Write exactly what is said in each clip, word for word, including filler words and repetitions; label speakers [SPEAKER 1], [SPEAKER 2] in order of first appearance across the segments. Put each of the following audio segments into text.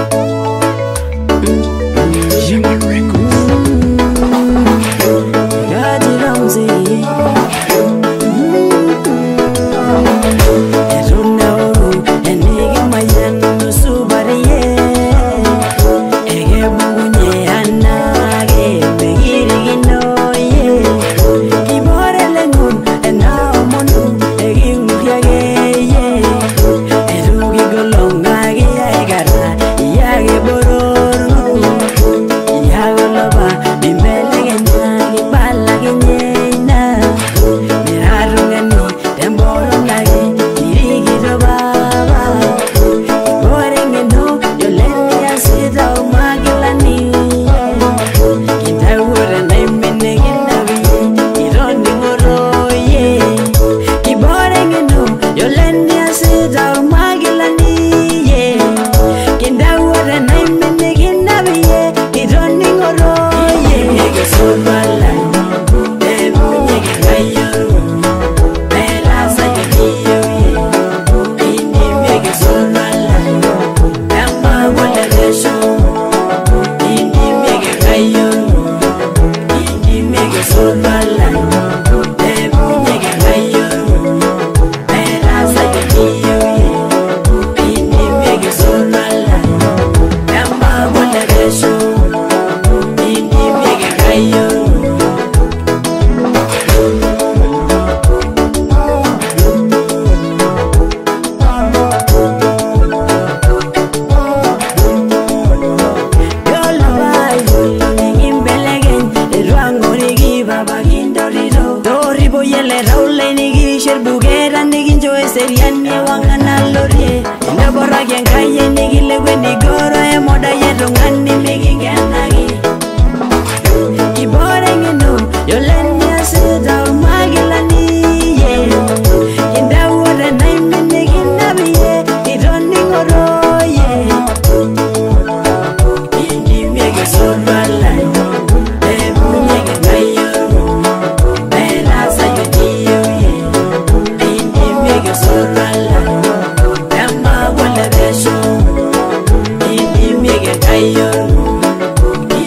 [SPEAKER 1] Ayo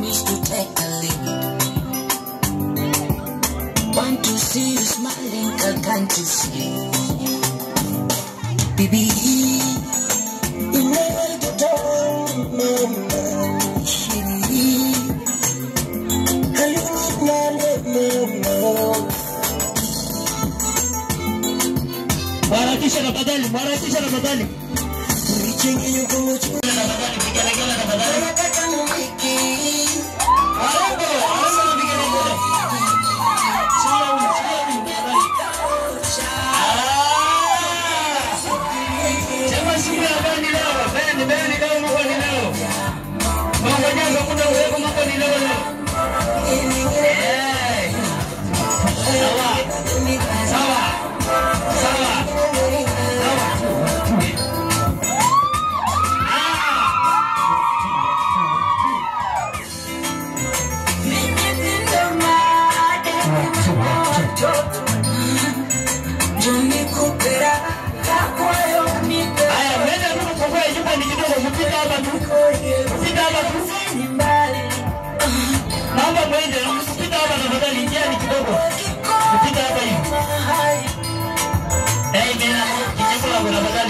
[SPEAKER 1] promise to take the lead. Want to see you smiling, girl, can't you see? Baby, you never get on my mind. I look my
[SPEAKER 2] Maratisha na badali, maratisha na badali.
[SPEAKER 1] reaching you go to
[SPEAKER 2] Na badali, bigala gala na badali. Arabo, arabo bigala gala. Siya una, siya una badali. Ah! Chama siya bani leo, bani bani kama mambo ni leo. Mambo yangu kuna wewe mambo ni leo leo. Eh. Sawa. Sawa. Sawa. Aya, wenda nuko kwa yuko ni kidogo mpita hapa tu. Mpita hapa tu. Naomba mwende mpita hapa na badali njia ni kidogo. Mpita hapa hivi. Eh, mimi kijiko la kuna badali.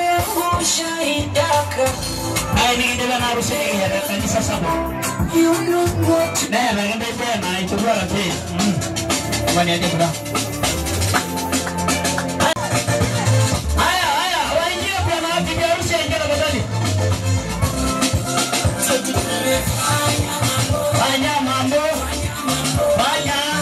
[SPEAKER 2] Ai ni ndio na harusi ya kanisa sasa. Na na ndio tena aichukua la pili. Kwani aje kuna? Banyak mambo, banyak.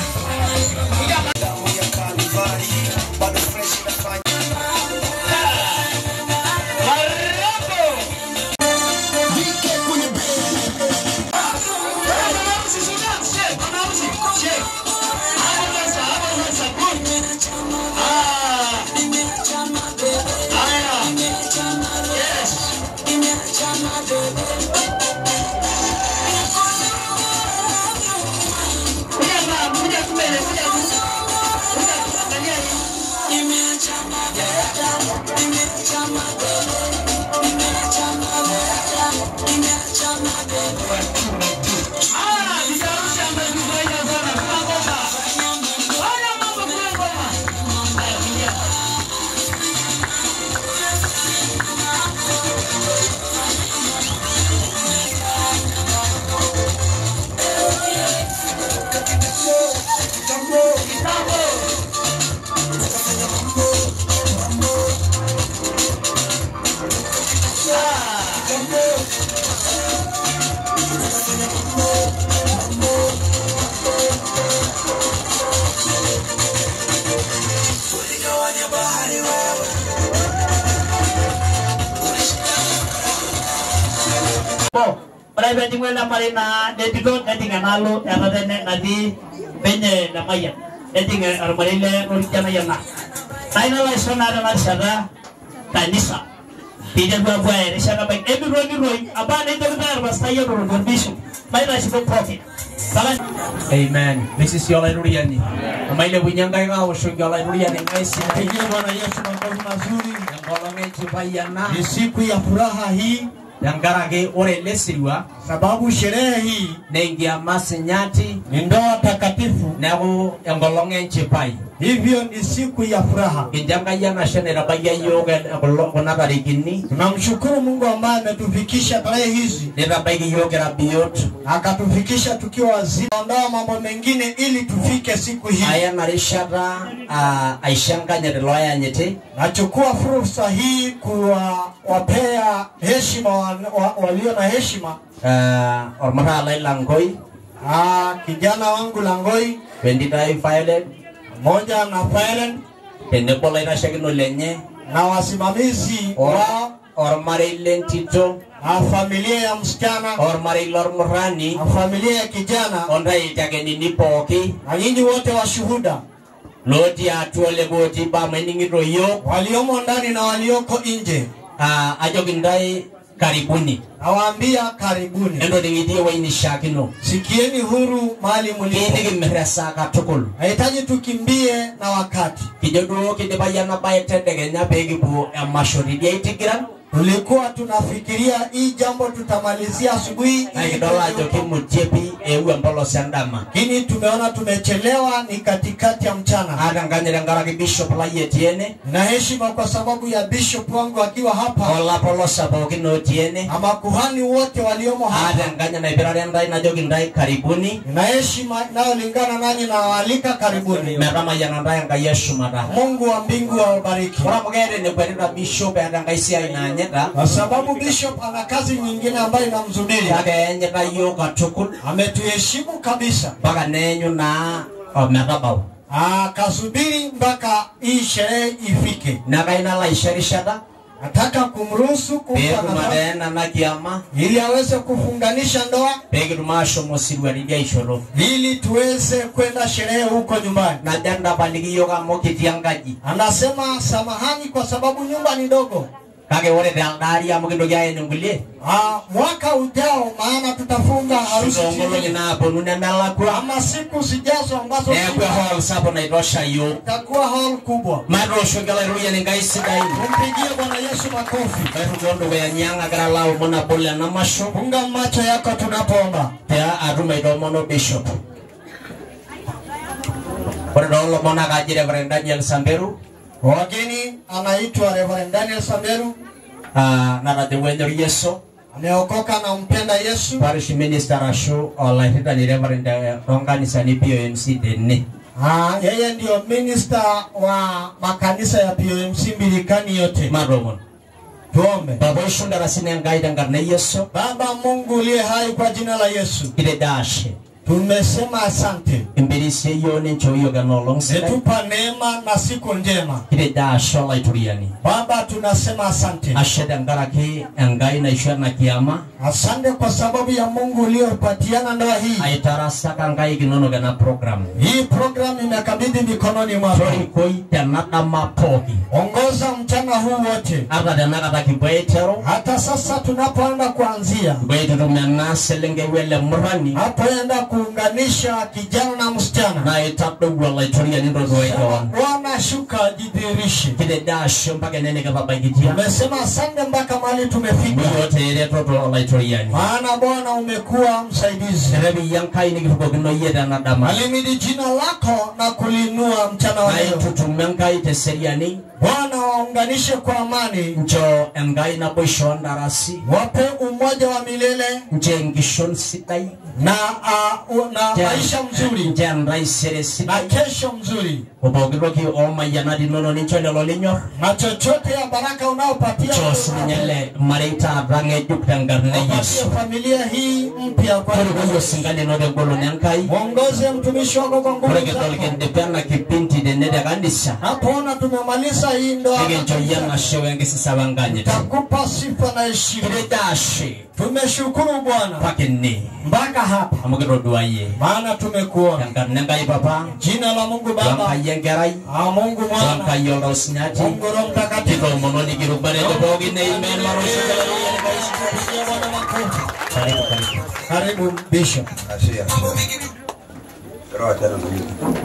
[SPEAKER 2] Private ngwela marina dedito edinga nalo yaradene nadi benye na maya edinga armarile nurjana yana taina la sonara na shada kanisa tidak gua gua ini shada baik every roni roi abane dokter bastaya ro condition maina sibo profit salah.
[SPEAKER 3] Amen. This is yola nuriani. Maile bunyanga nga osho yola nuriani ngaisi.
[SPEAKER 2] Pengine Bwana Yesu mambo mazuri
[SPEAKER 3] Yang kolonge chubayana.
[SPEAKER 2] ni siku ya furaha hii
[SPEAKER 3] Yang garage ore lesiriwa.
[SPEAKER 2] sababu sherehe hii
[SPEAKER 3] Nengia masenyati.
[SPEAKER 2] ni ndoa takatifu,
[SPEAKER 3] Nagu yang kolonge chubai.
[SPEAKER 2] hivyo ni siku ya furaha.
[SPEAKER 3] Kinjanga yana shene rabaya yoga kolonga barikini.
[SPEAKER 2] Tunamshukuru Mungu ambaye ametufikisha tarehe hizi
[SPEAKER 3] Ni rabayi yoga rabiot.
[SPEAKER 2] akatufikisha tukiwa wazima, ondoa mambo mengine ili tufike siku hii.
[SPEAKER 3] Aya narishada aishanga nyereloya nyete.
[SPEAKER 2] Nachukua fursa hii kuwapea heshima walio na heshima.
[SPEAKER 3] Ormara lai langoi.
[SPEAKER 2] Ah, kijana wangu Langoi
[SPEAKER 3] Bendita Violet.
[SPEAKER 2] moja na Violent
[SPEAKER 3] Penebola ina shakino lenye.
[SPEAKER 2] na wasimamizi wa
[SPEAKER 3] Ormare lentito.
[SPEAKER 2] na familia ya msichana
[SPEAKER 3] Ormare lormurani.
[SPEAKER 2] na familia ya kijana
[SPEAKER 3] Onda itakeni nipoki.
[SPEAKER 2] na nyinyi wote washuhuda
[SPEAKER 3] Loti atuole boti ba meningiro yo.
[SPEAKER 2] waliomo ndani na walioko nje.
[SPEAKER 3] Ah, ajogindai karibuni.
[SPEAKER 2] Nawaambia karibuni.
[SPEAKER 3] Endo dingitie wa ini shakino.
[SPEAKER 2] Sikieni huru mahali mlipo.
[SPEAKER 3] Kini kimeresa katukul.
[SPEAKER 2] Nahitaji tukimbie na wakati.
[SPEAKER 3] Kijodo kide bayana baye tende kenya begi bu amashori dia itikiran.
[SPEAKER 4] Tulikuwa tunafikiria hii jambo tutamalizia asubuhi. Lakini tumeona tumechelewa, ni katikati ya mchana. Na heshima kwa sababu ya bishop wangu akiwa hapa. Ama kuhani wote waliomo hapa. Na heshima inayolingana nanyi na walika karibuni. Mungu wa mbingu awabariki. Kwa sababu bishop ana kazi nyingine ambayo inamzubiri. Ametuheshimu kabisa. Ah, kasubiri mpaka hii sherehe ifike. Nataka kumruhusu kumpa ili aweze kufunganisha ndoa, ili tuweze kwenda sherehe huko nyumbani. Anasema samahani kwa sababu nyumba ni dogo. Ah, mwaka ujao maana tutafunga harusi ama siku zijazo ambazo itakuwa hall kubwa. Mpigie Bwana Yesu makofi. Funga macho yako tunapoomba. Wageni anaitwa Reverend Daniel Samberu.
[SPEAKER 3] Ah, na radewenyo Yesu.
[SPEAKER 4] Ameokoka na mpenda Yesu.
[SPEAKER 3] Parish minister asho olaitita ni Reverend kanisa ni P O M C denne.
[SPEAKER 4] Ah, yeye ndio minister wa makanisa ya P O M C Mbilikani yote.
[SPEAKER 3] Maromon.
[SPEAKER 4] Tuombe.
[SPEAKER 3] Baba shunda rasini ngaida ngarne Yesu.
[SPEAKER 4] Baba Mungu uliye hai, kwa jina la Yesu.
[SPEAKER 3] Ile dashe.
[SPEAKER 4] Tumesema asante.
[SPEAKER 3] Imbirisi yoni choyo ganolong sila.
[SPEAKER 4] Etupa neema na siku njema.
[SPEAKER 3] Ile dasho la ituriani.
[SPEAKER 4] Baba tunasema asante.
[SPEAKER 3] Asheda ngaraki ngai na ishara na kiyama.
[SPEAKER 4] Asante kwa sababu ya Mungu uliyopatiana ndoa hii.
[SPEAKER 3] Aitarasa kangai ginono gana program.
[SPEAKER 4] Hii program imekabidhi mikononi mwako.
[SPEAKER 3] Chori koi tanada mapogi.
[SPEAKER 4] Ongoza mchana huu wote.
[SPEAKER 3] Hata danaka takibaitero.
[SPEAKER 4] Hata sasa tunapoenda kuanzia.
[SPEAKER 3] Baitero mena selenge wele murani.
[SPEAKER 4] Hapo enda kuunganisha kijana na msichana.
[SPEAKER 3] Na itapo wala itoria nindo doigawan.
[SPEAKER 4] Bwana shuka jidhihirishe.
[SPEAKER 3] Kile dash mpaka nene kama bagitia.
[SPEAKER 4] Umesema asante mpaka mahali tumefika.
[SPEAKER 3] Yote ile toto wala itoriani.
[SPEAKER 4] Maana Bwana umekuwa msaidizi.
[SPEAKER 3] Rebi yankai ni kifuko kino yeda na dama.
[SPEAKER 4] Alimidi jina lako na kulinua mchana wa leo.
[SPEAKER 3] Na tutumenkai teseriani.
[SPEAKER 4] Bwana waunganishe kwa amani.
[SPEAKER 3] Njo engai na boishon darasi.
[SPEAKER 4] Wape umoja wa milele.
[SPEAKER 3] Nje ngishon sitai.
[SPEAKER 4] Na uh, na maisha mzuri.
[SPEAKER 3] Nje ndai sere sitai.
[SPEAKER 4] Na kesho mzuri.
[SPEAKER 3] Ubogiroki oma yanadi nono nicho lelo linyo.
[SPEAKER 4] Na chochote ya baraka unaopatia.
[SPEAKER 3] Chosi nyele marita range juktangarne Yesu.
[SPEAKER 4] Wapatia familia hii mpya kwa
[SPEAKER 3] Mungu singani no de golo nyankai.
[SPEAKER 4] Mwongoze mtumishi wako kwa nguvu
[SPEAKER 3] zako. Kurege dependa kipinti de nede kanisa.
[SPEAKER 4] Hapoona tumemaliza hii ndoa.
[SPEAKER 3] Ngejo yana shewe sisabanganye.
[SPEAKER 4] Takupa sifa na heshima.
[SPEAKER 3] Dashi.
[SPEAKER 4] Tumeshukuru Bwana.
[SPEAKER 3] Pakeni.
[SPEAKER 4] Mpaka hapa.
[SPEAKER 3] Amugiro duaye.
[SPEAKER 4] Maana tumekuona.
[SPEAKER 3] Yangarne ngai papa.
[SPEAKER 4] Jina la Mungu Baba.
[SPEAKER 3] Yangerai.
[SPEAKER 4] Ah Mungu Mwana.
[SPEAKER 3] Yankayo rosnyati.
[SPEAKER 4] Mungu Roho Mtakatifu.
[SPEAKER 3] Tiko mononi girubare de bogi ne amen marosha. Karibu karibu.
[SPEAKER 4] Karibu Bishop.
[SPEAKER 5] Asia. Roho tena mwingi.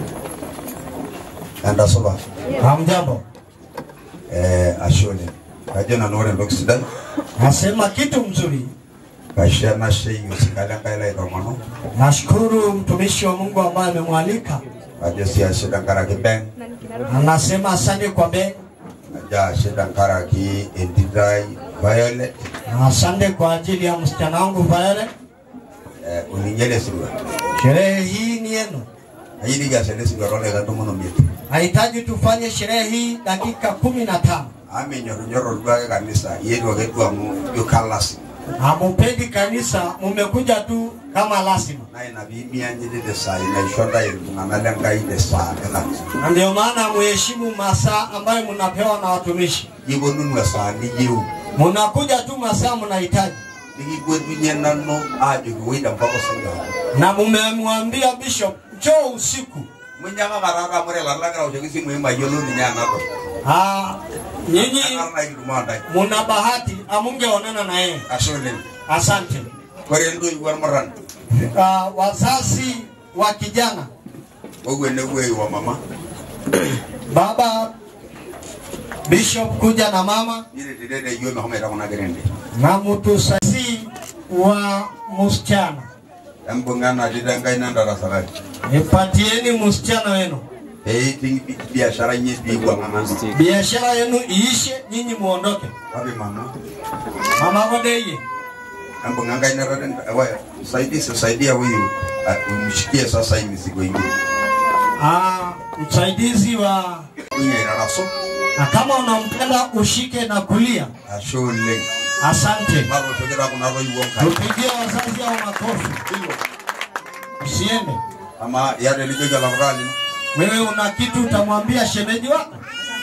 [SPEAKER 5] Anda soba.
[SPEAKER 4] Hamjambo.
[SPEAKER 5] Eh ashone. Kajana nore ndoksida.
[SPEAKER 4] Nasema kitu mzuri.
[SPEAKER 5] Kashia na shei usikala kaila idomano.
[SPEAKER 4] Nashukuru mtumishi wa Mungu ambaye amemwalika.
[SPEAKER 5] Aje sia shida ngara kibeng.
[SPEAKER 4] Anasema asante kwa Ben.
[SPEAKER 5] Aja shida ngara ki Endidai Violet.
[SPEAKER 4] Asante kwa ajili ya msichana wangu Violet.
[SPEAKER 5] Eh uninyele siwa.
[SPEAKER 4] Sherehe hii ni yenu.
[SPEAKER 5] Hii ga shele siwa role ga tumono mieti.
[SPEAKER 4] Hahitaji tufanye sherehe hii dakika kumi na tano.
[SPEAKER 5] Ame nyoro nyoro dua kanisa yedu wagetu amu yukalasi.
[SPEAKER 4] Hamupendi kanisa, mumekuja tu kama lazima.
[SPEAKER 5] Na inabi mianjide desa ina ishonda yedu ngamalenga hii desa kanisa.
[SPEAKER 4] Na ndio maana muheshimu masaa ambayo mnapewa na watumishi.
[SPEAKER 5] Yibo nunwa saa ni yiu.
[SPEAKER 4] Munakuja tu masaa mnahitaji.
[SPEAKER 5] Niki kwetu nyenda no aje kuwida mpaka sanga.
[SPEAKER 4] Na mumemwambia Bishop, njoo usiku.
[SPEAKER 5] Mwenyanga maraka mwere lalanga ujengisi mwema yolo ni nyana to.
[SPEAKER 4] Ah, nyinyi muna bahati amungeonana na yeye.
[SPEAKER 5] Asante.
[SPEAKER 4] Asante.
[SPEAKER 5] Kwere ndo yuwa maran.
[SPEAKER 4] Uh, wazazi wa kijana.
[SPEAKER 5] Wewe ne wewe wa mama.
[SPEAKER 4] Baba Bishop kuja na mama. Na mtu sasi wa msichana.
[SPEAKER 5] Mbungana didangai nanda rasarani.
[SPEAKER 4] Nipatieni msichana wenu.
[SPEAKER 5] Eh, biashara nyingi kwa mama.
[SPEAKER 4] Biashara yenu iishe, nyinyi muondoke.
[SPEAKER 5] Wapi mama?
[SPEAKER 4] Mama Odeye.
[SPEAKER 5] Mbunganga ina rada wewe saidi saidia huyu umshikie sasa hivi siku ingine.
[SPEAKER 4] Ah, msaidizi wa
[SPEAKER 5] Yeye raso.
[SPEAKER 4] na kama unampenda ushike na kulia.
[SPEAKER 5] Ashole.
[SPEAKER 4] Asante.
[SPEAKER 5] Maro shogera kuna roho yuonka.
[SPEAKER 4] Tupigie wazazi hao makofi. Usiende.
[SPEAKER 5] Ama yale lijoga la mrali.
[SPEAKER 4] Wewe una kitu utamwambia shemeji wako?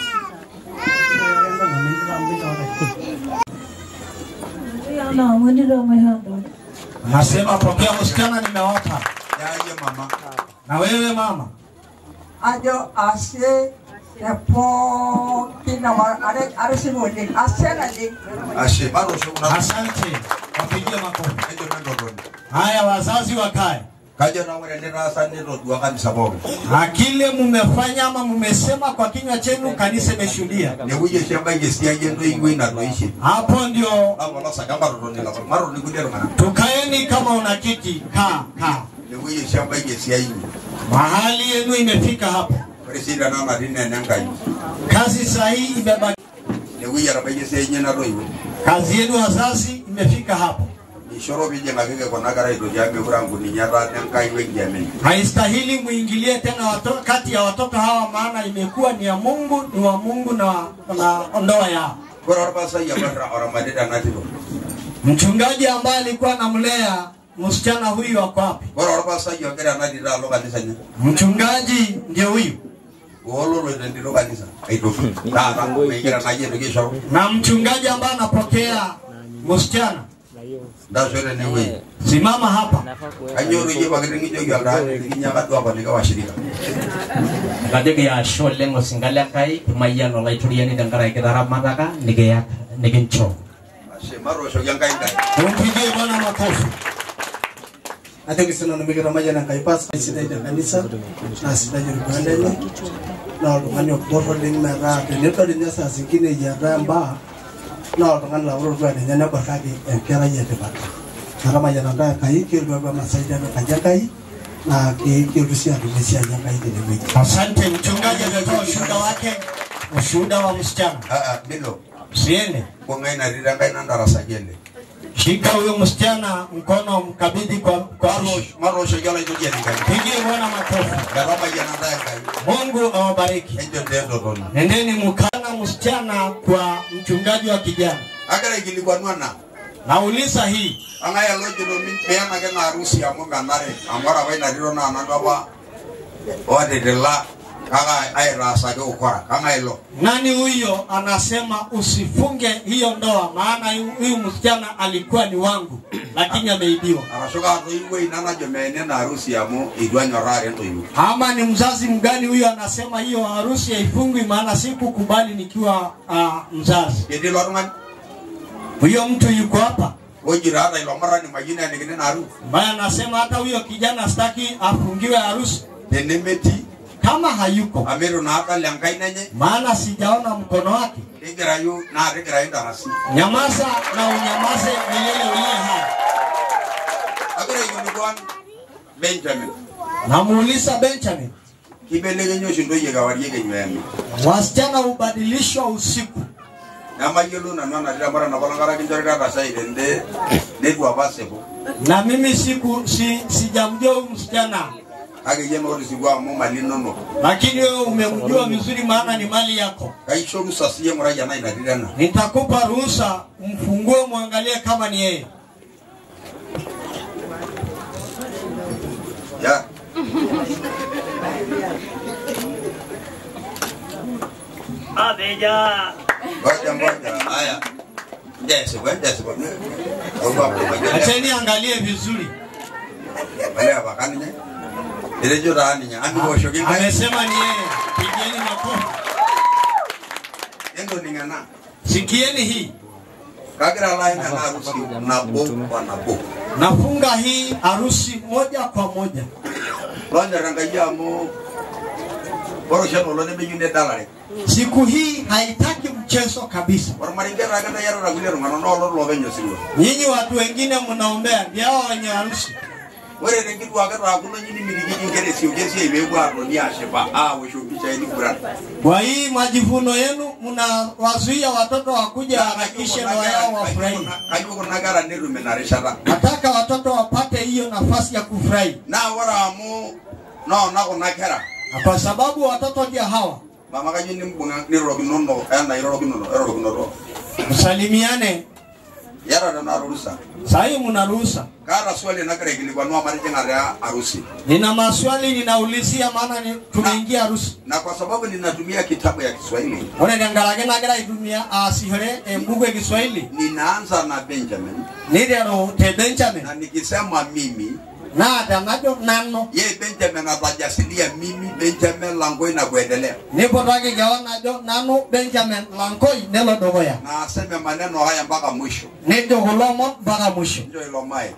[SPEAKER 4] Nasema pokea msichana nimewapa.
[SPEAKER 5] Yaje mama.
[SPEAKER 4] Na wewe mama.
[SPEAKER 6] Ajo ase Nepo kina wa are are simuli asena ni
[SPEAKER 5] Ashe maro shogera.
[SPEAKER 4] Asante. Wapigie makofi.
[SPEAKER 5] Ndio ndio ndio.
[SPEAKER 4] Haya wazazi wakae.
[SPEAKER 5] Kaja na wale ndio asante ndio dua kanisa bora.
[SPEAKER 4] Akile mumefanya ama mumesema kwa kinywa chenu kanisa imeshuhudia.
[SPEAKER 5] Ni uje shamba ingesia yendo ingwe na roishi.
[SPEAKER 4] Hapo ndio
[SPEAKER 5] Hapo la sakamba roni la maro ni kudero mana.
[SPEAKER 4] tukaeni kama una kiti kaa kaa.
[SPEAKER 5] Ni uje shamba ingesia ingwe.
[SPEAKER 4] Mahali yenu imefika hapo.
[SPEAKER 5] Presida na madina nangai.
[SPEAKER 4] Kazi sahihi imebaki.
[SPEAKER 5] Ni uje raba ingesia ingwe na roiwe.
[SPEAKER 4] Kazi yenu wazazi imefika hapo.
[SPEAKER 5] Ishoro bije ngakeke kwa nagara ito jambe kurangu ni nyara nangai wengi yame.
[SPEAKER 4] Haistahili muingilie tena watoto kati ya watoto hawa, maana imekuwa ni ya Mungu, ni wa Mungu na na ndoa yao.
[SPEAKER 5] Kwa roba sai ya bara ora madida natilo.
[SPEAKER 4] Mchungaji ambaye alikuwa anamlea msichana huyu wako wapi?
[SPEAKER 5] Kwa roba sai ya kera natida lo kanisa ni.
[SPEAKER 4] Mchungaji ndio huyu.
[SPEAKER 5] Wolo lo ndilo kanisa. Aito. Ta ta ngera naje ndo kisho.
[SPEAKER 4] Na mchungaji ambaye anapokea msichana.
[SPEAKER 5] Nda shore ni wewe.
[SPEAKER 4] Simama hapa.
[SPEAKER 5] Anyoro ye bagiri ngijo gyalda nginya tu apa nika washirika.
[SPEAKER 3] Kadege ya shole ngo singala kai mayano laituriani dangara ikidara mataka nigeyak nigencho.
[SPEAKER 5] Ashe maro sho yangai ngai.
[SPEAKER 4] Tumpigie Bwana makofi.
[SPEAKER 7] Hata kisana na mikira maja na kaipasa sida ida kanisa na sida jiruganda ni na olungani okoro ling na ra neto dinya saa zingine ya ramba na olungani la uro kwa dinya na kwa kaki kera yete bata na kama ya nanda kai kirwa kwa masaida na kajakai na kirusia kirusia yangai ni wiki.
[SPEAKER 4] Asante. Mchungaji ametoa ushuhuda wake, ushuhuda wa msichana.
[SPEAKER 5] Ah ah bilo.
[SPEAKER 4] Siende.
[SPEAKER 5] Kwa ngai na rida ngai na darasa jele.
[SPEAKER 4] Shika huyo msichana mkono, mkabidhi kwa kwa
[SPEAKER 5] Maro maro sho yala ito jele ngai.
[SPEAKER 4] Pigie Bwana makofi.
[SPEAKER 5] Garaba ya nanda ngai.
[SPEAKER 4] Mungu awabariki.
[SPEAKER 5] Ndio ndio ndo.
[SPEAKER 4] Nendeni mkana msichana kwa mchungaji wa kijana.
[SPEAKER 5] Agara igilikuwa nwana.
[SPEAKER 4] Nauliza hii.
[SPEAKER 5] Anga ya lojo no mi peana ke na harusi ya munga nare. Amara we na riro na anangaba. Ode de la kaga ai rasa ke ukora. Kanga ilo.
[SPEAKER 4] Nani huyo anasema usifunge hiyo ndoa, maana huyu msichana alikuwa ni wangu lakini ameibiwa?
[SPEAKER 5] Arashoka iwe inana jomene na harusi ya mu idwanyo rare ndo yu.
[SPEAKER 4] Ama ni mzazi mgani huyo anasema hiyo harusi haifungwi maana sikukubali nikiwa uh, mzazi?
[SPEAKER 5] Yedi lorman.
[SPEAKER 4] Huyo mtu yuko hapa.
[SPEAKER 5] Ojira hata ilo mara ni majina ya nikine na harusi.
[SPEAKER 4] Mbaya anasema hata huyo kijana staki afungiwe harusi.
[SPEAKER 5] Tenemeti.
[SPEAKER 4] Kama hayuko.
[SPEAKER 5] Amiru na hata liangai nenye.
[SPEAKER 4] Maana sijaona mkono wake.
[SPEAKER 5] Igira yu na igira yu darasi.
[SPEAKER 4] Nyamaza na unyamaze milele uliye hai.
[SPEAKER 5] Agira yu nikuan Benjamin.
[SPEAKER 4] Namuuliza Benjamin.
[SPEAKER 5] Kibelege nyoshu ndo yega wariege nyuemi.
[SPEAKER 4] Wasichana hubadilishwa usiku.
[SPEAKER 5] Nama yelu na nana dira mara na balangara kinjari kata saide nde netu abasebo.
[SPEAKER 4] Na mimi siku si sijamjua huyu msichana.
[SPEAKER 5] Age yema ori sigwa mu malino no.
[SPEAKER 4] Lakini wewe umemjua vizuri maana ni mali yako.
[SPEAKER 5] Kaisho rusa siye muraja na inadira na.
[SPEAKER 4] Nitakupa ruhusa mfungue muangalie kama ni yeye.
[SPEAKER 5] Ya.
[SPEAKER 2] Abeja.
[SPEAKER 5] Ngoja ngoja. Haya. Yes, ngoja yes.
[SPEAKER 4] Acheni angalie vizuri.
[SPEAKER 5] Wale abakani nye. Ile jora ni nya. Andi wo shoki.
[SPEAKER 4] Amesema ni yeye. Pigieni makofi.
[SPEAKER 5] Endo ningana.
[SPEAKER 4] Sikieni hii.
[SPEAKER 5] Kagira lai na harusi na bo kwa na bo.
[SPEAKER 4] Nafunga hii harusi moja kwa moja.
[SPEAKER 5] Lonja ranga yamo Boro shano lo ne be yune dalare.
[SPEAKER 4] Siku hii haitaki mchezo kabisa.
[SPEAKER 5] Boro maringera agada yaro ragulero ngano no lo lo benyo siwo.
[SPEAKER 4] Nyinyi watu wengine mnaombea ndio wenye harusi.
[SPEAKER 5] Wore ne kitu agada akuno nyini mirigiji ngere sio kesi ibe bwaro ni ashepa ah we shopisha ni kurani.
[SPEAKER 4] Kwa hii majivuno yenu mnawazuia watoto wakuja harakishe ndoa yao wafurahi.
[SPEAKER 5] Kayuko nagara ne rumenarishara.
[SPEAKER 4] Nataka watoto wapate hiyo nafasi ya kufurahi.
[SPEAKER 5] Na wara mu no nako nakera.
[SPEAKER 4] Kwa sababu watoto ndio hawa.
[SPEAKER 5] Mama kanyi ni mbunga ni rogi nono enda rogi nono rogi nono.
[SPEAKER 4] Msalimiane.
[SPEAKER 5] Yara na ruhusa.
[SPEAKER 4] Sahi mnaruhusa.
[SPEAKER 5] Kara swali na kare kilikuwa no amari jenga harusi.
[SPEAKER 4] Nina maswali ninaulizia maana ni tumeingia harusi.
[SPEAKER 5] Na kwa sababu ninatumia kitabu ya Kiswahili.
[SPEAKER 4] Ona ndangarage na gara itumia asihore mbugu ya Kiswahili.
[SPEAKER 5] Ninaanza na Benjamin.
[SPEAKER 4] Ndio te Benjamin.
[SPEAKER 5] Na nikisema mimi
[SPEAKER 4] na damajo nano
[SPEAKER 5] ye Benjamin atajasilia mimi Benjamin Langoi na kuendelea.
[SPEAKER 4] Nipo twake gawana jo nano Benjamin Langoi nelo dogoya.
[SPEAKER 5] Na aseme maneno haya mpaka mwisho.
[SPEAKER 4] Ndio holomo mpaka mwisho.
[SPEAKER 5] Ndio ilo mai.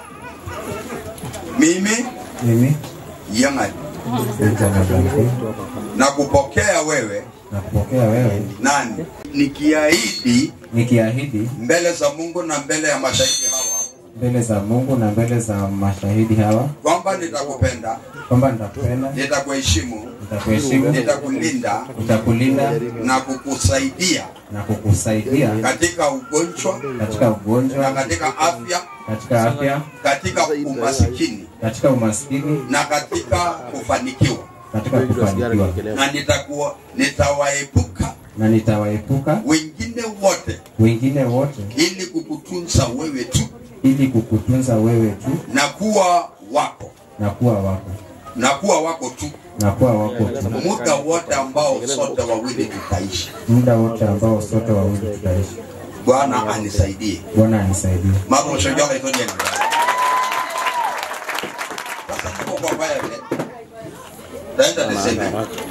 [SPEAKER 5] Mimi
[SPEAKER 3] Mimi
[SPEAKER 5] Yang'ali
[SPEAKER 3] Benjamin Langoi
[SPEAKER 5] na kupokea wewe
[SPEAKER 3] na kupokea wewe
[SPEAKER 5] nani nikiahidi
[SPEAKER 3] nikiahidi
[SPEAKER 5] mbele za Mungu na mbele ya mashahidi hawa
[SPEAKER 3] mbele za Mungu na mbele za mashahidi hawa
[SPEAKER 5] kwamba nitakupenda,
[SPEAKER 3] kwamba nitakupenda,
[SPEAKER 5] nitakuheshimu,
[SPEAKER 3] nitakuheshimu,
[SPEAKER 5] nitakulinda,
[SPEAKER 3] nitakulinda
[SPEAKER 5] na kukusaidia
[SPEAKER 3] na kukusaidia
[SPEAKER 5] katika ugonjwa,
[SPEAKER 3] katika ugonjwa,
[SPEAKER 5] na katika afya,
[SPEAKER 3] katika afya,
[SPEAKER 5] katika umasikini,
[SPEAKER 3] katika umaskini,
[SPEAKER 5] na katika kufanikiwa,
[SPEAKER 3] katika kufanikiwa,
[SPEAKER 5] na nitakuwa nitawaepuka
[SPEAKER 3] na nitawaepuka
[SPEAKER 5] wengine wote
[SPEAKER 3] wengine wote
[SPEAKER 5] ili kukutunza wewe tu,
[SPEAKER 3] ili kukutunza wewe tu
[SPEAKER 5] na kuwa wako
[SPEAKER 3] na kuwa wako
[SPEAKER 5] na kuwa wako tu
[SPEAKER 3] na kuwa wako tu
[SPEAKER 5] muda wote ambao sote wawili tutaishi.
[SPEAKER 3] muda wote ambao sote wawili tutaishi.
[SPEAKER 5] Bwana anisaidie.
[SPEAKER 3] Bwana anisaidie.
[SPEAKER 5] Mambo mshajua hizo ndio. Sasa tuko kwa baya vile. Taenda niseme.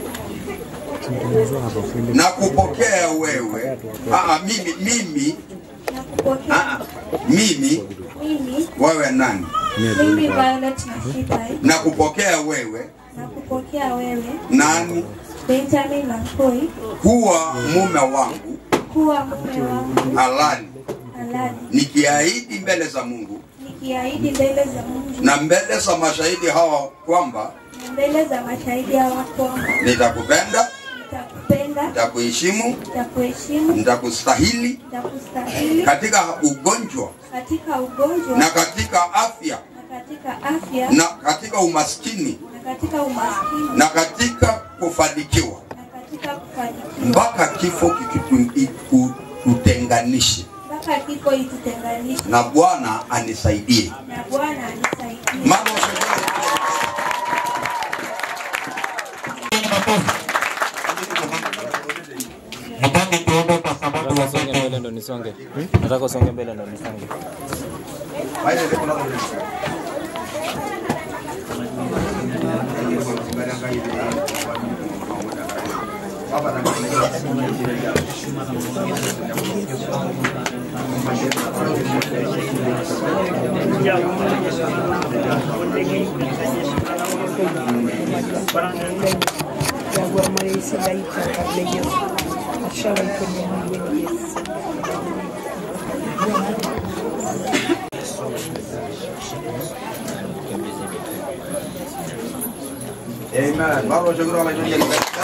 [SPEAKER 5] Na kupokea wewe. Ah mimi mimi Ah mimi
[SPEAKER 8] Mimi
[SPEAKER 5] wewe nani?
[SPEAKER 8] Mimi Violet Nashipai.
[SPEAKER 5] Na kupokea wewe.
[SPEAKER 8] Na kupokea wewe
[SPEAKER 5] Nani?
[SPEAKER 8] Benjamin Langoi.
[SPEAKER 5] Kuwa mume wangu.
[SPEAKER 8] Kuwa mume wangu
[SPEAKER 5] Halali.
[SPEAKER 8] halali.
[SPEAKER 5] Nikiahidi mbele za Mungu.
[SPEAKER 8] Nikiahidi mbele za Mungu
[SPEAKER 5] Na mbele za mashahidi hawa kwamba
[SPEAKER 8] na mbele za mashahidi hawa kwamba
[SPEAKER 5] nitakupenda,
[SPEAKER 8] nitakupenda,
[SPEAKER 5] nitakuheshimu,
[SPEAKER 8] nitakuheshimu,
[SPEAKER 5] nitakustahili
[SPEAKER 8] nitakustahili
[SPEAKER 5] katika ugonjwa
[SPEAKER 8] katika ugonjwa
[SPEAKER 5] na katika afya
[SPEAKER 8] na katika afya
[SPEAKER 5] na katika umaskini
[SPEAKER 8] na katika umaskini
[SPEAKER 5] na katika kufanikiwa
[SPEAKER 8] na katika kufanikiwa
[SPEAKER 5] mpaka kifo kikutenganishe.
[SPEAKER 8] mpaka kifo itutenganishe.
[SPEAKER 5] Na Bwana anisaidie.
[SPEAKER 8] Na Bwana anisaidie.
[SPEAKER 5] Mambo
[SPEAKER 2] Nataka tuombe kwa sababu ya
[SPEAKER 9] Songe mbele ndo nisonge. Nataka usonge mbele ndo nisonge.
[SPEAKER 5] Amen. Baru syukur Allah jadi yang baik.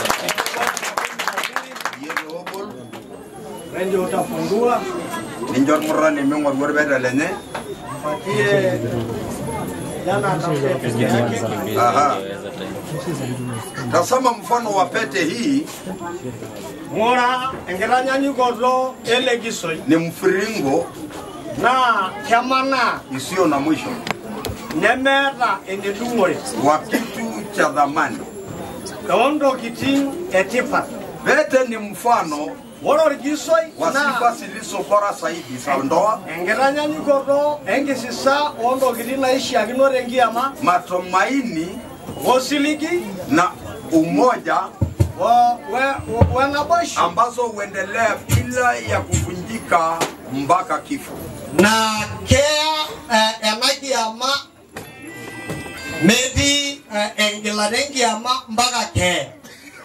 [SPEAKER 4] Ndio utafungua.
[SPEAKER 5] Ninjor murah ni mengor berbeda lene.
[SPEAKER 4] Patie jana na
[SPEAKER 5] Aha. Tasama mfano wa pete hii.
[SPEAKER 4] Mora engeranya nyugozo ele gisoi.
[SPEAKER 5] Ni mfiringo
[SPEAKER 4] Na kamana
[SPEAKER 5] isiyo na mwisho.
[SPEAKER 4] nemera enedumore.
[SPEAKER 5] Wa kitu cha dhamani.
[SPEAKER 4] Kaondo kitin etipa.
[SPEAKER 5] Pete ni mfano
[SPEAKER 4] Mora gisoi
[SPEAKER 5] wa sifa
[SPEAKER 4] na
[SPEAKER 5] zilizo bora zaidi za ndoa,
[SPEAKER 4] engeranya nyugozo engisisa ondo kitina ishi akinore ngiama
[SPEAKER 5] matumaini
[SPEAKER 4] wosiliki
[SPEAKER 5] na umoja
[SPEAKER 4] wa we we naboshi
[SPEAKER 5] ambazo huendelea bila ya kuvunjika mpaka kifo.
[SPEAKER 4] na kea uh, enaki ama medi uh, engilarengi ama mpaka kea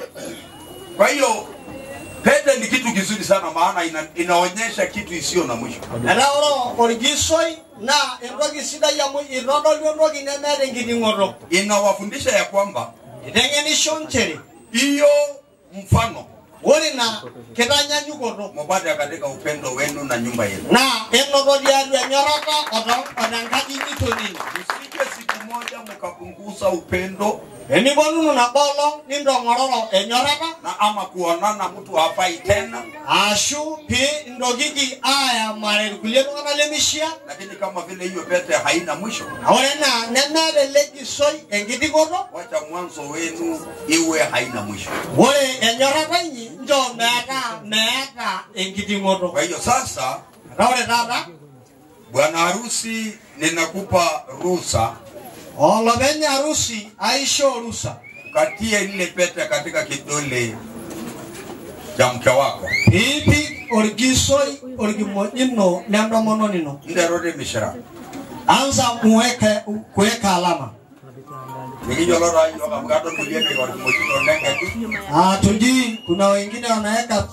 [SPEAKER 5] Kwa hiyo pete ni kitu kizuri sana maana ina, inaonyesha kitu isio na mwisho.
[SPEAKER 4] Elauro orgisoi na endogi sida ya mu irodol endogi nemere ngidingoro.
[SPEAKER 5] Inawafundisha ya kwamba
[SPEAKER 4] Itengenisho nchere
[SPEAKER 5] hiyo mfano
[SPEAKER 4] wori na kedanya nyugoro
[SPEAKER 5] mubada katika upendo wenu na nyumba yenu.
[SPEAKER 4] Na enogo diaru enyoraka odo odangaji nitonini.
[SPEAKER 5] Usije siku moja mkapunguza upendo.
[SPEAKER 4] Eni bonu na bolo nindo ngororo enyoraka
[SPEAKER 5] na ama kuonana mtu hafai tena.
[SPEAKER 4] Ashu pi ndogigi aya mare kuleno na lemishia
[SPEAKER 5] lakini kama vile hiyo pete haina mwisho.
[SPEAKER 4] Awena nemere legi soi engidigoro
[SPEAKER 5] wacha mwanzo wenu iwe haina mwisho.
[SPEAKER 4] Wole enyoraka nyi njo mera mera engidigoro.
[SPEAKER 5] Kwa hiyo sasa
[SPEAKER 4] Raure dada
[SPEAKER 5] bwana harusi ninakupa ruhusa.
[SPEAKER 4] Olobenya harusi aisho ruhusa.
[SPEAKER 5] Katie ile pete katika kidole cha mke wako.
[SPEAKER 4] Ipi orgisoi orgimojino nendo mononino.
[SPEAKER 5] Nderode mishara.
[SPEAKER 4] Anza muweke kuweka alama.
[SPEAKER 5] Nikijolora hiyo kamgato kuliende kwa orgimojino lenga tu.
[SPEAKER 4] Ah tuji kuna wengine wanaweka.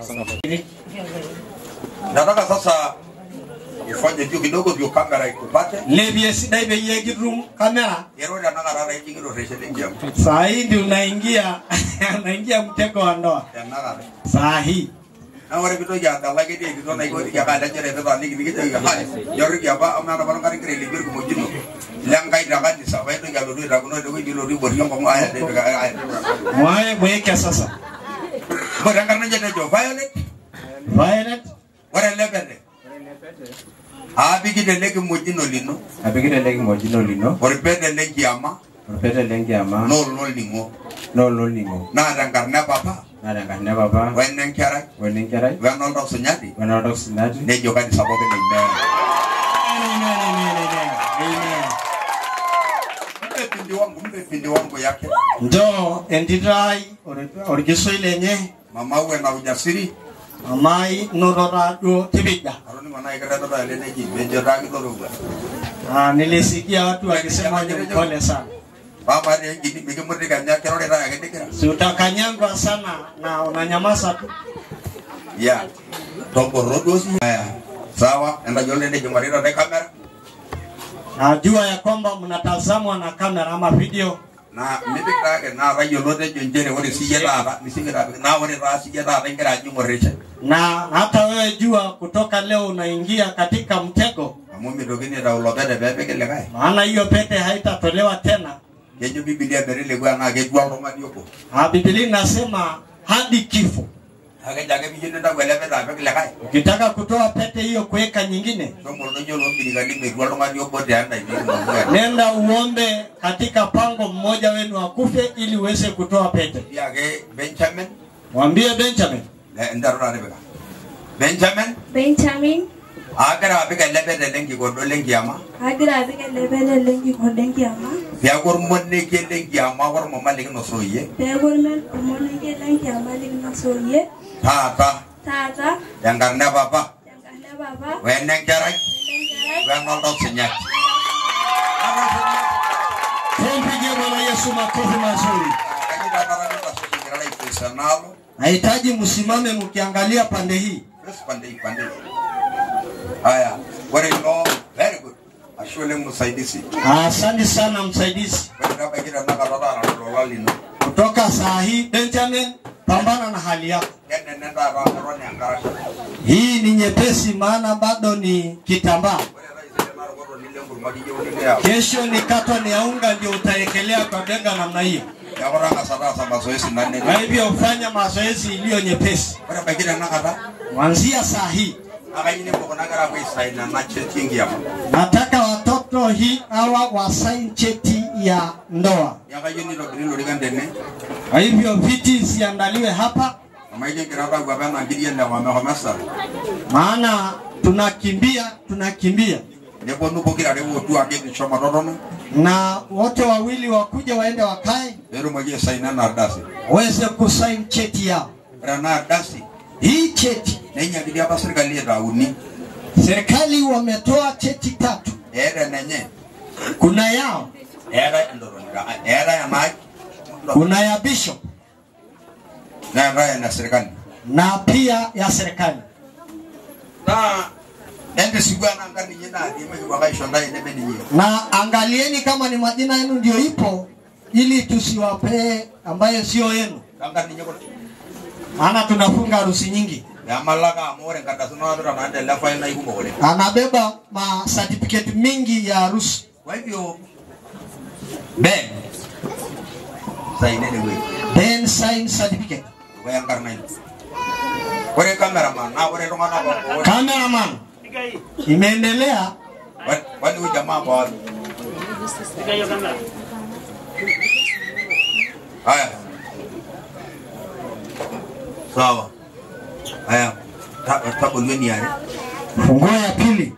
[SPEAKER 5] Nataka sasa ifanye kitu kidogo ndio kamera ikupate.
[SPEAKER 4] Lebie sidai be yegi room kamera.
[SPEAKER 5] Yerode anagarara ikingiro reshe dengia.
[SPEAKER 4] Saa hii ndio unaingia unaingia mtego wa ndoa.
[SPEAKER 5] Anagarara.
[SPEAKER 4] Saa hii.
[SPEAKER 5] Na wale kitu ya dala gidi kitu na iko ya kada jere beba ni gidi ya hali. Yori ya ba amana barang kari kiri libir kumujino. Langai daga di sabai to ya lori raguno de wi lori bori yang kamu ayat de ayat.
[SPEAKER 4] Mwae mweke sasa.
[SPEAKER 5] Barang karena jadi jo violet.
[SPEAKER 4] Violet.
[SPEAKER 5] Wale lebede. Abi gidi legi mujino lino.
[SPEAKER 3] Abi gidi legi mujino lino.
[SPEAKER 5] Wale bede legi ama.
[SPEAKER 3] Wale bede legi ama.
[SPEAKER 5] No no lingo.
[SPEAKER 3] No no lingo.
[SPEAKER 5] Na dan karena papa.
[SPEAKER 3] Na dan karena papa.
[SPEAKER 5] Wenen kara.
[SPEAKER 3] Wenen kara.
[SPEAKER 5] Wenon dok senyati.
[SPEAKER 3] Wenon dok senyati.
[SPEAKER 5] Ne joka di saboke ne me.
[SPEAKER 4] Amen.
[SPEAKER 5] Mpe pindi wangu, mpe pindi wangu yake.
[SPEAKER 4] Ndo endirai orgisoi lenye.
[SPEAKER 5] Mama uwe na ujasiri.
[SPEAKER 4] Amai norora do tibija.
[SPEAKER 5] Aroni mana ikata toto ya leneji. Benjo rangi toruga.
[SPEAKER 4] Ah, nilisikia watu wakisema ni mpole sana.
[SPEAKER 5] Baba ni gini bigi murdi kanya kero de raya gede kira.
[SPEAKER 4] Si utakanyangwa sana na unanyamaza tu.
[SPEAKER 5] Ya. Tombo rodos ya. Sawa, enda jole de jumarira de kamera.
[SPEAKER 4] Najua ya kwamba mnatazamwa na kamera ama video.
[SPEAKER 5] Na mimi kage na rayo lote jonjere wale sijela nisingira na wale ra sijela rengira jumarisha.
[SPEAKER 4] Na hata wewe jua kutoka leo unaingia katika mtego.
[SPEAKER 5] Mimi dogini ra ulobede bebe kile kai.
[SPEAKER 4] Maana hiyo pete haitatolewa tena.
[SPEAKER 5] Kenyo Biblia berile kwa na gedwa Roma dioko.
[SPEAKER 4] Ah, Biblia inasema hadi kifo.
[SPEAKER 5] Hage jage bijine nda wele beda bebe kile kai.
[SPEAKER 4] Ukitaka kutoa pete hiyo kuweka nyingine.
[SPEAKER 5] Somo lonyo lo biligani gedwa Roma dioko de anda hivi.
[SPEAKER 4] Nenda uombe katika pango mmoja wenu akufe ili uweze kutoa pete.
[SPEAKER 5] Yage Benjamin.
[SPEAKER 4] Mwambie Benjamin.
[SPEAKER 5] Ndarura rebeka. Benjamin.
[SPEAKER 8] Benjamin.
[SPEAKER 5] Agra abika lebede lengi godo lengi ama.
[SPEAKER 8] Agra abika lebede lengi godo lengi ama.
[SPEAKER 5] Ya gor monne ke lengi ama war mama lengi no soye.
[SPEAKER 8] Ya gor men monne ke lengi ama lengi no soye.
[SPEAKER 5] Tata.
[SPEAKER 8] Tata.
[SPEAKER 5] Yang karena bapa.
[SPEAKER 8] Yang karena bapa.
[SPEAKER 5] Weneng jarak. Weneng dok senyap.
[SPEAKER 4] Tumpigie Bwana Yesu makofi mazuri.
[SPEAKER 5] Kami datang kita sekitar itu personal.
[SPEAKER 4] Nahitaji msimame mkiangalia pande hii.
[SPEAKER 5] Terus pandai pandai. Haya, wale no, very good. Ashole msaidizi.
[SPEAKER 4] Asante sana msaidizi.
[SPEAKER 5] Wewe baki na nakatoa na dola lino.
[SPEAKER 4] Kutoka saa hii Benjamin, pambana na hali yako.
[SPEAKER 5] Yeye nenda roho ni angarasha.
[SPEAKER 4] Hii ni nyepesi maana bado ni kitambaa. Kesho ni kato ni aunga ndio utaekelea kwa bega namna hiyo.
[SPEAKER 5] Ya orang asara sama mazoezi nane.
[SPEAKER 4] Kwa hivyo ufanya mazoezi iliyo nyepesi.
[SPEAKER 5] Wewe baki na nakata.
[SPEAKER 4] Kuanzia saa hii.
[SPEAKER 5] Akajini mko nakara kwa isaina na cheti ingi hapa.
[SPEAKER 4] Nataka watoto hii hawa wasaini cheti ya ndoa.
[SPEAKER 5] Yakajini ndo bililo ligandene.
[SPEAKER 4] Kwa hivyo viti ziandaliwe hapa.
[SPEAKER 5] Kama hiyo kirata kwa bana ngiri ndio wamehomesa.
[SPEAKER 4] Maana tunakimbia, tunakimbia.
[SPEAKER 5] Ndipo nupo kila leo tu akeni choma rodono.
[SPEAKER 4] Na wote wawili wakuja waende wakae.
[SPEAKER 5] Leo mmoja saina na dasi.
[SPEAKER 4] Waweze kusaini cheti yao.
[SPEAKER 5] Rana dasi.
[SPEAKER 4] Hii cheti
[SPEAKER 5] nenya bidi hapa serikali ya uni.
[SPEAKER 4] Serikali wametoa cheti tatu.
[SPEAKER 5] Era nenye.
[SPEAKER 4] Kuna yao.
[SPEAKER 5] Era ndoro. Era ya maji.
[SPEAKER 4] Kuna ya bishop.
[SPEAKER 5] Na raya na serikali.
[SPEAKER 4] Na pia ya serikali.
[SPEAKER 5] Na ende sigwana ngani nyina dime kwa shonda ende beni.
[SPEAKER 4] Na angalieni kama ni majina yenu ndio ipo ili tusiwape ambayo sio yenu.
[SPEAKER 5] Ngani nyoko.
[SPEAKER 4] Maana tunafunga harusi nyingi.
[SPEAKER 5] Ya malaka amore ngata suna ndo na ende fa ina ikumo kole.
[SPEAKER 4] Anabeba ma certificate mingi ya harusi.
[SPEAKER 5] Kwa hivyo Ben sign anyway.
[SPEAKER 4] Ben sign certificate.
[SPEAKER 5] Kwa yang karena itu. Kwa cameraman, na kwa ronga na
[SPEAKER 4] cameraman. Imeendelea.
[SPEAKER 5] Kwani huyu jamaa kwa
[SPEAKER 2] Hiyo kamera.
[SPEAKER 5] Haya. Sawa. Haya. Tabu ni yale.
[SPEAKER 4] Funguo ya pili.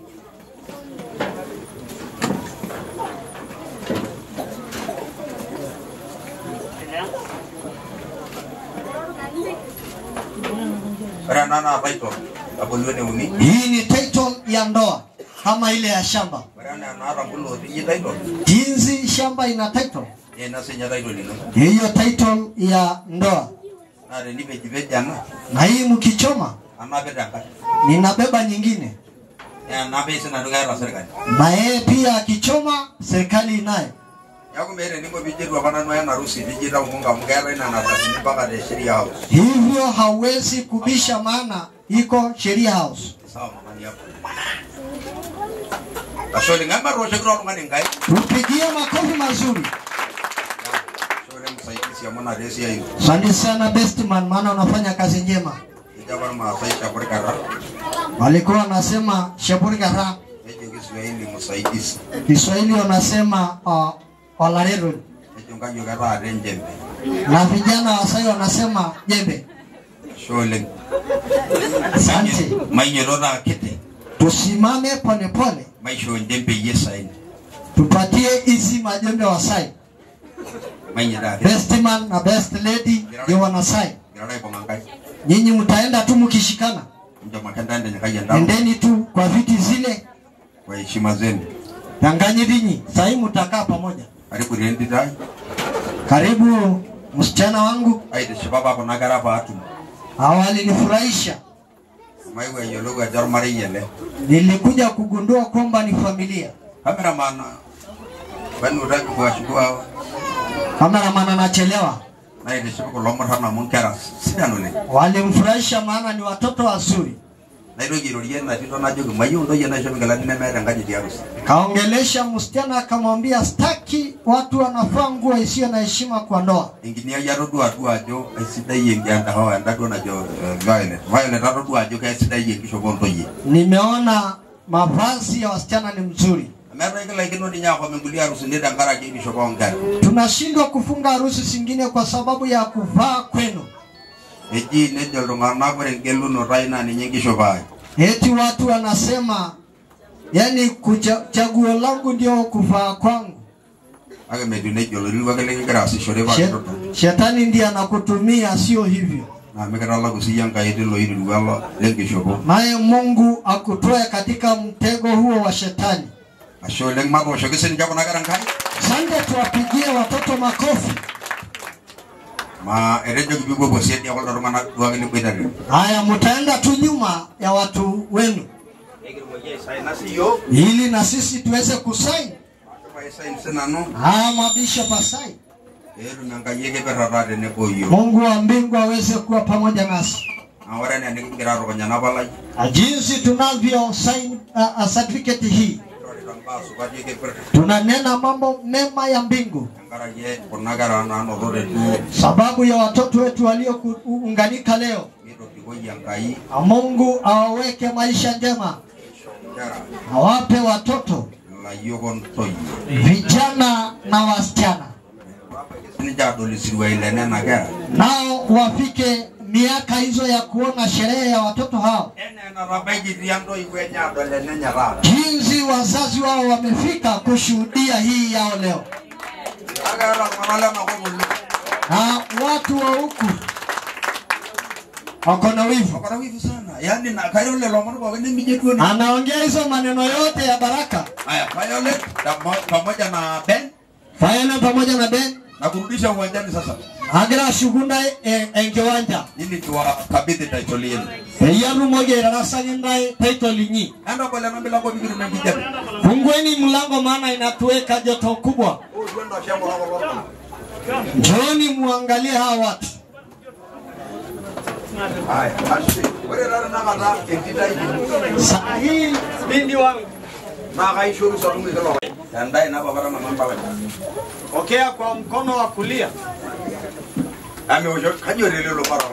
[SPEAKER 5] Nana title. Tabu ni uni.
[SPEAKER 4] Hii ni title ya ndoa kama ile ya shamba.
[SPEAKER 5] Nana rambulo ni title.
[SPEAKER 4] Jinsi shamba ina title.
[SPEAKER 5] Yeye na senya title ni.
[SPEAKER 4] Hiyo title ya ndoa.
[SPEAKER 5] Na ni vejana.
[SPEAKER 4] Na hii mkichoma
[SPEAKER 5] anabeba
[SPEAKER 4] ninabeba nyingine.
[SPEAKER 5] Ya nabesa na ndugu serikali.
[SPEAKER 4] Na yeye pia akichoma serikali inayo.
[SPEAKER 5] Yako mbele niko bijiru hapana nwa na rusi bijira umunga mgera ina na tasini mpaka de sheria house.
[SPEAKER 4] Hivyo hawezi kubisha maana iko sheria house.
[SPEAKER 5] Sawa mama yako. Asholi ngamba roje kro ngani ngai.
[SPEAKER 4] Tupigie makofi mazuri.
[SPEAKER 5] Shole msaidizi ya mwana resi ya hiyo.
[SPEAKER 4] Asante sana best man, maana unafanya kazi njema.
[SPEAKER 5] Ijaba masaisha Shaburi Kara.
[SPEAKER 4] Walikuwa wanasema Shaburi Kara.
[SPEAKER 5] Ejo Kiswahili msaidizi.
[SPEAKER 4] Kiswahili wanasema uh, Olarero.
[SPEAKER 5] Ejo kanyo Kara renjembe.
[SPEAKER 4] Na vijana wasai wanasema jembe.
[SPEAKER 5] Shole.
[SPEAKER 4] Asante.
[SPEAKER 5] Mainyorona kete.
[SPEAKER 4] Tusimame pole pole.
[SPEAKER 5] Maisho njembe yesaini.
[SPEAKER 4] Tupatie hizi majembe wasai.
[SPEAKER 5] Mainyada.
[SPEAKER 4] Best man na best lady ndio wanasai.
[SPEAKER 5] Girai kwa mangai.
[SPEAKER 4] Nyinyi mtaenda tu mkishikana.
[SPEAKER 5] Ndio matandande nyakaja ndao.
[SPEAKER 4] Endeni tu kwa viti zile.
[SPEAKER 5] Kwa heshima zenu.
[SPEAKER 4] Danganyi dinyi, sasa mtakaa pamoja.
[SPEAKER 5] Karibu rendi dai.
[SPEAKER 4] Karibu msichana wangu.
[SPEAKER 5] Aide shababa kuna garaba atu.
[SPEAKER 4] Awali nifurahisha.
[SPEAKER 5] Maiwe yologo ya jarumari yele.
[SPEAKER 4] Nilikuja kugundua kwamba ni familia.
[SPEAKER 5] Cameraman. Bani utaki kuwashukua.
[SPEAKER 4] Cameraman anachelewa.
[SPEAKER 5] Na ile shabako lomar hana munkara. Sida nule.
[SPEAKER 4] Walimfurahisha maana ni watoto wazuri.
[SPEAKER 5] Na ile jiroliye na tito na jogo mayo ndo yana shabaka la nina mera ngaji diarusi.
[SPEAKER 4] Kaongelesha msichana akamwambia staki watu wanafaa nguo isiyo na heshima kwa ndoa.
[SPEAKER 5] Inginia yarodu atu ajo sida yengi anda hawa ndado na jo violet. Violet arodu ajo ka sida yengi shogondo ye.
[SPEAKER 4] Nimeona mavazi ya wasichana ni mzuri.
[SPEAKER 5] Mera ikala ikino ni nyako mengulia harusi ndeda ngara kimi shogonga.
[SPEAKER 4] Tunashindwa kufunga harusi zingine kwa sababu ya kuvaa kwenu.
[SPEAKER 5] Eji nejo lungana kwere ngelu no raina ni nyingi shobai.
[SPEAKER 4] Eti watu wanasema yani chaguo langu ndio kuvaa kwangu.
[SPEAKER 5] Age medu nejo lulu wakele grasi shore ba
[SPEAKER 4] Shet, shetani ndiye anakutumia, sio hivyo.
[SPEAKER 5] Na mekara la kusiyanga idilo ilu wala lengi shobo.
[SPEAKER 4] Naye Mungu akutoe katika mtego huo wa shetani.
[SPEAKER 5] Ashole ngmako shogese njako nagarangai.
[SPEAKER 4] Sande tuwapigie watoto makofi.
[SPEAKER 5] Ma erejo kibigo boseti ya wala romana duwagili kwedari.
[SPEAKER 4] Haya, mtaenda tu nyuma ya watu wenu. Ili na sisi tuweze kusaini. Ah, mabishop asai. Mungu wa mbingu aweze kuwa pamoja nasi. Jinsi tunavyo sign uh, a certificate hii. Tunanena mambo mema ya mbingu. Sababu ya watoto wetu waliounganika leo. Mungu awaweke maisha njema. Awape watoto, vijana na wasichana. Nao wafike miaka hizo ya kuona sherehe ya watoto hao. Jinsi wazazi wao wamefika kushuhudia hii yao leo. Na watu wa huku wako na wivu.
[SPEAKER 5] Wako na wivu sana. Yaani na Violet lomono kwa wende mijetu ni.
[SPEAKER 4] Anaongea hizo maneno yote ya baraka.
[SPEAKER 5] Haya, Violet pamoja na Ben.
[SPEAKER 4] Violet pamoja na Ben.
[SPEAKER 5] Na kurudisha uwanjani sasa.
[SPEAKER 4] agira shugunda enkiwanja
[SPEAKER 5] ili tuwakabidhi title yenu.
[SPEAKER 4] yaru moja irarasanyindai title inyi
[SPEAKER 5] Enda kwa lana bila kwa bikiru na kijabi.
[SPEAKER 4] fungueni mlango maana inatuweka joto kubwa. Njooni muangalie hawa watu.
[SPEAKER 5] Haya, basi. Wewe rara na mara entita hii.
[SPEAKER 4] Sahi bindi wangu.
[SPEAKER 5] Na kaishuru salungu kilo. Ndai na babara na mamba wewe.
[SPEAKER 4] Okea kwa mkono wa kulia.
[SPEAKER 5] Ame ojo kanyo lelo lo para.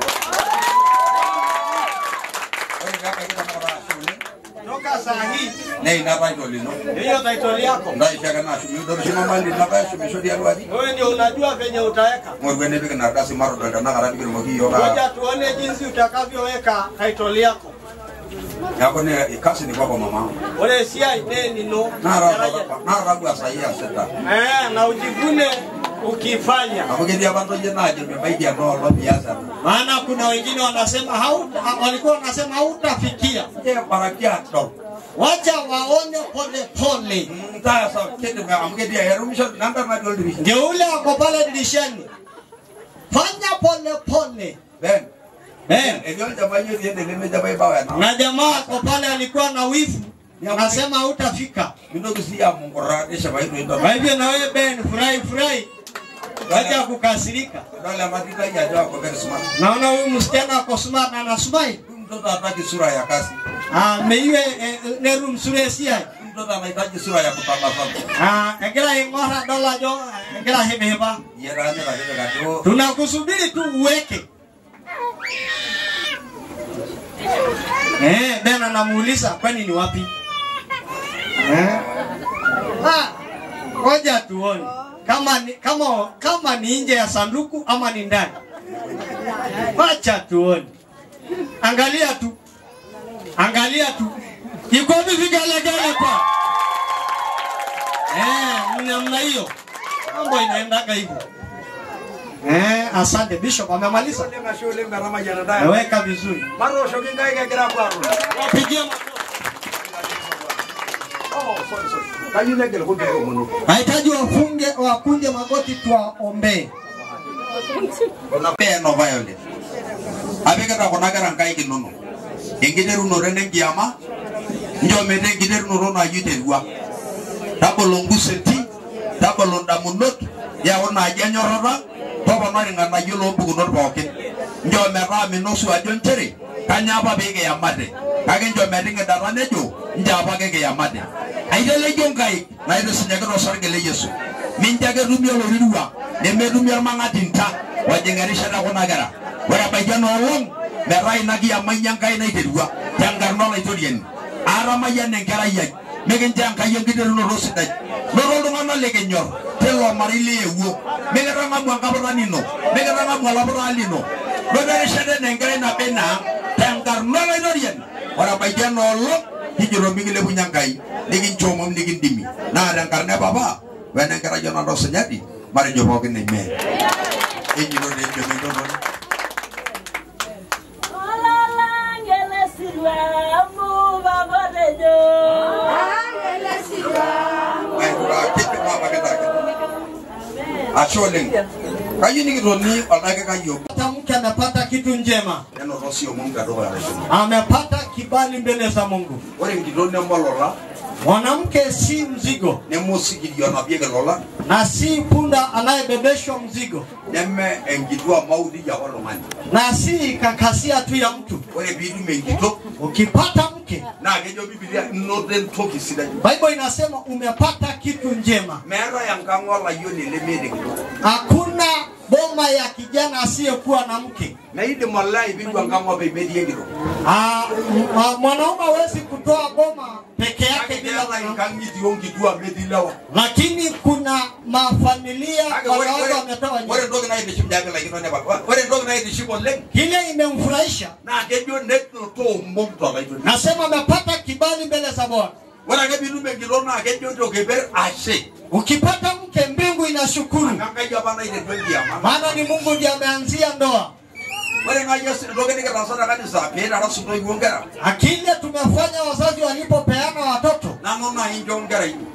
[SPEAKER 5] Wewe kaka kita para shule.
[SPEAKER 4] Toka sahi.
[SPEAKER 5] Nei na title lino.
[SPEAKER 4] Hiyo title yako.
[SPEAKER 5] Ndai shaka na shule ndo shima mali na ba shule shodi alwadi.
[SPEAKER 4] Wewe ndio unajua venye utaweka.
[SPEAKER 5] Morgane bika na dasi maro ndo na kara bikiru moki yoga.
[SPEAKER 4] Ngoja tuone jinsi utakavyoweka title yako.
[SPEAKER 5] Yako ni kasi ni kwa mama.
[SPEAKER 4] Ole sia ideni no.
[SPEAKER 5] Nara nara ragu asaiya seta.
[SPEAKER 4] Eh, na ujivune ukifanya.
[SPEAKER 5] Apogedia bantu je naje mbaidi ya no lo biasa.
[SPEAKER 4] Maana kuna wengine wanasema hauta walikuwa wanasema hautafikia.
[SPEAKER 5] Je barakia ndo.
[SPEAKER 4] Wacha waone pole pole.
[SPEAKER 5] Mtaa sawa kende kwa amugedia herumisho namba ma ndo dirisha.
[SPEAKER 4] Ndio ule ako pale dirishani. Fanya pole pole.
[SPEAKER 5] Ben.
[SPEAKER 4] Ben.
[SPEAKER 5] Enyo jamaa yeye ndiye ndiye jamaa bawa na.
[SPEAKER 4] Na jamaa ako pale alikuwa na wivu. Anasema hautafika.
[SPEAKER 5] Ndio kusia mungora desha baido ndo.
[SPEAKER 4] Kwa hivyo na wewe Ben furahi furahi. Wacha kukasirika.
[SPEAKER 5] Dole matita ya jamaa kwa very smart.
[SPEAKER 4] Naona huyu msichana ako smart na anasmile.
[SPEAKER 5] Mtoto ataki sura ya kasi.
[SPEAKER 4] Ah, meiwe neru msure sia.
[SPEAKER 5] Mtoto anahitaji sura ya kutabasamu.
[SPEAKER 4] Ah, ekira ingora dola jo, ekira hebeba.
[SPEAKER 5] Yera ni la gato.
[SPEAKER 4] Tunakusubiri tu uweke. Eh, Ben anamuuliza kwani ni wapi? Eh? Ah, ngoja tuone. Kama ni kama kama ni nje ya sanduku ama ni ndani. Acha tuone. Angalia tu. Angalia tu. Iko vipi gale gale kwa? Eh, namna hiyo. Mambo inaendaga hivyo. Eh, asante Bishop amemaliza.
[SPEAKER 5] Ndio shule ngarama jana dai.
[SPEAKER 4] Weka vizuri.
[SPEAKER 5] Maro shoki ngai gagira kwa ru.
[SPEAKER 4] Pigia
[SPEAKER 5] Oh, sorry sorry. Kaji negele kwa mno.
[SPEAKER 4] Hahitaji wafunge wakunje magoti tuwaombee.
[SPEAKER 5] Ona pe no violence. Abeka ta kona gara ngai kinono. Engideru no rene ngiama. Njo mede ngideru no rono ayute ruwa. Tabolongu seti, tabolonda munot, ya ona ajanyorora, toba mari ngana yolo bugunor boke. Njo mera minosu ajontere, kanya ba bege ya made. Kage njo medinge darane jo, nja ba gege ya made. Aidele jongai, na ile sinyaga no sargele Yesu. Minjaga rumio lo riruwa, ne medumia manga tinta, wajengarisha na kona gara. Wara bajano wong, merai nagi ya manyangai na iderwa, jangarno la itorien. Arama ya nengara ya. Megen jang kayo gider no rosidaj. Loro lo ngana lege nyor. Telo marile ewo. Megen ranga mo ngabra nino. Megen ranga mo labra lino. Loro shade nengara na bena. Jangar no la itorien. Wara bajano lo hijro mingile bunyangai. Nigin chomom nigin dimi. Na dan karena baba. Wena kara jona ro senyadi. Mari jopo kene me. Hijro de jemi do. Achole. Kaji ni roni alaka kayo.
[SPEAKER 4] Mke amepata kitu njema.
[SPEAKER 5] Neno rosi Mungu adoa Yesu.
[SPEAKER 4] Amepata kibali mbele za Mungu.
[SPEAKER 5] Ore ngidone mbolola.
[SPEAKER 4] Mwanamke si mzigo.
[SPEAKER 5] Ne musiki diona biega lola.
[SPEAKER 4] Na si punda anayebebeshwa mzigo.
[SPEAKER 5] Neme engidua maudi ya holomani.
[SPEAKER 4] Na si kakasia tu ya mtu.
[SPEAKER 5] Ore bidu mengito.
[SPEAKER 4] Ukipata mke.
[SPEAKER 5] Na gejo Biblia noden toki sida.
[SPEAKER 4] Bible inasema umepata kitu njema.
[SPEAKER 5] Mera yankangola yoni lemede kido.
[SPEAKER 4] Hakuna boma ya kijana asiyekuwa na mke.
[SPEAKER 5] Na ide malai bidu ankangola bebedi yengiro.
[SPEAKER 4] Ah, mwanaume hawezi kutoa boma peke yake bila
[SPEAKER 5] mwanamke. Ngidua medilawa.
[SPEAKER 4] Lakini kuna mafamilia wanawake wametoa nyumba.
[SPEAKER 5] Ore ndogo na ide shimjaga la kinone baba. Ore ndogo na ide shibo leng.
[SPEAKER 4] Ile imemfurahisha.
[SPEAKER 5] Na gejo neto to mbomto la ide.
[SPEAKER 4] Nasema amepata kibali mbele za Bwana.
[SPEAKER 5] Ora ge bidu mengiro na gejo to geber ashe.
[SPEAKER 4] Ukipata mke mbingu inashukuru.
[SPEAKER 5] Ngakaja bana ide twenty ama.
[SPEAKER 4] Maana ni Mungu ndiye ameanzia ndoa.
[SPEAKER 5] Wale na Yesu ndogo ni kanisa kanisa pera na sundo iongera.
[SPEAKER 4] Akili tumefanya wazazi walipopeana watoto.
[SPEAKER 5] Na mama injongera.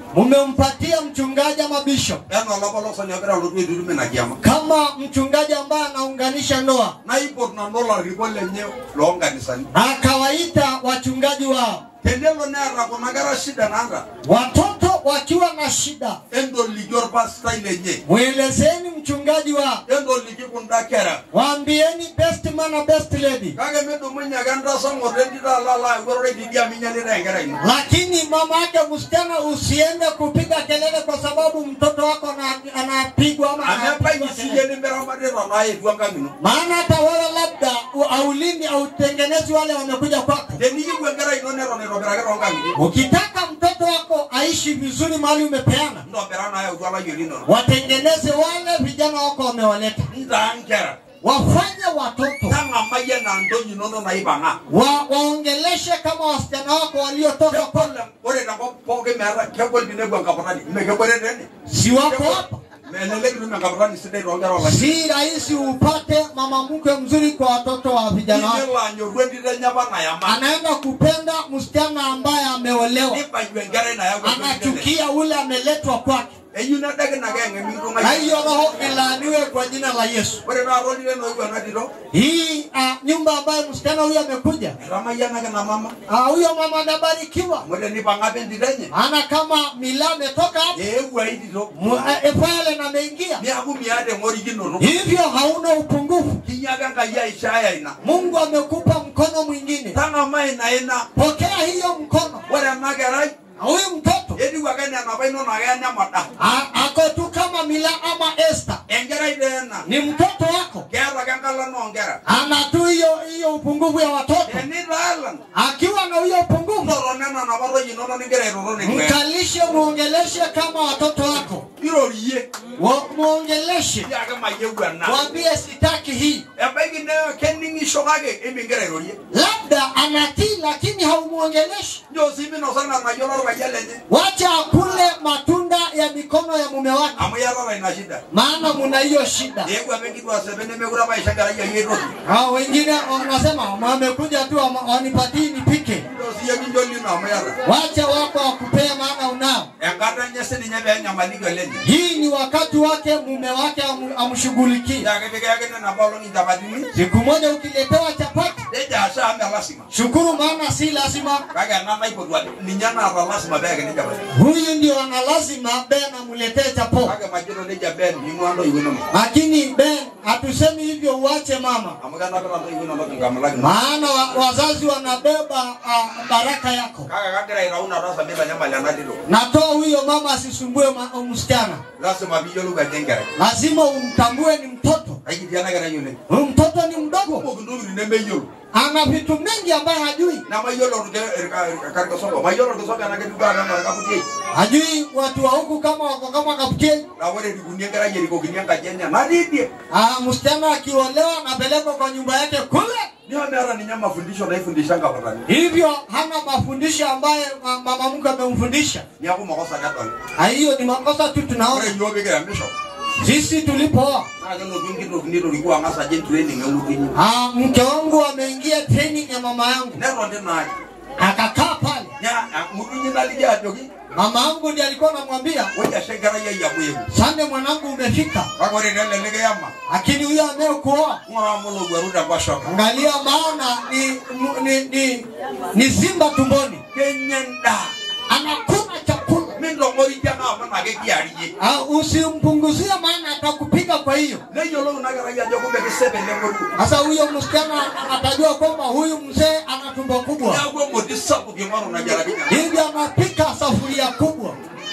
[SPEAKER 4] Mumempatia mchungaji ama bishop.
[SPEAKER 5] Eno lopolo sonyokera lotu edurume na kiama.
[SPEAKER 4] Kama mchungaji ambaye anaunganisha ndoa.
[SPEAKER 5] Na ipo na ndola ribole nye longa nisani.
[SPEAKER 4] Akawaita wachungaji wao.
[SPEAKER 5] Tendelo nera kuna gara shida nanga.
[SPEAKER 4] Watoto wakiwa na shida.
[SPEAKER 5] Endo ligior pasta ile nye.
[SPEAKER 4] Mwelezeni mchungaji wao.
[SPEAKER 5] Endo ligi kunda kera.
[SPEAKER 4] Waambieni best man na best lady.
[SPEAKER 5] Kage medo mwenye ganda songo rendi da la la gore didia minyali da ngara ina.
[SPEAKER 4] Lakini mama yake msichana usiende kupiga kelele kwa sababu mtoto wako anapigwa ama
[SPEAKER 5] anapigwa. Amepigwa ni meramade na naye tuanga mino.
[SPEAKER 4] Maana hata wale labda aulindi au tengenezi wale wamekuja kwako.
[SPEAKER 5] Deni yiwe ngara ino nero nero beraga ronga mino.
[SPEAKER 4] Ukitaka mtoto wako aishi vizuri mahali umepeana.
[SPEAKER 5] Ndo berana ya ujala yolino.
[SPEAKER 4] Watengeneze wale vijana wako wamewaleta.
[SPEAKER 5] Ndaangera.
[SPEAKER 4] Wafanye watoto
[SPEAKER 5] kama maye na ndonyi nono na ibanga
[SPEAKER 4] wa waongeleshe kama wasichana wako waliotoka
[SPEAKER 5] pole ore na poke mera kebol binegwa ngapatani mmekebole nene
[SPEAKER 4] si wako hapa
[SPEAKER 5] menele kitu ngapatani side rongera wala
[SPEAKER 4] si rahisi upate mama mke mzuri kwa watoto wa vijana wako
[SPEAKER 5] ni la nyorwendi de nyaba na yama
[SPEAKER 4] anaenda kupenda msichana ambaye ameolewa
[SPEAKER 5] ni pajwengare na yako
[SPEAKER 4] anachukia ule ameletwa kwake.
[SPEAKER 5] Eyuna dage na genge mironga.
[SPEAKER 4] Na hiyo roho ilaaniwe kwa jina la Yesu.
[SPEAKER 5] Wale na roli leno hiyo anadiro.
[SPEAKER 4] Hii uh, nyumba ambayo msichana huyu amekuja.
[SPEAKER 5] Rama yana na mama.
[SPEAKER 4] Ah uh, huyo mama anabarikiwa.
[SPEAKER 5] Mwende ni pangabe ndirenye.
[SPEAKER 4] Ana kama mila ametoka hapo.
[SPEAKER 5] Eh waidi ro.
[SPEAKER 4] Efale na ameingia.
[SPEAKER 5] Ni abu miade morigino ro.
[SPEAKER 4] Hivyo hauna upungufu.
[SPEAKER 5] Kinyaga ngaya ishaya ina.
[SPEAKER 4] Mungu amekupa mkono mwingine.
[SPEAKER 5] Tanga mai na ina.
[SPEAKER 4] Pokea hiyo mkono.
[SPEAKER 5] Wale nagarai.
[SPEAKER 4] Huyu mtoto
[SPEAKER 5] edi wakani anabaino na ganya mata
[SPEAKER 4] ako tu kama Mila ama Esther
[SPEAKER 5] engera idena
[SPEAKER 4] ni mtoto wako
[SPEAKER 5] kera gangala no ngera
[SPEAKER 4] ana tu hiyo hiyo upungufu ya watoto
[SPEAKER 5] ni dalan
[SPEAKER 4] akiwa na hiyo upungufu
[SPEAKER 5] ndo nena na baro yino no ngera ro ni kwe
[SPEAKER 4] mkalishe muongeleshe kama watoto wako
[SPEAKER 5] iro riye
[SPEAKER 4] wa muongeleshe
[SPEAKER 5] ya kama yewa na
[SPEAKER 4] waambie sitaki hii
[SPEAKER 5] ebegi ne keningi shogage emi ngera ro riye
[SPEAKER 4] labda anatii lakini haumuongeleshi
[SPEAKER 5] ndio sibi no sana na yoro
[SPEAKER 4] wacha kule matunda ya mikono ya mume wake
[SPEAKER 5] amuyara ina shida
[SPEAKER 4] maana mna hiyo shida
[SPEAKER 5] yego amekitwa sebene megura maisha gara ya yero
[SPEAKER 4] hao wengine wanasema wamekuja tu wanipatie nipike
[SPEAKER 5] ndio siye kinjoli na amuyara
[SPEAKER 4] wacha wako wakupea maana unao
[SPEAKER 5] engata nyese ni nyebe nyamaligo leni
[SPEAKER 4] hii ni wakati wake mume wake amshughulikie
[SPEAKER 5] ya kipeke yake na balo ni tabadini
[SPEAKER 4] siku moja ukiletewa chapati
[SPEAKER 5] deja asha ame lazima
[SPEAKER 4] shukuru maana si lazima
[SPEAKER 5] kaga na naipo dwa ni nyana aba lazima bega ni jabali
[SPEAKER 4] huyu ndio ana lazima Ben amuletee chapo
[SPEAKER 5] kaga majiro deja Ben ni mwando yuno
[SPEAKER 4] lakini Ben hatusemi hivyo uache mama
[SPEAKER 5] amagana kana ndo yuno ndo ngamala
[SPEAKER 4] maana wa, wazazi wanabeba uh, baraka yako
[SPEAKER 5] kaga kagira irauna rasa beba nyama la ndilo
[SPEAKER 4] natoa huyo mama asisumbue msichana
[SPEAKER 5] lazima bijo lugha jengere
[SPEAKER 4] lazima umtambue ni mtoto
[SPEAKER 5] aikidiana kana yule
[SPEAKER 4] huyu mtoto ni mdogo
[SPEAKER 5] mugunduri nembe yolo
[SPEAKER 4] ana vitu mingi ambaye hajui
[SPEAKER 5] na mayolo ruke karika songo mayolo ruke songo anake duka na kaputie
[SPEAKER 4] hajui watu wa huku kama wako kama kaputie
[SPEAKER 5] na wale digunia gara yeri ko kinyanga jenya na didie
[SPEAKER 4] ah msichana akiolewa anapelekwa kwa nyumba yake kule
[SPEAKER 5] ndio mara ni nyama fundisho na ifundishanga patani
[SPEAKER 4] hivyo hana mafundisho ambaye mama mke amemfundisha
[SPEAKER 5] ni hapo makosa gato
[SPEAKER 4] hiyo ni makosa tu tunaona
[SPEAKER 5] ore yobe gara misho
[SPEAKER 4] sisi tulipo
[SPEAKER 5] na ndio vingi ndio ndio likuwa ngasa je training ngudini
[SPEAKER 4] ah mke wangu ameingia training ya mama yangu
[SPEAKER 5] nero ndio na
[SPEAKER 4] akakaa pale
[SPEAKER 5] ya mudunyi dalija jogi
[SPEAKER 4] mama yangu ndiye alikuwa anamwambia
[SPEAKER 5] wewe shegara ya ya mwewe
[SPEAKER 4] sande mwanangu umefika
[SPEAKER 5] wako ndio lelege yama
[SPEAKER 4] lakini huyo amekuoa
[SPEAKER 5] ngora mulo gwaruda kwa shoka
[SPEAKER 4] angalia maana ni ni ni ni simba tumboni
[SPEAKER 5] kenyenda
[SPEAKER 4] anakula chakula
[SPEAKER 5] mindo ngori jana mama gekiariye
[SPEAKER 4] ah usimpunguzia maana atakupiga kwa hiyo
[SPEAKER 5] leo leo nagara ya jogo be sebe lengo
[SPEAKER 4] sasa huyo msichana atajua kwamba huyu mzee ana tumbo kubwa
[SPEAKER 5] yago modisa kugimaro na jarabina
[SPEAKER 4] hivi anapika safuria kubwa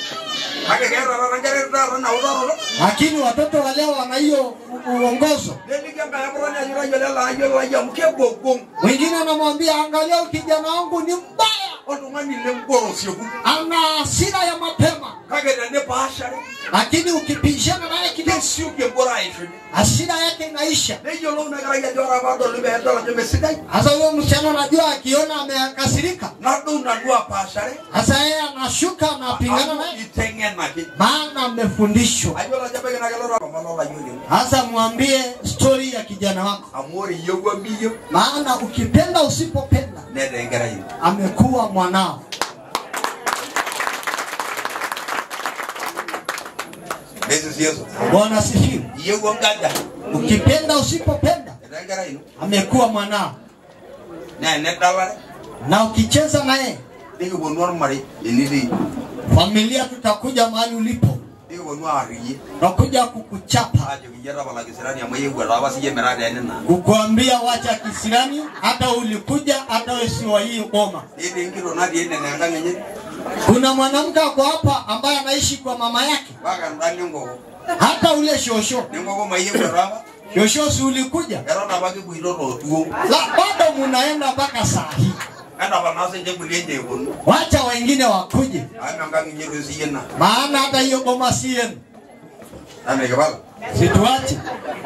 [SPEAKER 5] akegera na jarabina na udaro
[SPEAKER 4] lakini watoto wa leo wana hiyo uongozo
[SPEAKER 5] nilikianga ya brani ajira yele la yele ya mkebogo
[SPEAKER 4] mwingine anamwambia angalia kijana wangu ni mbaya
[SPEAKER 5] watu mani lemboro sio
[SPEAKER 4] ana hasira ya mapema
[SPEAKER 5] kagera ne pashare
[SPEAKER 4] lakini ukipishana naye kidogo
[SPEAKER 5] sio kembora hivi
[SPEAKER 4] hasira yake inaisha
[SPEAKER 5] leo leo nagara ya jora bado limeenda la jeme sidai
[SPEAKER 4] sasa huyo msichana anajua akiona amekasirika
[SPEAKER 5] na ndo unajua pashare
[SPEAKER 4] sasa yeye anashuka na pingana naye
[SPEAKER 5] itengena ki
[SPEAKER 4] maana amefundishwa
[SPEAKER 5] ajola jabega na galora malola yule
[SPEAKER 4] sasa mwambie story ya kijana wako
[SPEAKER 5] amori yogo biyo
[SPEAKER 4] maana ukipenda usipopenda
[SPEAKER 5] nende ngara hiyo
[SPEAKER 4] amekuwa mwanao
[SPEAKER 7] Bwana asifiwe. Ukipenda usipopenda, amekuwa mwanao. Na ukicheza naye, familia tutakuja mahali ulipo. Nakuja kukuchapa, kukuambia wacha kisirani, hata ulikuja hata wesiwa hii boma. Kuna mwanamke ako hapa ambaye anaishi kwa mama yake, hata ule shosho shosho si ulikuja, la bado munaenda mpaka saa hii. Wacha wengine wakuje, maana hata hiyo boma si yenu. Situachi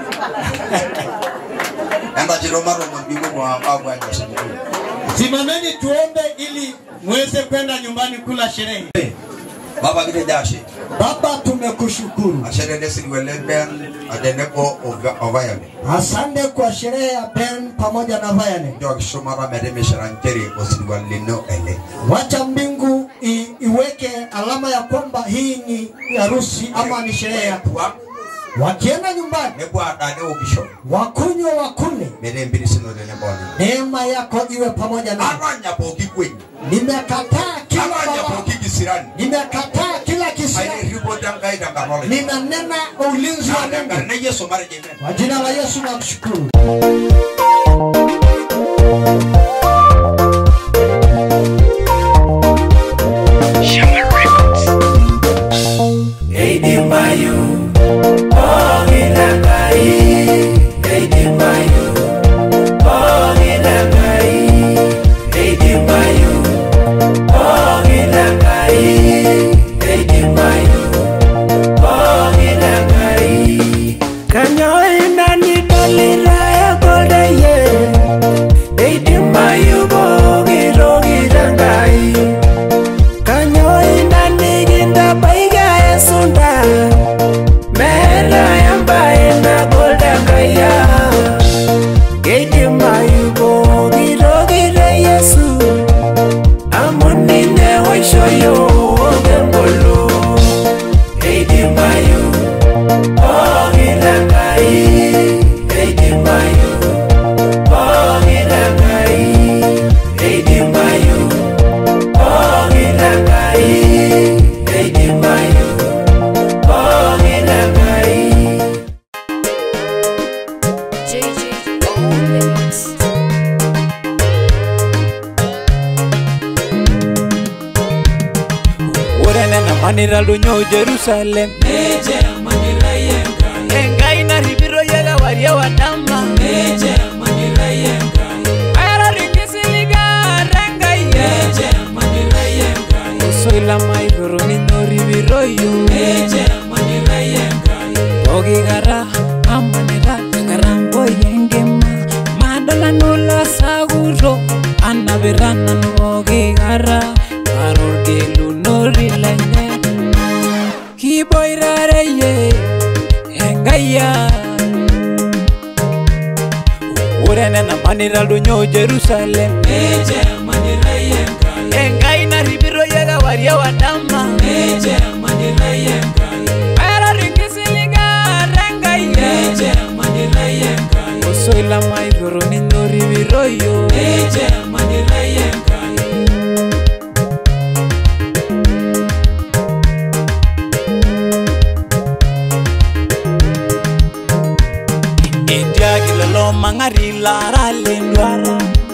[SPEAKER 7] simameni tuombe ili muweze kwenda nyumbani kula sherehe.
[SPEAKER 5] Baba kile jashe.
[SPEAKER 7] Baba tumekushukuru.
[SPEAKER 5] Asante siliwele Ben adeneko ovayane.
[SPEAKER 7] Asante kwa sherehe ya Ben pamoja na Vayane.
[SPEAKER 5] Ndio akishomara medeme sharanteri osiliwale no ele.
[SPEAKER 7] Wacha mbingu i, iweke alama ya kwamba hii ni harusi ama ni sherehe ya tua. Wakienda nyumbani, wakunywa wakune, neema yako iwe pamoja na. Nimekataa kila baba, nimekataa kila kisirani, ninanena ulinzi wa Mungu. Kwa jina la Yesu nakushukuru.
[SPEAKER 10] Maniraldo nyo Jerusalem Neje manirayenga Engai na ribiro yega waria wadama Neje manirayenga Ayara ringisiliga rengai Neje manirayenga Usoila maibiro nino ribiro yu Neje manirayenga Ogi gara amanira Ngarambo yengema Madala nula saguro Anabirana nuogi gara Karor gelu nori lanye Kiboirare ye Engaya Urene na maniraldo nyo Jerusalem Neje manirayenga Engai na ribiro yega waria wadama Neje manirayenga Ayara ringisiliga rengai Neje manirayenga Usoila maibiro nino ribiro yo Neje manirayenga Mangari lara lendwara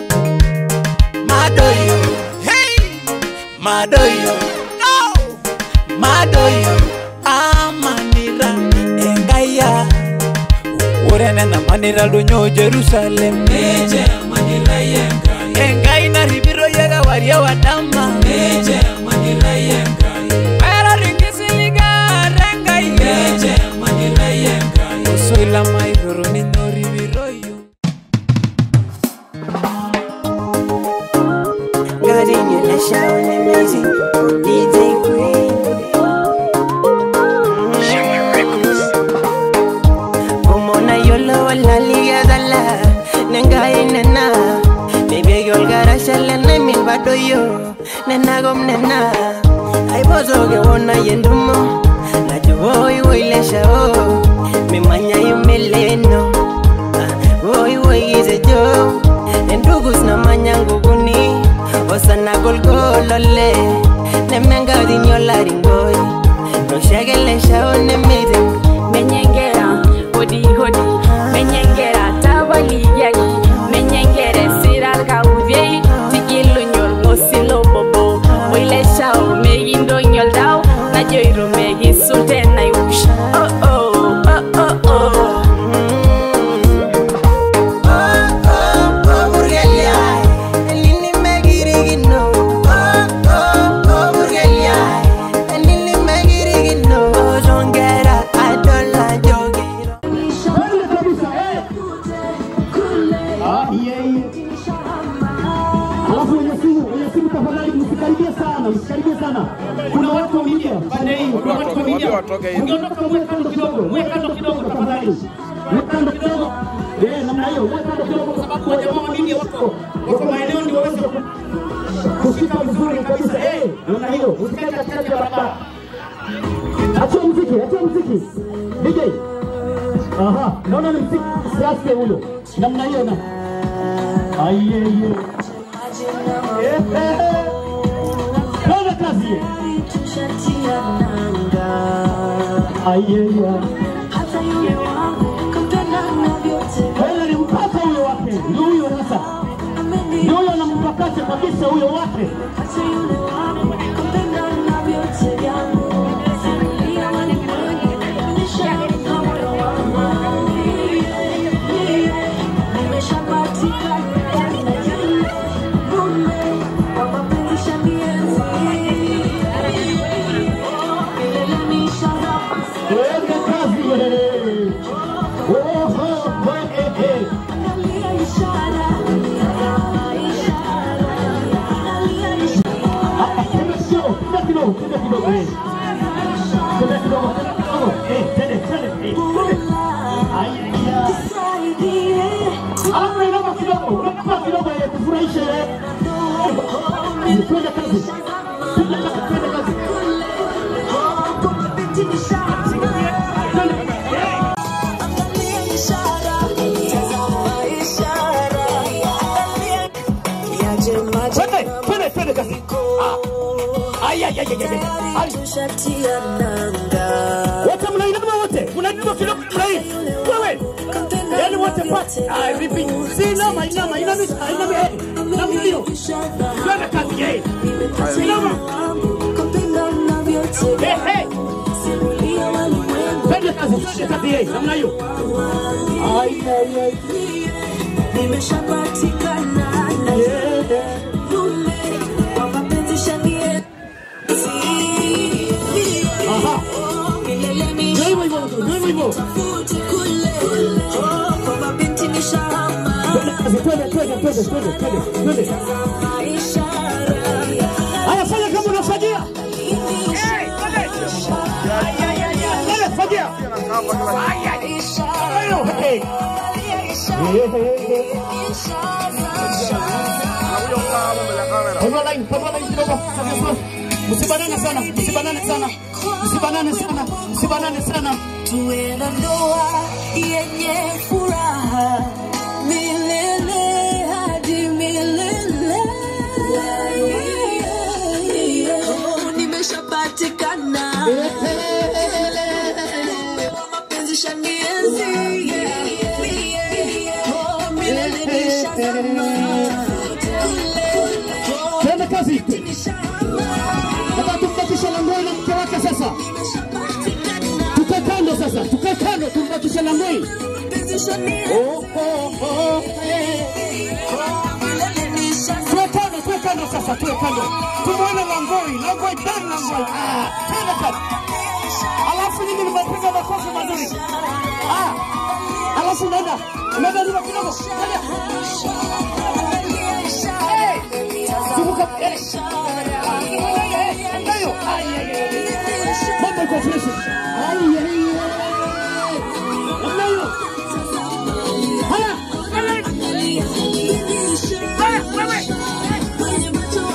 [SPEAKER 10] Madoyo Hey Madoyo No Madoyo Amanira Engaya Urene na manira lunyo Jerusalem Neje manira yenga Engai na ribiro yega waria wadama Neje manira yenga Ayara ringisiliga rengai Neje manira yenga Usoila maibiro nino ribiro yu
[SPEAKER 11] God in you, let's shout amazing. D J Queen. Shower Records. Pomona yolo wala liga dala. Nenga inena. Baby girl gara shala na mi badoyo. Nena gom nena. Ai bozo ge wona yendumo. Na Oi oi lesha oh mimanya yumeleno Oi oi ize jo Endugus na manyangu guni Osana golgolole Nemenga dinyola ringoi No shagele shao nemeze
[SPEAKER 12] Menyengera hodi hodi Menyengera tabali yagi Menyengere siralga uvei Tigilu nyol ngosilo bobo Wile shao megindo nyol dao Na joiru megi sulte na yush Oh oh oh oh oh
[SPEAKER 2] Msikaribie sana. Kuna watu wa media pande hii, kuna watu wa media. Ungeondoka mweka kando kidogo, mweka kando kidogo tafadhali. Mweka kando kidogo. Eh, namna hiyo, mweka kando kidogo kwa sababu wa jamaa wa media wako wako maeneo ndio waweze kufika vizuri kabisa. Eh, namna hiyo, usikae katikati ya barabara. Achia muziki, achia muziki. D J. Aha, naona ni muziki siasi huyo. Namna hiyo na. Aiye ye. Eh eh. Kona kazi ye. Aiyeya. Wala ni mpaka huyo wake. Ndio huyo sasa. Ndio huyo anampakacha kabisa huyo wake. Wote mnainama wote, mnainama kidogo mnai. Wewe. Yaani wote pati. Ah, vipi? Si inama inama inama inama. Namna hiyo. Kwenda kazi yeye. Inama. Eh eh. Kwenda kazi, kwenda kazi yeye. Namna hiyo. Ai ai ai. Nimeshapatikana. Aha. Ndio hivyo, ndio hivyo. Twende, twende, twende, twende, twende, twende. Haya, fanya kama unafagia. Eh, twende. Ay ay ay ay. Twende, fagia. Ay ay. Ayo, hey. Kama line, kama line kidogo. Msibanane sana, msibanane sana. Msibanane sana, msibanane sana. Tuwe na ndoa yenye furaha milele hadi milele. Oh, nimeshapatikana. Mapenzi shanienzi. Oh, milele nishazama. Twende kazi. Nataka tumbakishe Langoi na mke wake sasa. Tukae kando sasa, tukae kando tumbakishe Langoi. Oh oh oh. Tuwe kando, tuwe kando sasa, tuwe kando. Tumuone Langoi, Langoi ndani Langoi. Ah, twende kazi. Alafu nyinyi mnapiga makofi mazuri. Ah. Alafu unaenda, unaenda nyuma kidogo. Hey. Tubuka. Hey. Mambo iko fresh. Ai ai. Namna hiyo. Haya. Haya, wewe.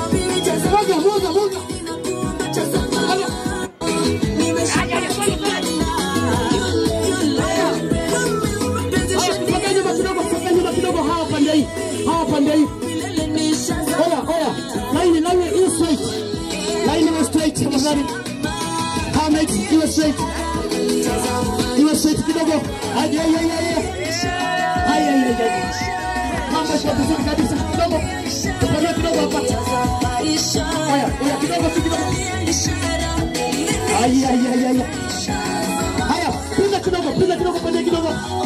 [SPEAKER 2] Moja, moja, moja. Haya. Haya, haya,
[SPEAKER 13] tafadhali. Hamed, iwe straight. Iwe straight kidogo. Aje aje aje. Aje aje aje. Mambo kwa vizuri kabisa. Kidogo. Tupeleke kidogo hapa. Haya, haya kidogo tu kidogo. Aje aje aje aje. Haya, pinda kidogo, pinda kidogo, pinda kidogo.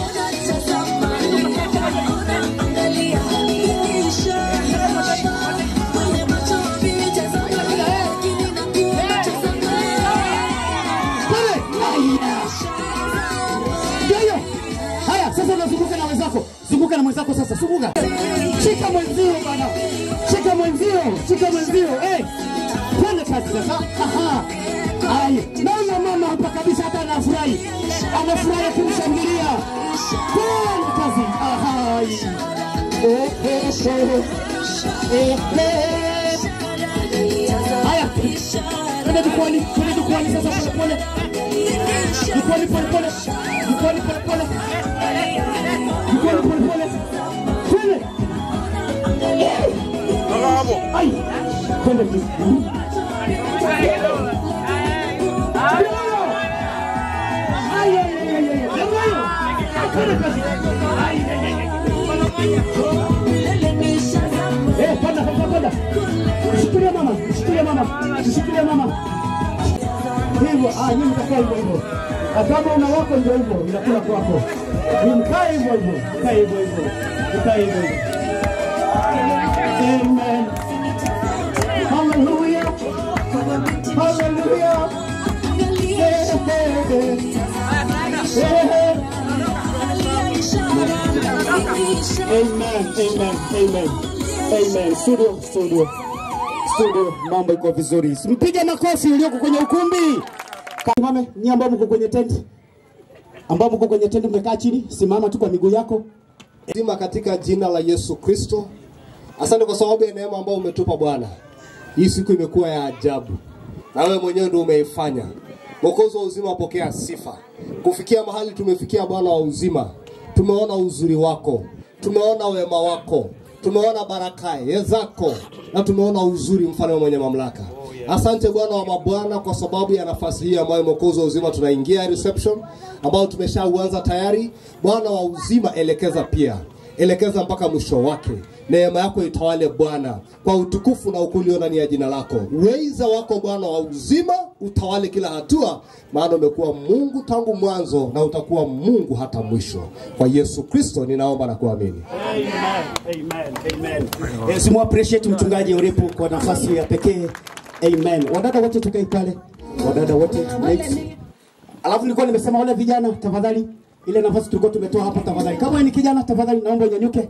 [SPEAKER 13] Sasa nazunguka na wenzako. Zunguka na mwenzako sasa. Zunguka. Shika mwenzio bana. Shika mwenzio. Shika mwenzio. Eh. Twende kazi sasa. Aha. Ai. Naona mama hapa kabisa hata anafurahi. Anafurahi kumshangilia. Twende kazi. Aha. Eh eh eh. Eh. Haya. Twende tukwani. Twende tukwani sasa pole pole. Tukwani pole pole. Tukwani pole pole. Pole pole pole. Twende. Bravo. Ai. Twende. Ai ai ai ai. Twende kazi. Ai ai ai. Eh, panda panda panda. Shikilia mama, shikilia mama. Shikilia mama. Hivyo, ah, nyinyi mtakaa hivyo hivyo. Kama una wako ndio hivyo, inakula kwako. Mkae hivyo hivyo, mkae hivyo hivyo, mkae hivyo hivyo. Amen. Hallelujah. Hallelujah. Amen, amen, amen. Amen. Studio, studio. Studio, mambo iko vizuri. Mpige makofi ulioko kwenye ukumbi. Simame, nyie ambao mko kwenye tent. Ambao mko kwenye tent mmekaa chini, simama tu kwa miguu yako.
[SPEAKER 14] Zima katika jina la Yesu Kristo. Asante kwa sababu ya neema ambayo umetupa Bwana. Hii siku imekuwa ya ajabu. Na wewe mwenyewe ndio umeifanya. Mwokozi wa uzima, pokea sifa. Kufikia mahali tumefikia Bwana wa uzima, tumeona uzuri wako, tumeona wema wako, tumeona baraka zako, na tumeona uzuri mfalme mwenye mamlaka. Asante Bwana wa mabwana kwa sababu ya nafasi hii ambayo mwokozi wa uzima tunaingia reception ambao tumeshauanza tayari. Bwana wa uzima, elekeza pia. Elekeza mpaka mwisho wake. Neema yako itawale Bwana kwa utukufu na ukuli ndani ya jina lako. Uweza wako Bwana wa uzima utawale kila hatua, maana umekuwa Mungu tangu mwanzo na utakuwa Mungu hata mwisho. Kwa Yesu Kristo ninaomba na kuamini.
[SPEAKER 13] Amen. Amen. Amen. Eh, simu appreciate mchungaji Orepo kwa nafasi ya pekee. Amen. Wadada wote tukae pale. Wadada wote next. Alafu nilikuwa nimesema wale vijana tafadhali, ile nafasi tulikuwa tumetoa hapa tafadhali. Kama ni kijana tafadhali naomba unyanyuke.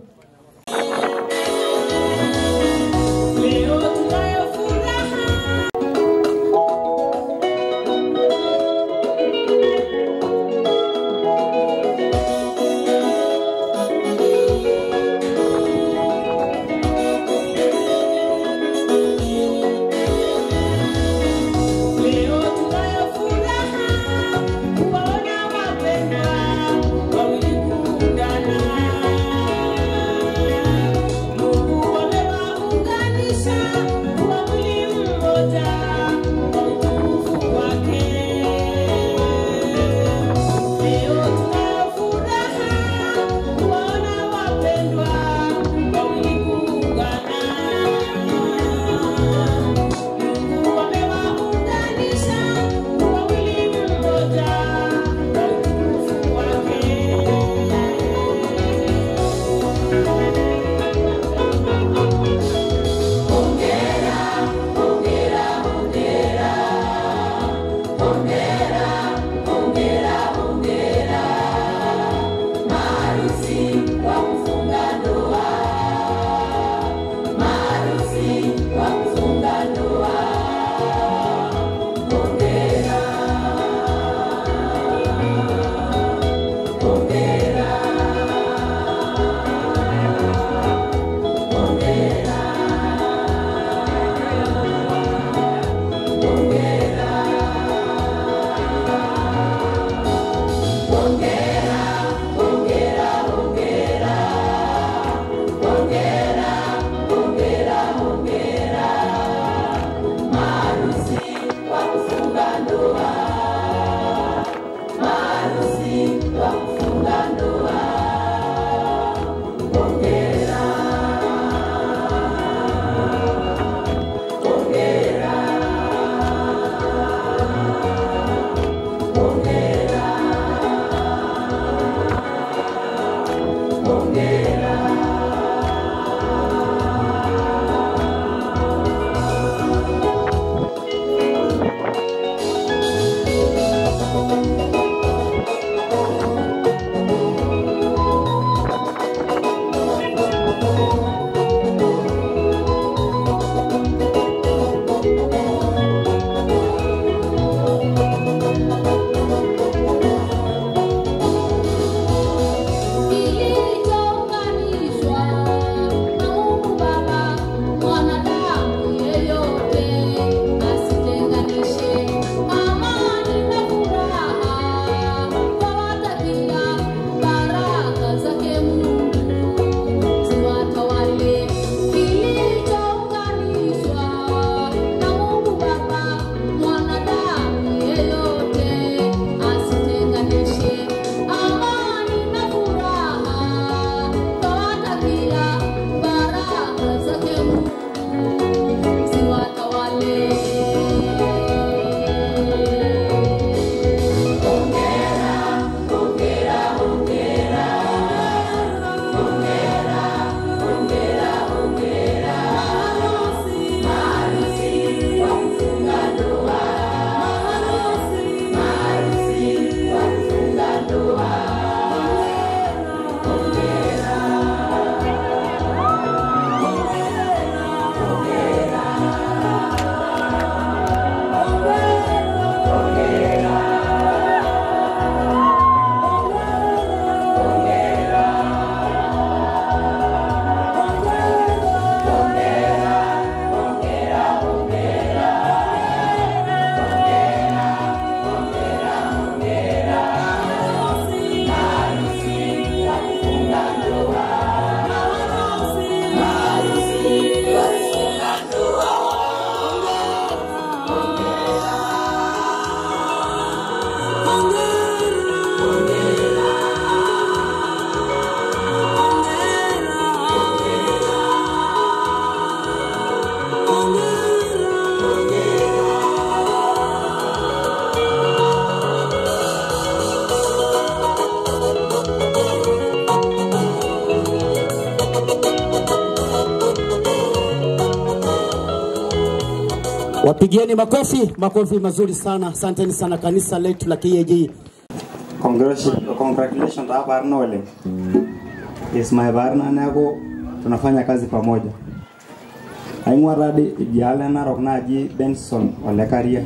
[SPEAKER 13] Wapigieni makofi, makofi mazuri sana. Asanteni sana kanisa letu la K A G.
[SPEAKER 15] Congratulations, congratulations ta barna wale. Is my barna nako tunafanya kazi pamoja. Aingwa radi idiala na roknaji Benson wale Karia.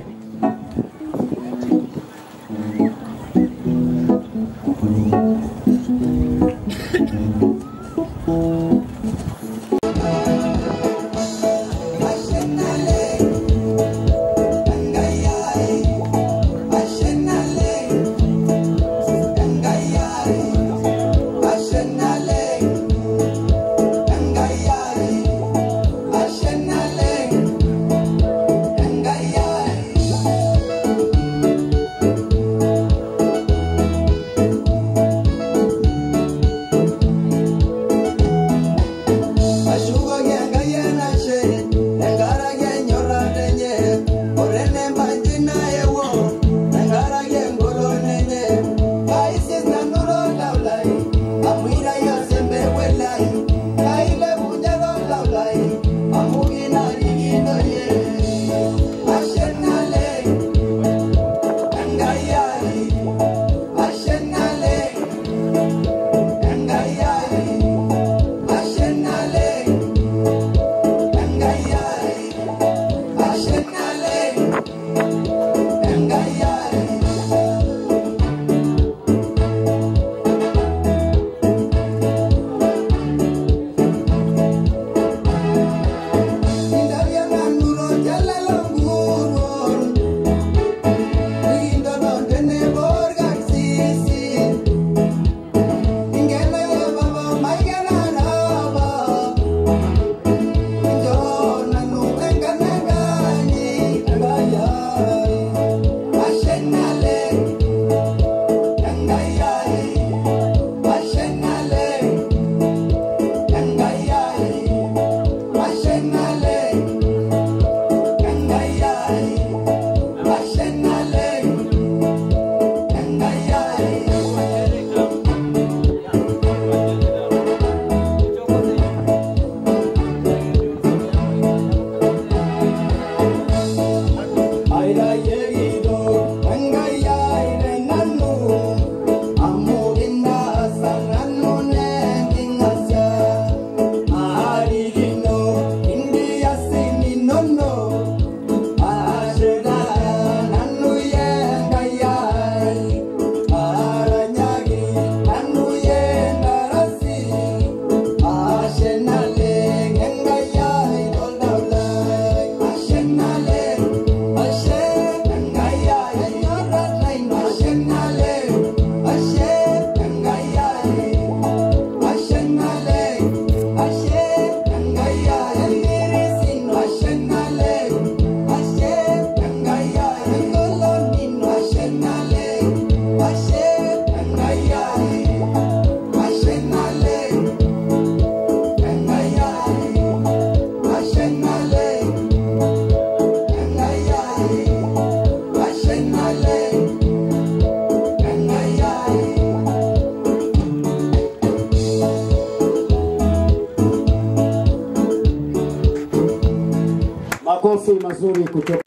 [SPEAKER 13] Makofi mazuri kutoka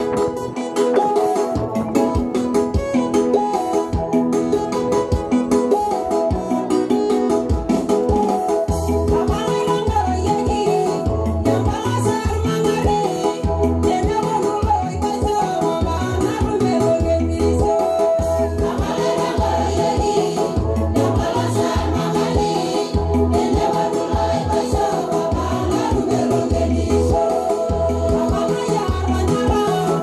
[SPEAKER 16] Mama,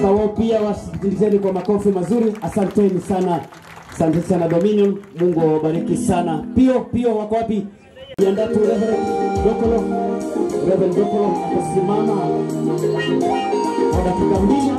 [SPEAKER 13] Sasa wao pia wasikilizeni kwa makofi mazuri. Asanteni sana. Asante sana Dominion. Mungu awabariki sana. Pio pio wako wapi? Jiandaa tu Reverend Dokolo. Reverend Dokolo atasimama kwa dakika mbili.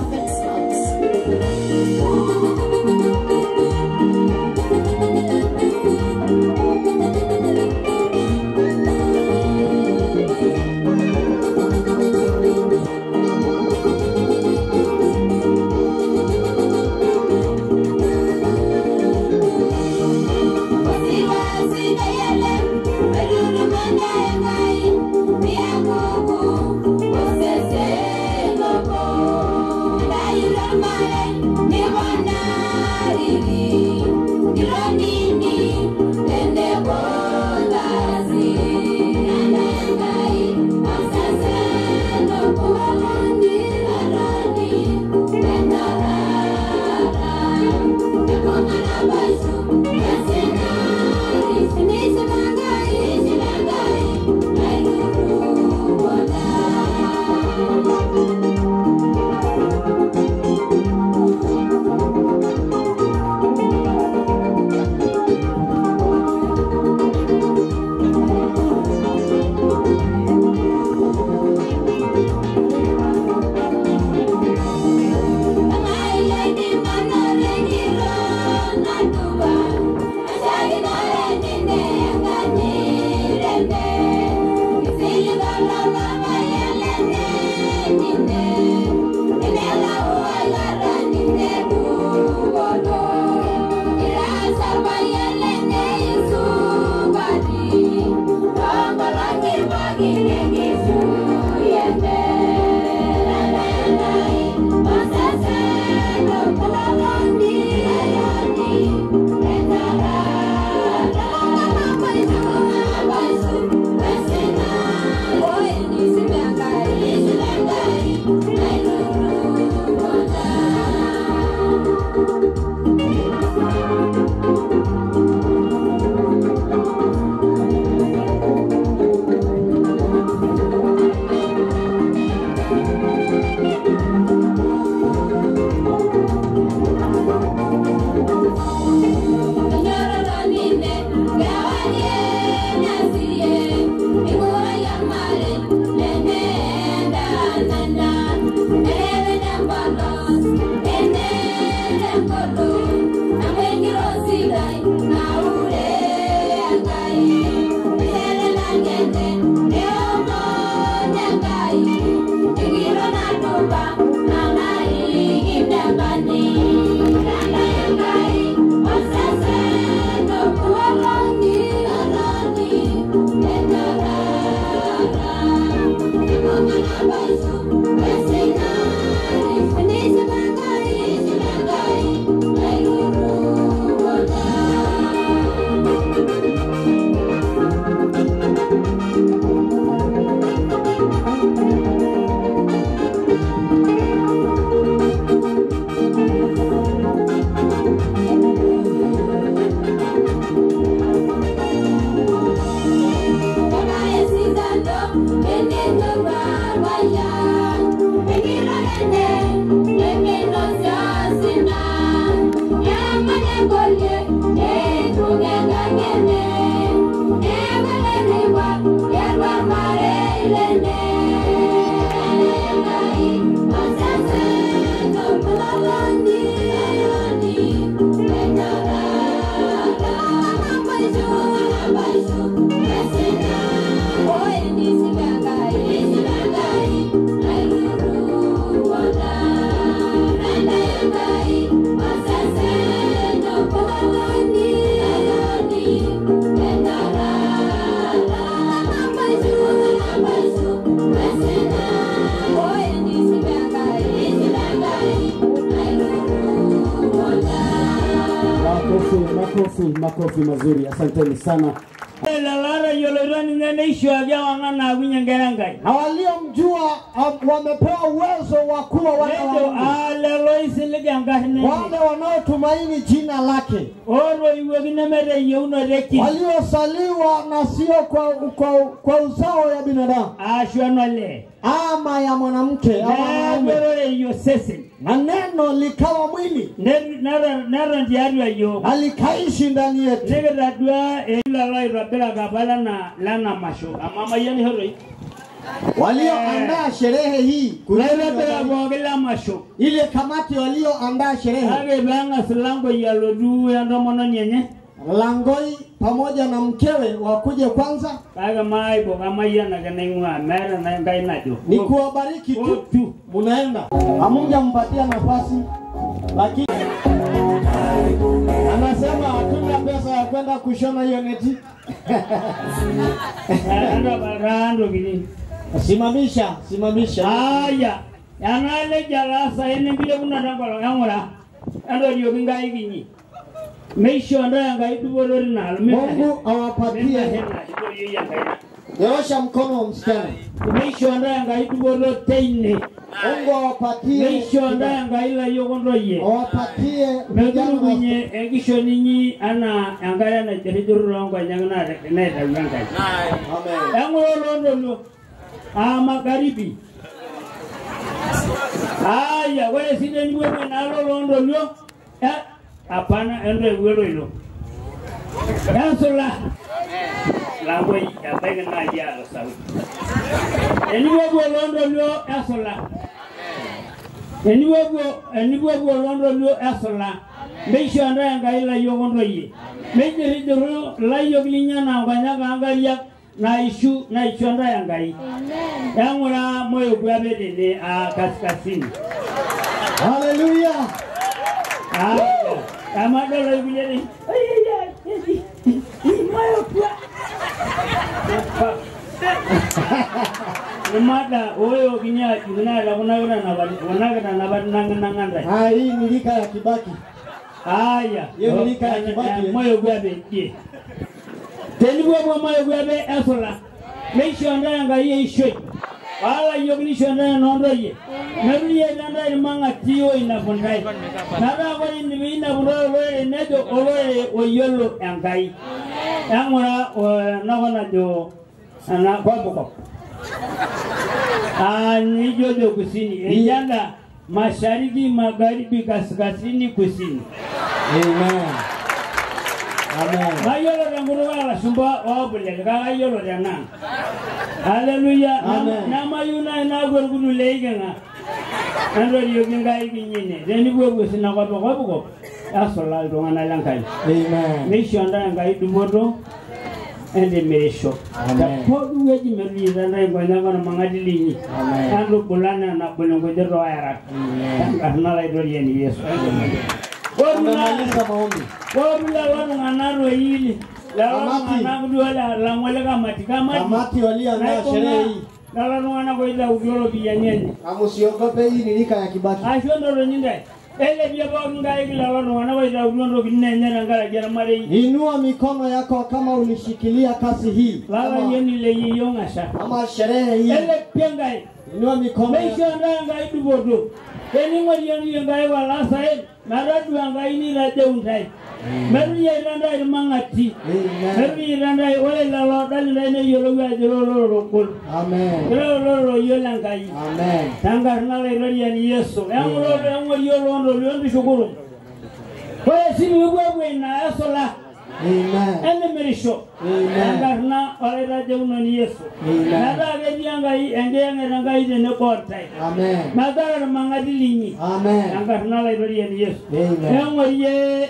[SPEAKER 13] Makofi, makofi mazuri. Asanteni sana.
[SPEAKER 16] Lara yolorani nene ishwa vya wangana winyangerangai.
[SPEAKER 13] Na waliomjua um, wamepewa uwezo wa kuwa wana wa Mungu. Wale wanaotumaini jina lake. Waliosaliwa na sio kwa, kwa, kwa uzao ya binadamu. Ama ya mwanamke ama mwanaume. Na neno likawa mwili.
[SPEAKER 16] Nera nera ndiadwa yo.
[SPEAKER 13] Alikaishi ndani yetu.
[SPEAKER 16] Nera dua ila lai rabela gabala na lana masho. Mama yani hori.
[SPEAKER 13] Walioandaa sherehe hii
[SPEAKER 16] kulala bogela masho.
[SPEAKER 13] Ile kamati walioandaa sherehe.
[SPEAKER 16] Age banga silango ya lodu ya ndomono nyenye.
[SPEAKER 13] Langoi pamoja na mkewe wakuje kwanza.
[SPEAKER 16] Kaga mai boga maya na ganengwa mera na ngai najo.
[SPEAKER 13] Ni kuwabariki tu. Munaenda. Amunja mpatia nafasi. Lakini anasema hatuna pesa ya kwenda kushona hiyo neti.
[SPEAKER 16] Ando barando gini.
[SPEAKER 13] Simamisha, simamisha.
[SPEAKER 16] Aya. Yanale jalasa ene bile kuna dangolo ngora. Ando dio bingai gini. Meisho anda ngai dubolori nalo.
[SPEAKER 13] Mungu awapatie. Nyosha mkono msichana.
[SPEAKER 16] Meisho anda ngai dubolo teine.
[SPEAKER 13] Mungu awapatie.
[SPEAKER 16] Meisho anda ngai la yogondoye.
[SPEAKER 13] Awapatie
[SPEAKER 16] vijana kwenye egisho ninyi ana angaya na jeriduru rongo nyangana na da ngai. Amen. Yango londo lo. Ah magharibi. Aya wale sinde ni wewe nalo londo lo. Hapana endo wero hilo. Yansola. Lango ya bega na ya sawa. Eni wewe londo lo yasola. Eni wewe eni wewe londo lo yasola. Meisho anda ngaila yogondo ye. Meje ridoro la yoglinya na nganya angalia na ishu na ishu anda ngai. Yangura moyo gwabe de a kaskazini.
[SPEAKER 13] Hallelujah.
[SPEAKER 16] Ah. Kama dole bijeni. Ay ay ay. Moyo kwa. Umada oyo kinya kina la kuna kuna na bali kuna kana na bali nanga nanga.
[SPEAKER 13] Ah hii ni lika ya Kibaki.
[SPEAKER 16] Aya.
[SPEAKER 13] Hiyo ni lika ya Kibaki.
[SPEAKER 16] Moyo gwabe je. Teni bwa moyo gwabe asola. Meisho ndanga hiyo isho. Wala yogni shona nondo ye. Nabi ye nanda imanga tiyo inafundai. Nada kwa ni ina buro lo nedo oloe oyolo angai. Yangura na wana jo na kwa boko. Ah ni jojo kusini. Ijanda mashariki magharibi kaskazini kusini.
[SPEAKER 13] Amen. Amen.
[SPEAKER 16] Mayolo ranguru wala sumba wabule kaka yolo rana. Hallelujah.
[SPEAKER 13] Amen.
[SPEAKER 16] Nama yuna na gorgudu leigana. Ando yoginga iginyine. Deni bwo sina kwa kwa kwa. Asola ndo ngana lankai.
[SPEAKER 13] Amen.
[SPEAKER 16] Misho anda ngai dumodo ende meresho.
[SPEAKER 13] Amen.
[SPEAKER 16] Ko duweji meri anda ngwana ngana mangadili.
[SPEAKER 13] Amen.
[SPEAKER 16] Ando bulana na bulungo de royara.
[SPEAKER 13] Amen.
[SPEAKER 16] Kana la ndo yeni Yesu.
[SPEAKER 13] Tunamaliza maombi.
[SPEAKER 16] Wabula wana nganaro hili. La wana nganaro la la mwele kamati kamati.
[SPEAKER 13] Kamati waliandaa sherehe hii.
[SPEAKER 16] La wana wana kwa ila ugiolo biyanyenye.
[SPEAKER 13] Amusiogope hii ni lika ya Kibaki.
[SPEAKER 16] Ashondo ro nyinde. Ele bia ba ngai la wana wana kwa ila ugiolo binyenye ngala jana mare.
[SPEAKER 13] Inua mikono yako kama ulishikilia kasi hii.
[SPEAKER 16] La yeni le yiyonga sha.
[SPEAKER 13] Ama sherehe hii.
[SPEAKER 16] Ele pengai.
[SPEAKER 13] Inua mikono.
[SPEAKER 16] Meisho ngai dubodo. Eni ngori yoni ngai wala sae. Maradu ngai ni la deundai. Meri iranda irmangati. Meri iranda wale la lo dali ne yolo ga jolo lo kul.
[SPEAKER 13] Amen.
[SPEAKER 16] Jolo lo yola ngai.
[SPEAKER 13] Amen.
[SPEAKER 16] Tanga na le ro ya ni Yesu. Yango lo yango yolo ndo lo shukuru. Kwa sini wewe na asola.
[SPEAKER 13] Amen.
[SPEAKER 16] Ene merisho.
[SPEAKER 13] Amen.
[SPEAKER 16] Tanga na wale la jeuno ni Yesu.
[SPEAKER 13] Amen.
[SPEAKER 16] Nada ge ngai enge enge ngai de ne portai.
[SPEAKER 13] Amen.
[SPEAKER 16] Nada mangadi linyi.
[SPEAKER 13] Amen.
[SPEAKER 16] Tanga na le ro ya ni Yesu.
[SPEAKER 13] Amen.
[SPEAKER 16] Yango ye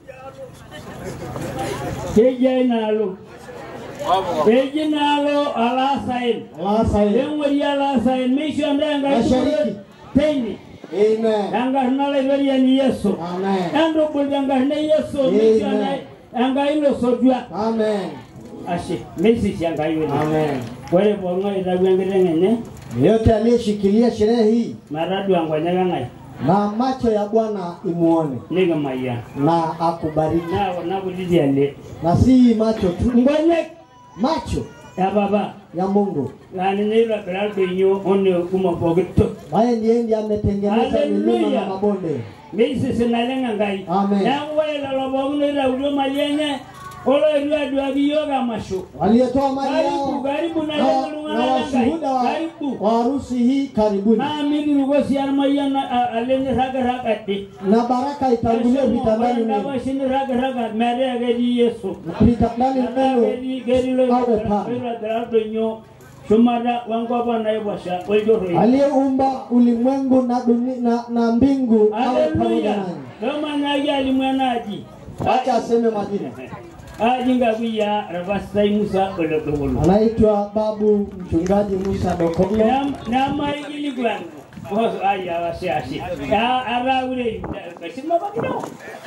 [SPEAKER 16] Keje nalo. Keje nalo alasain.
[SPEAKER 13] Alasain.
[SPEAKER 16] Engori alasain. Misho ndanga
[SPEAKER 13] Mashariki.
[SPEAKER 16] Teni.
[SPEAKER 13] Amen.
[SPEAKER 16] Anga nale beri ni Yesu.
[SPEAKER 13] Amen.
[SPEAKER 16] Ando bulanga ne Yesu. Misho ndai. Anga ilo sojua.
[SPEAKER 13] Amen.
[SPEAKER 16] Ashe. Mesi shanga yule.
[SPEAKER 13] Amen.
[SPEAKER 16] Wale bonga idagwengere ngene.
[SPEAKER 13] Yote aliyeshikilia sherehe hii.
[SPEAKER 16] Maradu angwanya ngai.
[SPEAKER 13] Na macho ya Bwana imuone.
[SPEAKER 16] Nega maya.
[SPEAKER 13] Na akubariki.
[SPEAKER 16] Na na kudidi ale.
[SPEAKER 13] Na si macho tu.
[SPEAKER 16] Ngwanya
[SPEAKER 13] macho
[SPEAKER 16] ya baba
[SPEAKER 13] ya Mungu.
[SPEAKER 16] Na nila kalado inyo one kuma bogito.
[SPEAKER 13] Baya ndiye ndiye ametengeneza milima na mabonde.
[SPEAKER 16] Mesi sinalenga ngai.
[SPEAKER 13] Amen.
[SPEAKER 16] Na wale la bogno ila udo malienya. Olo ya dua yoga mashu.
[SPEAKER 13] Waliyetoa mali yao.
[SPEAKER 16] Karibu na
[SPEAKER 13] na, na washuhuda wa, wa harusi hii karibuni.
[SPEAKER 16] Na mimi ngosi armaya na alenge raga raga ti.
[SPEAKER 13] Na baraka itangulie vitandani
[SPEAKER 16] ni. Na basi ni raga raga mere gedi Yesu.
[SPEAKER 13] Vitandani neno.
[SPEAKER 16] Gedi gedi lo.
[SPEAKER 13] Awe pa.
[SPEAKER 16] Nyo. Shumada wangu hapa na yebasha. Wejo
[SPEAKER 13] aliyeumba ulimwengu na dunia na, na mbingu awe pamoja nanyi.
[SPEAKER 16] Kama naji alimwanaji.
[SPEAKER 13] Acha aseme majina.
[SPEAKER 16] Ajinga kuya Rabasai Musa Odokolo.
[SPEAKER 13] Anaitwa Babu Mchungaji Musa Dokolo.
[SPEAKER 16] Na maigili kwangu. Boss aya wasiasi. Ya ara ule kasima bakino.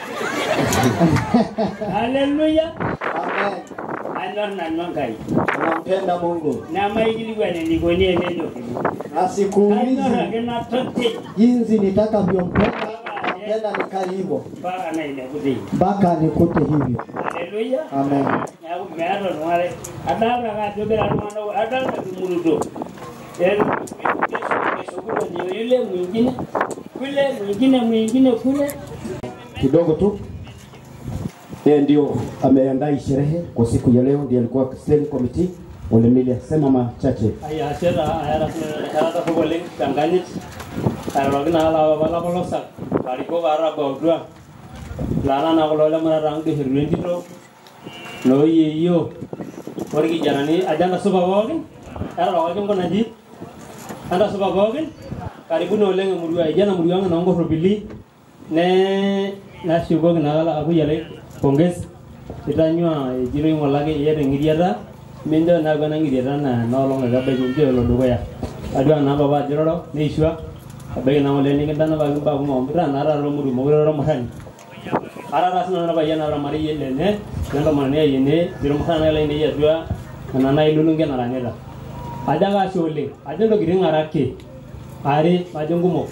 [SPEAKER 16] Haleluya.
[SPEAKER 13] Amen.
[SPEAKER 16] Anor na nongai.
[SPEAKER 13] Nampenda Mungu.
[SPEAKER 16] Na maigili kwane nikonie neno.
[SPEAKER 13] Asikuulizi.
[SPEAKER 16] Anor kena tote.
[SPEAKER 13] Jinsi nitakavyompenda. Nampenda nikai hivyo.
[SPEAKER 16] Baka na ile kuti.
[SPEAKER 13] Baka nikute hivyo.
[SPEAKER 16] Haleluya.
[SPEAKER 13] Amen.
[SPEAKER 16] Ya umero nwale. Adara ka tobera mwana adara kumurudo. Yeye kesho yule mwingine kule mwingine mwingine kule
[SPEAKER 17] kidogo tu. Yeye ndio ameandaa sherehe kwa siku ya leo, ndiye alikuwa steering committee Ole Milia. Sema machache.
[SPEAKER 16] Aya sera ayara karata kwa link tanganyit. Arogina ala wala bolosa. Bariko bara baudwa. Lana na wala mara rangi hirwendito. No yeyo. Wargi janani ajana suba wagi. Ara wagi ngona ji. Anda suba wagi. Karibuni olenge murua jana murua ngana ngo robili. Ne na shugo na ala abu yale. Pongezi itanywa jiro ngolage yere ngiriara mendo na gana ngiriara na nolonga gabe ndio lo doya adwa na baba jiro ni ishwa abe na ole ni ngana ba ba mo mbra na ra ro muru mo ro mahani ara ras na ba yana ra mari yele ne ngando mane yene jiro mahana le ni yadwa na na ilulu ngena ra nela ajaga shole ajendo giringa rake are majongu mo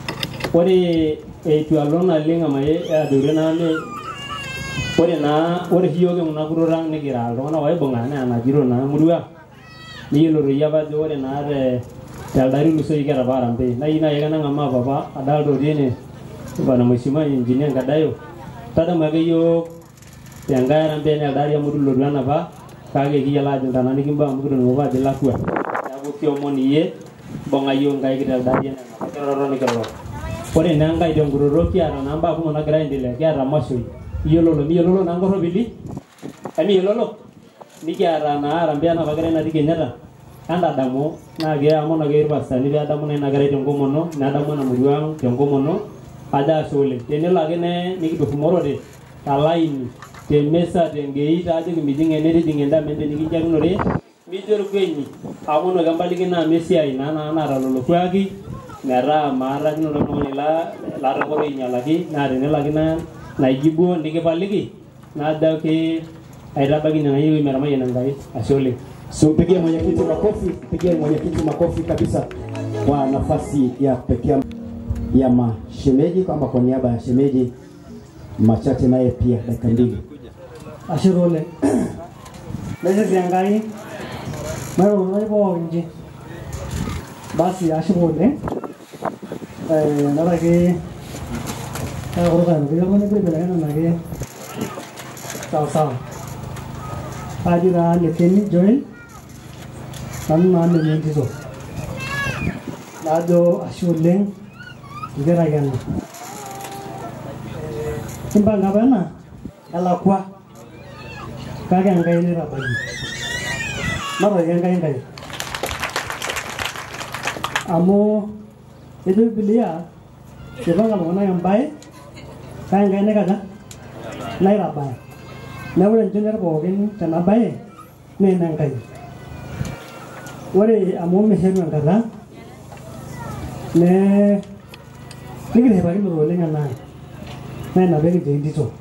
[SPEAKER 16] ore e tu alona lenga mai adure na ne ore na ore hiyo ke munakurorang ne kira alona wae bongana na jiro na murua ni lo riya ba ore na re taldari luso ikara barambe na ina yega na ngama baba adaldo dine bana mheshimiwa engineer ngadayo tada magayo yangara mbe ne adari amuru lo dana ba kage ki yala jinda na nikimba mukuru no ba dela kwa ya bu kyo moniye bongayo ngai kita adari na makero ni kero ore nanga idonguro roki ara namba ku na grindile kya ramasui yololo ni yololo nangoro bili ami yololo ni kiara na arambia na bagare na digenyata anda damo na ge amo na ge basta ni ada mo na gare tongo mono na ada mo na muruang tongo mono ada sole tene lage ne ni kitu moro de talaini te mesa de ngei ta de mi dinge ne dingenda mende ni kijaru no re mi jor kwenyi amo no gambali ke na mesi ai na na na ralo kwagi nara mara no no la la ro ri nya lagi na de ne lagi na na ijibu ndike paliki na ada ke aira bagi na hiyo merama yana ngai ashole.
[SPEAKER 17] So pigia mwenyekiti makofi, pigia mwenyekiti makofi kabisa kwa nafasi ya pekee ya mashemeji, kwamba kwa niaba ya shemeji machache naye pia dakika mbili.
[SPEAKER 18] Ashirole. Lese ziangai. Maro maibo nje. Basi ashirole. Eh narake Kalau kan, kita mana boleh belajar lagi. Tahu tahu. Hadiran lekeni join. Kami mana ni itu. Lado asyuleng. Kita ragan. Timbang apa na? Kalau kuah. Kagak angkai ni rapi. Mana yang angkai angkai? Amo itu belia. Siapa kalau mana yang baik? Kain kain nega dah, naik rabai. Namun engineer bogen cina baik, ni nangkai. Wari amu mesin nangkara, ne, ni kira bagi meroleh ngana, naik nabe kita jadi tu.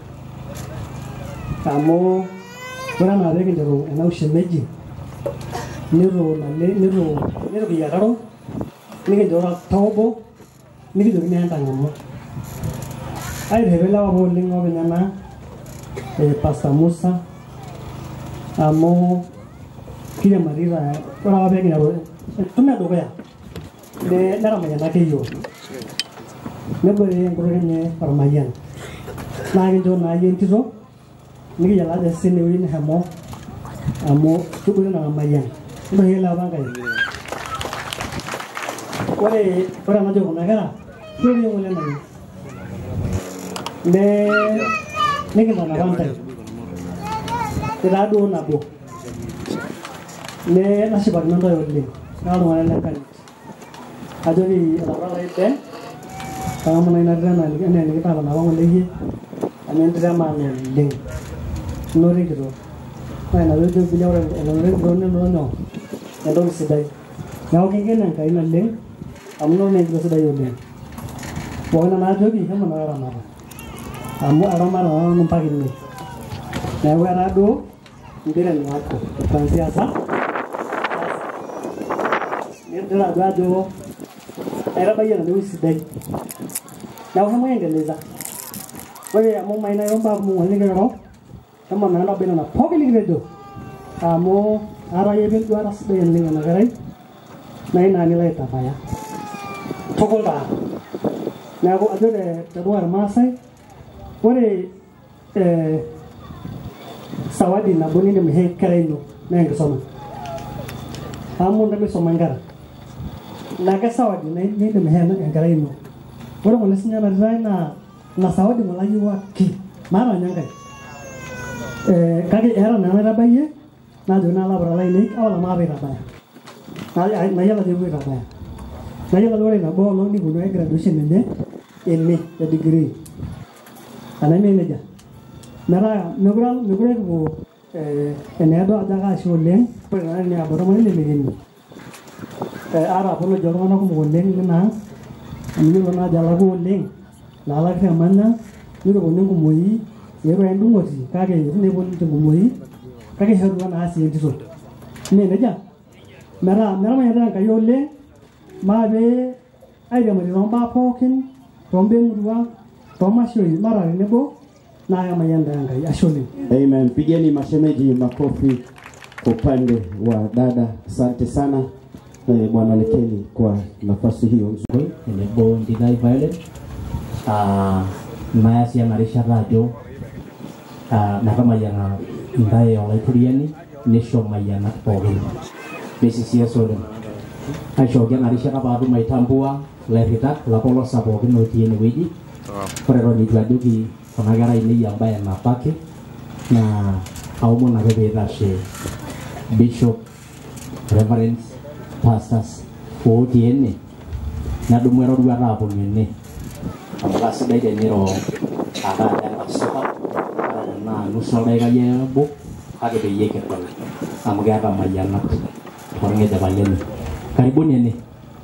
[SPEAKER 18] Kamu, orang nabe kita ro, enau semeji, niru nale niru niru biar karo, ni kita orang tahu bo, ni kita ni hantang kamu. Ay revela bowling o binana eh pasta musa amo kile marira ora ba kina ro tunna do kaya de nara manya na keyo ne bore ngoro ne parmayan na ngi do na yin tizo nikiyiolo ajo sisi inewueji neshomo amu kibore nena mayian ntoki lewa Enkai. Ore ore enajo kuna kera ketii ng'ole nayieu ne nikintanapa ntae kitaa duo nabo ne nashipakino ntae oleng naa iltung'anak lenkanyit ajoki etabralai Ben kang'amu nai natito enaa enikitapa napa ng'ole yie amu entito emaana oleng inoto enkitoo naa ina peejo kulie ore enoto enkitoo nenoto nyoo entoki sidai neeku kinken Enkai naleng amu inoto naa enkitoo sidai oleng pookin nena ajoki shomo naa taramata amu aramata nanu mpaka ine neeku etaa duo mpira ni wako kuanzia sasa nidira duo ajo aitabayie enaduo wueji sidai neeku shomo endeleza ore amu mainairo mbaa kumok oleng nikiroro shomo naa ntabai nena pookin nikitejo amu aatayie penduata sidai oleng ena kerai naa ina nilo aitabaya tukul taa neeku ajo tedukuya irmaasai ore eh, zawadi nabo nindim aishoo enkerai ino naa enkisuma amu ntemisuma nkera ina ake zawadi nindim aishoo enkerai ino ore ng'ole sinye ena tito ai naa ina zawadi ng'ole ayiewaki maata ninye enkae eh, kake eeta naa naitabayie naajoki naa lapara lainei awala maape aitabaya nayiolo ajo epuo aitabaya nayiolo ajo ore nabo olong nikunu e graduation enye ene e degree anaime nejia metaa mekure mekure kipuo eneedo ajo ake ashe oleng ore naa eniaboro mani lemekeni aata apology oltung'anak kumok oleng linaang amu yiolo naa ajo alakua oleng laalakita emanya nitoponi enkumoi eetuo endung'oti kake etu naa eponu ninche enkumoi kake ishorutua naa sii entito mee nejia metaa metamanyita Enkai oleng maape airiamari tombaa pookin tombaa emurua tomashoi mara tenebo naa kemayian taa Enkai ashe oleng.
[SPEAKER 17] Amen. Pigeni mashemeji makofi kwa upande wa dada. Asante sana eh, Bwana Lekeni kwa nafasi hiyo nzuri.
[SPEAKER 19] Tenebo Ndingai Violet ah maya sia narishata ajo ah metamayiana ntae olaituriani nisho mayiana pookin. Mesisia solo. Aishooki ena rishata paatum aitambua lairritak lapolosa pookin otii enewueji. Ore eton itu ajoki kuna kera ainei embaye napake naa aomon ake piitashe Bishop, Reverends, Pastors otii ene nadumu eroruata aaponu ene amu kasidai teniro akaata enkasupa ata tenaa nusu oldaikai obo kake peyie kidol amu keeta mayianat torng'ejepal ene. Karibuni ene.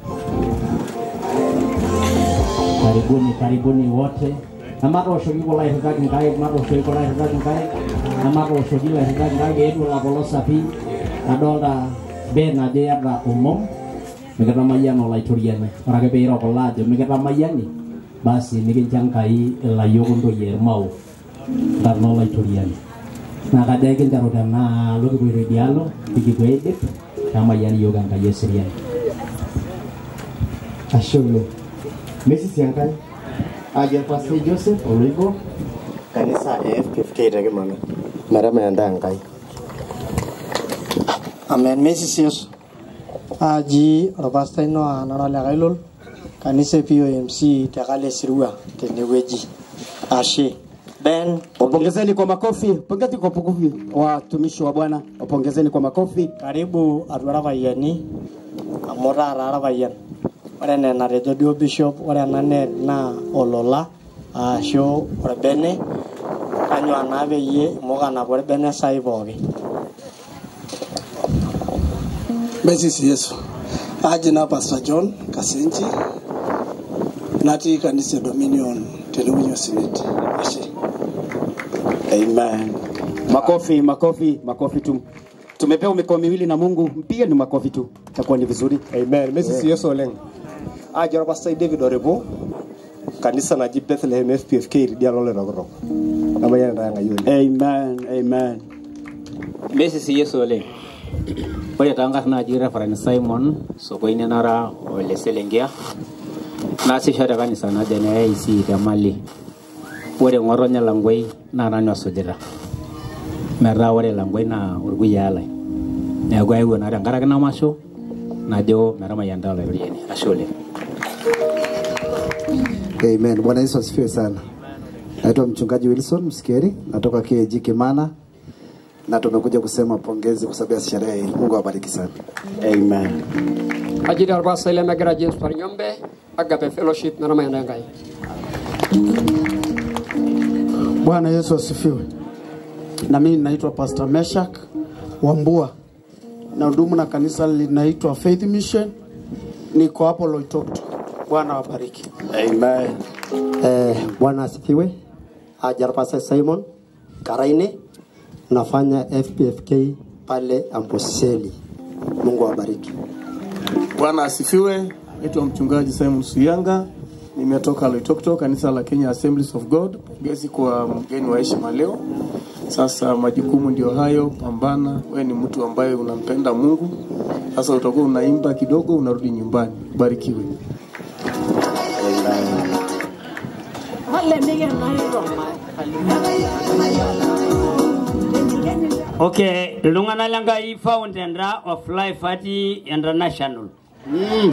[SPEAKER 19] Karibuni, karibuni wote. Namatooshoki kulo airritak inkaik, matooshoki kulo airritak inkaik, namatooshoki ilairritak inkaik eetuo lapolosa pii. Adolta Ben ajo iyata omom mikitamayiana olaitoriani. Ore ake peiro kulo ajo mikitamayiani basi nikincho Enkai ilayiok ontoyie irmao nkarna olaitoriani. Naa kajo kinteru tenaalo kipuoito idialo pikipuo aidip nemayian iyiok Enkai eseriani.
[SPEAKER 17] Ashe oleng. Mesisi Enkai aja Pastor Joseph Oloigo kanisa e F P F K Tekimani metamenda Enkai.
[SPEAKER 7] Amen. Mesisi Yesu aji orpastai Noah Nara Lekailol kanisa e P O M C Tekale Sirua tenewueji. Ashe Ben,
[SPEAKER 17] wapongezeni kwa makofi, pongezi kwa makofi watumishi wa Bwana, wapongezeni kwa makofi.
[SPEAKER 7] Karibu atua Rapayiani amu taata Rapayian. Ore enaa enatejo duo Bishop, ore ena naa olola ashu orbene kanywa naa peyie imukanap orbene sai pooki.
[SPEAKER 20] Mesisi Yesu aji na Pastor John Kasenji natii kanisa Dominion tenewueji Senate. Ashe.
[SPEAKER 17] Amen. Makofi, makofi, makofi tu. Tumepewa mikono miwili na Mungu, mpige ni makofi tu. Itakuwa ni vizuri.
[SPEAKER 14] Amen. Mesisi Yesu oleng. Aja Pastor David Orebo kanisa naji Bethlehem F P F K dialo le rogoro. Amaya ndanga yoni.
[SPEAKER 17] Amen. Amen.
[SPEAKER 19] Mesisi Yesu oleng. Ore tanga naji Reverend Simon Sokoine Nara ole Selengia. Nasi shara kanisa naji na A C te Mali. Ore ng'otonye langwei na nanu asujita.
[SPEAKER 17] metaa ore Langoi naa orkuyiaa lai. Neeku aewuo naa tenkaraki namasho najo metamayian taa olaituriani. Ashe oleng.
[SPEAKER 21] Amen. Bwana Yesu asifiwe sana. Naitwa mchungaji Wilson Msikeri, natoka K A G Kimana. Na tumekuja kusema pongezi kwa sababu ya sherehe hii. Mungu awabariki sana.
[SPEAKER 17] Amen.
[SPEAKER 22] Ajili arbasa ile megera James Parinyombe, Agape Fellowship na Mayanda Ngai.
[SPEAKER 20] Bwana Yesu asifiwe. Na mimi naitwa Pastor Meshak Wambua. Na hudumu na kanisa linaitwa Faith Mission. Niko hapo Loitokto. Bwana wabariki.
[SPEAKER 17] Amen.
[SPEAKER 23] Eh, Bwana asifiwe. Ajarpasa Simon Karaine, nafanya F P F K pale Amboseli. Mungu awabariki.
[SPEAKER 24] Bwana asifiwe. Naitwa mchungaji Simon Suyanga. Nimetoka Loitokto, kanisa la Kenya Assemblies of God. Pongezi kwa mgeni wa heshima leo. Sasa majukumu ndio hayo, pambana. Wewe ni mtu ambaye unampenda Mungu. Sasa utakuwa unaimba kidogo unarudi nyumbani. Barikiwe.
[SPEAKER 16] Okay, Lungana Langai founder of Life Party International. Mm.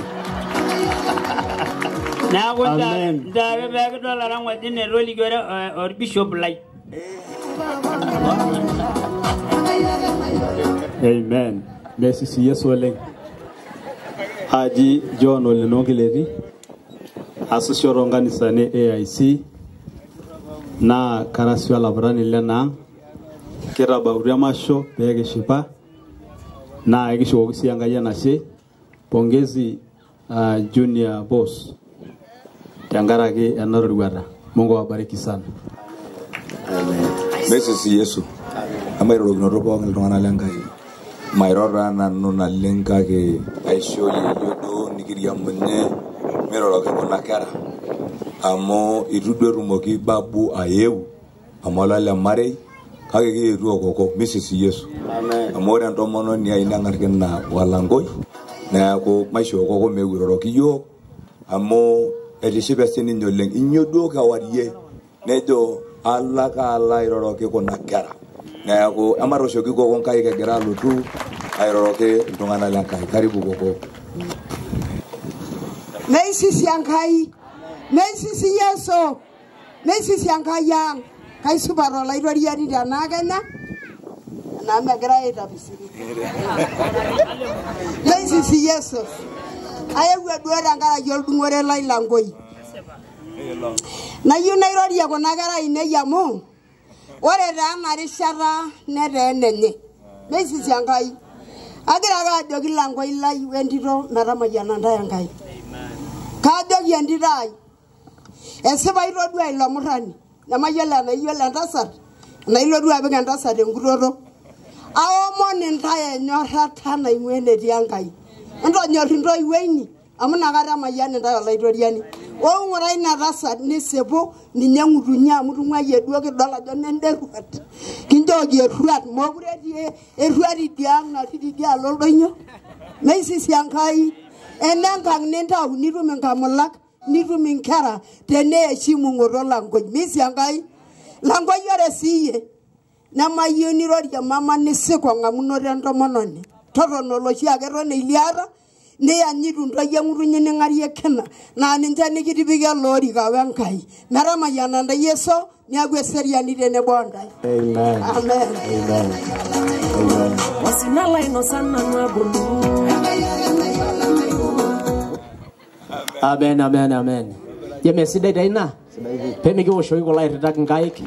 [SPEAKER 16] Now what the the bag dollar and what in a really good or Bishop like.
[SPEAKER 25] Amen. Merci Yesu oleng. Haji John Olenongileti. Asosioro nganisane A I C na karasio labrani lena kira bauria masho pege shipa na ekisho okisianga yana she pongezi uh, junior boss tangaraki enarurwata. Mungu awabariki sana.
[SPEAKER 5] Amen. Messi Yesu amairo gnoro bong iltungana lenkai mairora nanu nalenga ke aisho yodo nikiria munne meroro ke kona kera amo irudwe rumoki babu ayeu amola le mare kage ke ruo koko Missus Yesu. Amen. Amore ntomono ni aina ngarkena walangoi na ko maisho koko mewiroro kiyo amo elishibe sini nyoleng inyodo ka wariye nejo alla ka alla iroro ke kona kera na ko amaro shoki koko kai ke gera lutu airoro ke ntongana lankai karibu koko.
[SPEAKER 26] Messi Yankai, Messi Yeso, Messi Yankayang, Kai Subaro Librariani Danagana, and I'm a great officer. Messi Yeso, I will do it and I will do what I like Langoi. Now you know Yagonagara in Yamo. What a ram Marishara, Nere, Messi Yankai. Agaraga Dogi Langoi Lai went to Naramayana Yankai. Kadog yandirai. Eseba iro dua ilo murani. Nama yela na yela ndasar. Na ilo dua bega ndasar nguroro. Awo moni ntaya nyora tana imwene diangai. Ndo nyorindo iweni. Amuna gara mayane ndayo laidoriani. Wo ngora ina ndasar ni sebo ni nyangurunya murunga yedua ke dola jone nderuat. Kinjo ge ruat mogure die e ruari diang na tidi dia lolonyo. Messi Yankai. Enangkang nenta niru mengamolak niru minkara tene shimu ngoro Langoi Missi Yankai Langoi yore siye na mayoni rodi ya mama nisiko ngamuno rendo mononi toro noloshi agero ne iliara ne ya niru ndo yanguru nyene ngari kena na ninja nikidibige lori ka Wankai merama yananda Yeso ni agwe seria ni dene bonda.
[SPEAKER 25] Amen.
[SPEAKER 26] Amen.
[SPEAKER 25] Amen. Amen.
[SPEAKER 27] Wasinala inosana ngabulu.
[SPEAKER 17] Amen, amen, amen. Yeme sidai daina. Pemi ki woshoi ko lai retak ngaik.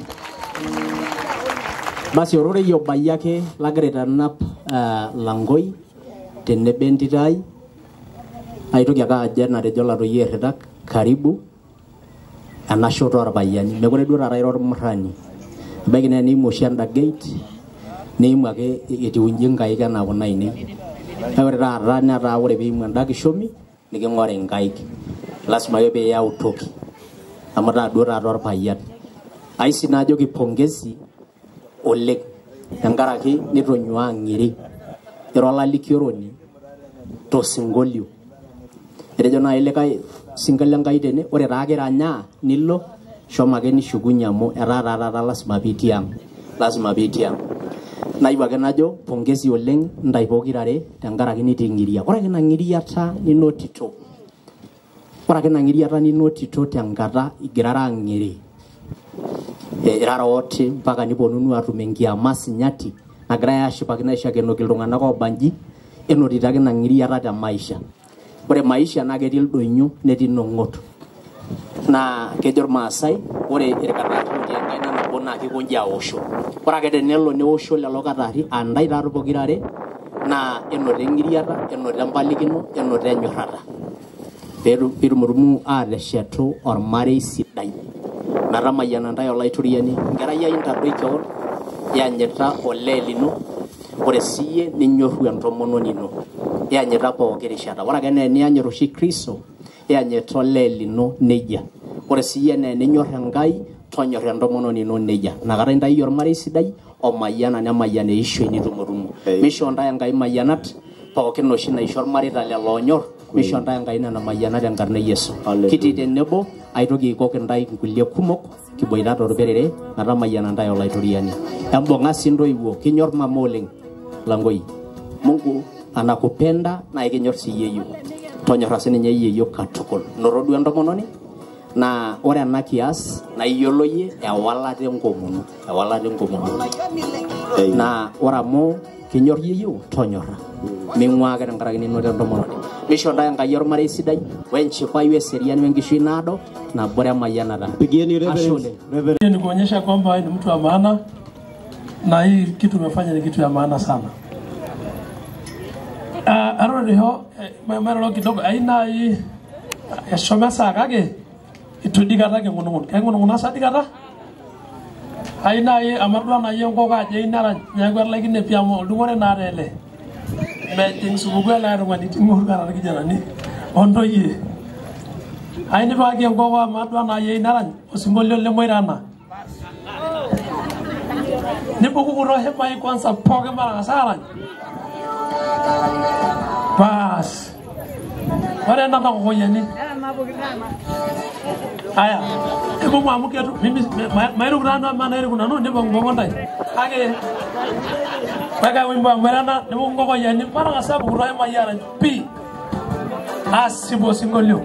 [SPEAKER 17] Basi orore yo bayake lagreta nap uh, Langoi tenne bentitai. Aitoki aka ajena rejo la roye retak karibu. Anashoto arabayani. Mekore dura rairo mrani. Bagi na ni moshanda gate. Ni mwake itiunjinga ika na wana ini. Mekore ra rana ra ore bi mwandaki shomi. Nikengore ngaiki. Lazima yobe ya utoki. Amata dura dor payat. Aisi najo ki pongezi olek. Yangaraki nitonywa ngiri. Irola likioroni to singolio. Erejo na ile kai singalang kai tene ore ragira nya nilo shoma ke nishukunya mo era rara lazima bitiang. Lazima bitiang.
[SPEAKER 19] Naibu ake najo pongezi oleng ntai pokirare tenkaraki nitingiria. Ore ake nangiriata ninotito. Ore ake nangiriata ninotito tenkata igirara ang'iri. Irara wote mpaka niponunu atum enkiama sinyati nagirai ashipakino aishakenoki iltung'anak obanji enotito ake nangiriata te maisha. Ore maisha naa ketii ildonyo netii nong'ot. Na kejo Irmaasai ore irkatari otii enkaina nabo naa kikonji aosho. Ore ake tenelo neosho lelo katari antai taatu pokirare naa enoto engiriata, enoto empalikino, enoto enyorrata. Peetumutumu aateshetu ormarei sidai. Metamayiana ntae olaituriani, enkerai ai ntadoi keon ianyita olee lino, ore siyie ninyorru entomononi ino. Ianyita pooki rishata. Ore ake enaa enianyita oshi Kristo, ianyita olee lino nejia. Ore siyie enaa eninyorr Enkai, tonyorr entomononi ino nejia. Nakata intai ormarei sidai omayiana nemayiana eishoi nitumutumu. Misho ntae Enkai mayianat pookin oshi naisho ormareita lelo onyorr, misho ntae Enkai nena mayianat tenkarna e Yesu. Kitii tenebo aitoki aikok ntae nkulie kumok kiboita torperere metamayiana ntae olaituriani. Embung'a sii ntoiwuo, kinyorr mama oleng Langoi. Mungu anakupenda na ikinyorr sii yeyio. Tonyorra sininye yeyio katukul. Noto duo entomononi na ore ena kias na iyiolo yie ewalata enkomono, ewalata enkomono. Na ore amu kinyorr yeyio tonyorra. Ming'ua ake tenkaraki ninoto entomononi. Misho ntae Enkai ormarei sidai wenchipai weseriani wenkishui naado nabore emayianata.
[SPEAKER 25] Pigieni reverend.
[SPEAKER 1] Ni kuonyesha kwamba ni mtu wa maana na hii kitu umefanya ni kitu ya maana sana. Ah, uh, arudi ho mara kidogo aina hii ya shomesa kage itudikata ke ngunungun. Ke ngunungun asa dikata? Aina hii amarwa na hiyo ngoka je inara nyagwa lakini pia mo dungore na rele. Meeting subugu la rwani timur karana kijana ni ondo ye. Aini bagi ngoka amarwa na hiyo inara osingolio le moirana. Nipo kukurohe mai kwanza poke mara kasara. Bas. Wale nanda kukoyeni. Aya. Ibu mwamuke tu mimi mairu grano mana iru kunano nipo ngongondai. Age. Baka wimba mwerana nipo ngokoyeni mara kasabu kurohe mai yara pi. Asibo singolio.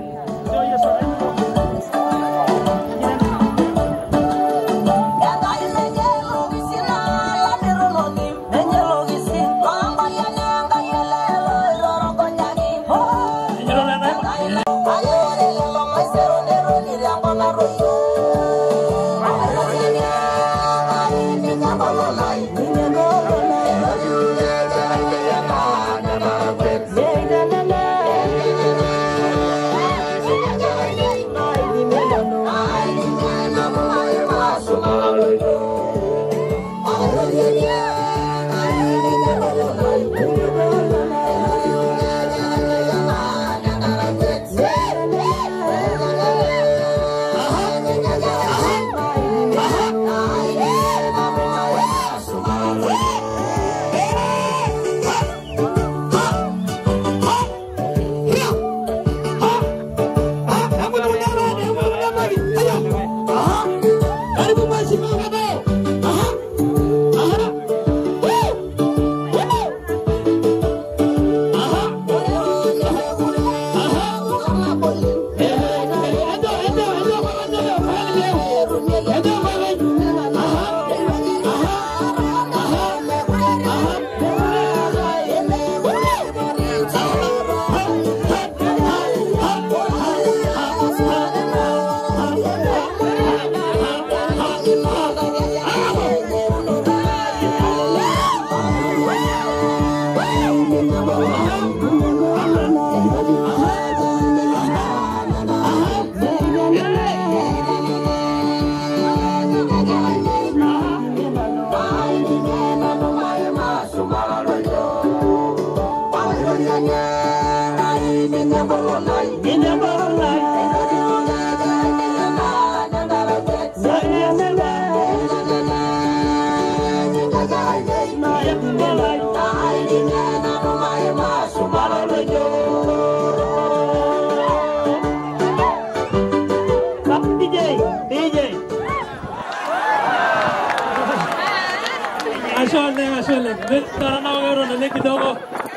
[SPEAKER 1] Ashole, ashole. Tarana wero na neki dogo.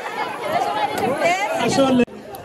[SPEAKER 1] Ashole.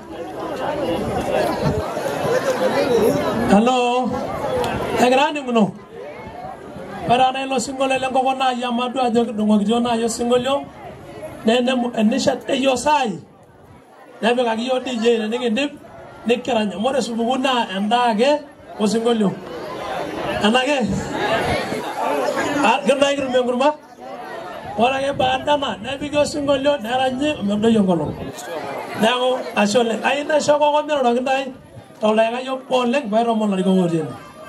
[SPEAKER 1] Hello. Egrani muno. Parana ilo singole lengo kona ya madu ajo dungo kijona yo singolyo. Nene enisha teyo sai. Nebe kagiyo D J na nige dip. Nikiranya more subuguna endage o singolyo. Anage. Ganda igru mengurma. Ora ke bandana nebi go singolyo naranye mendo yongolo. Nago ashole aina shoko ko mero ngdai. Tolega yo poleng bayro mon lari ko ngorien.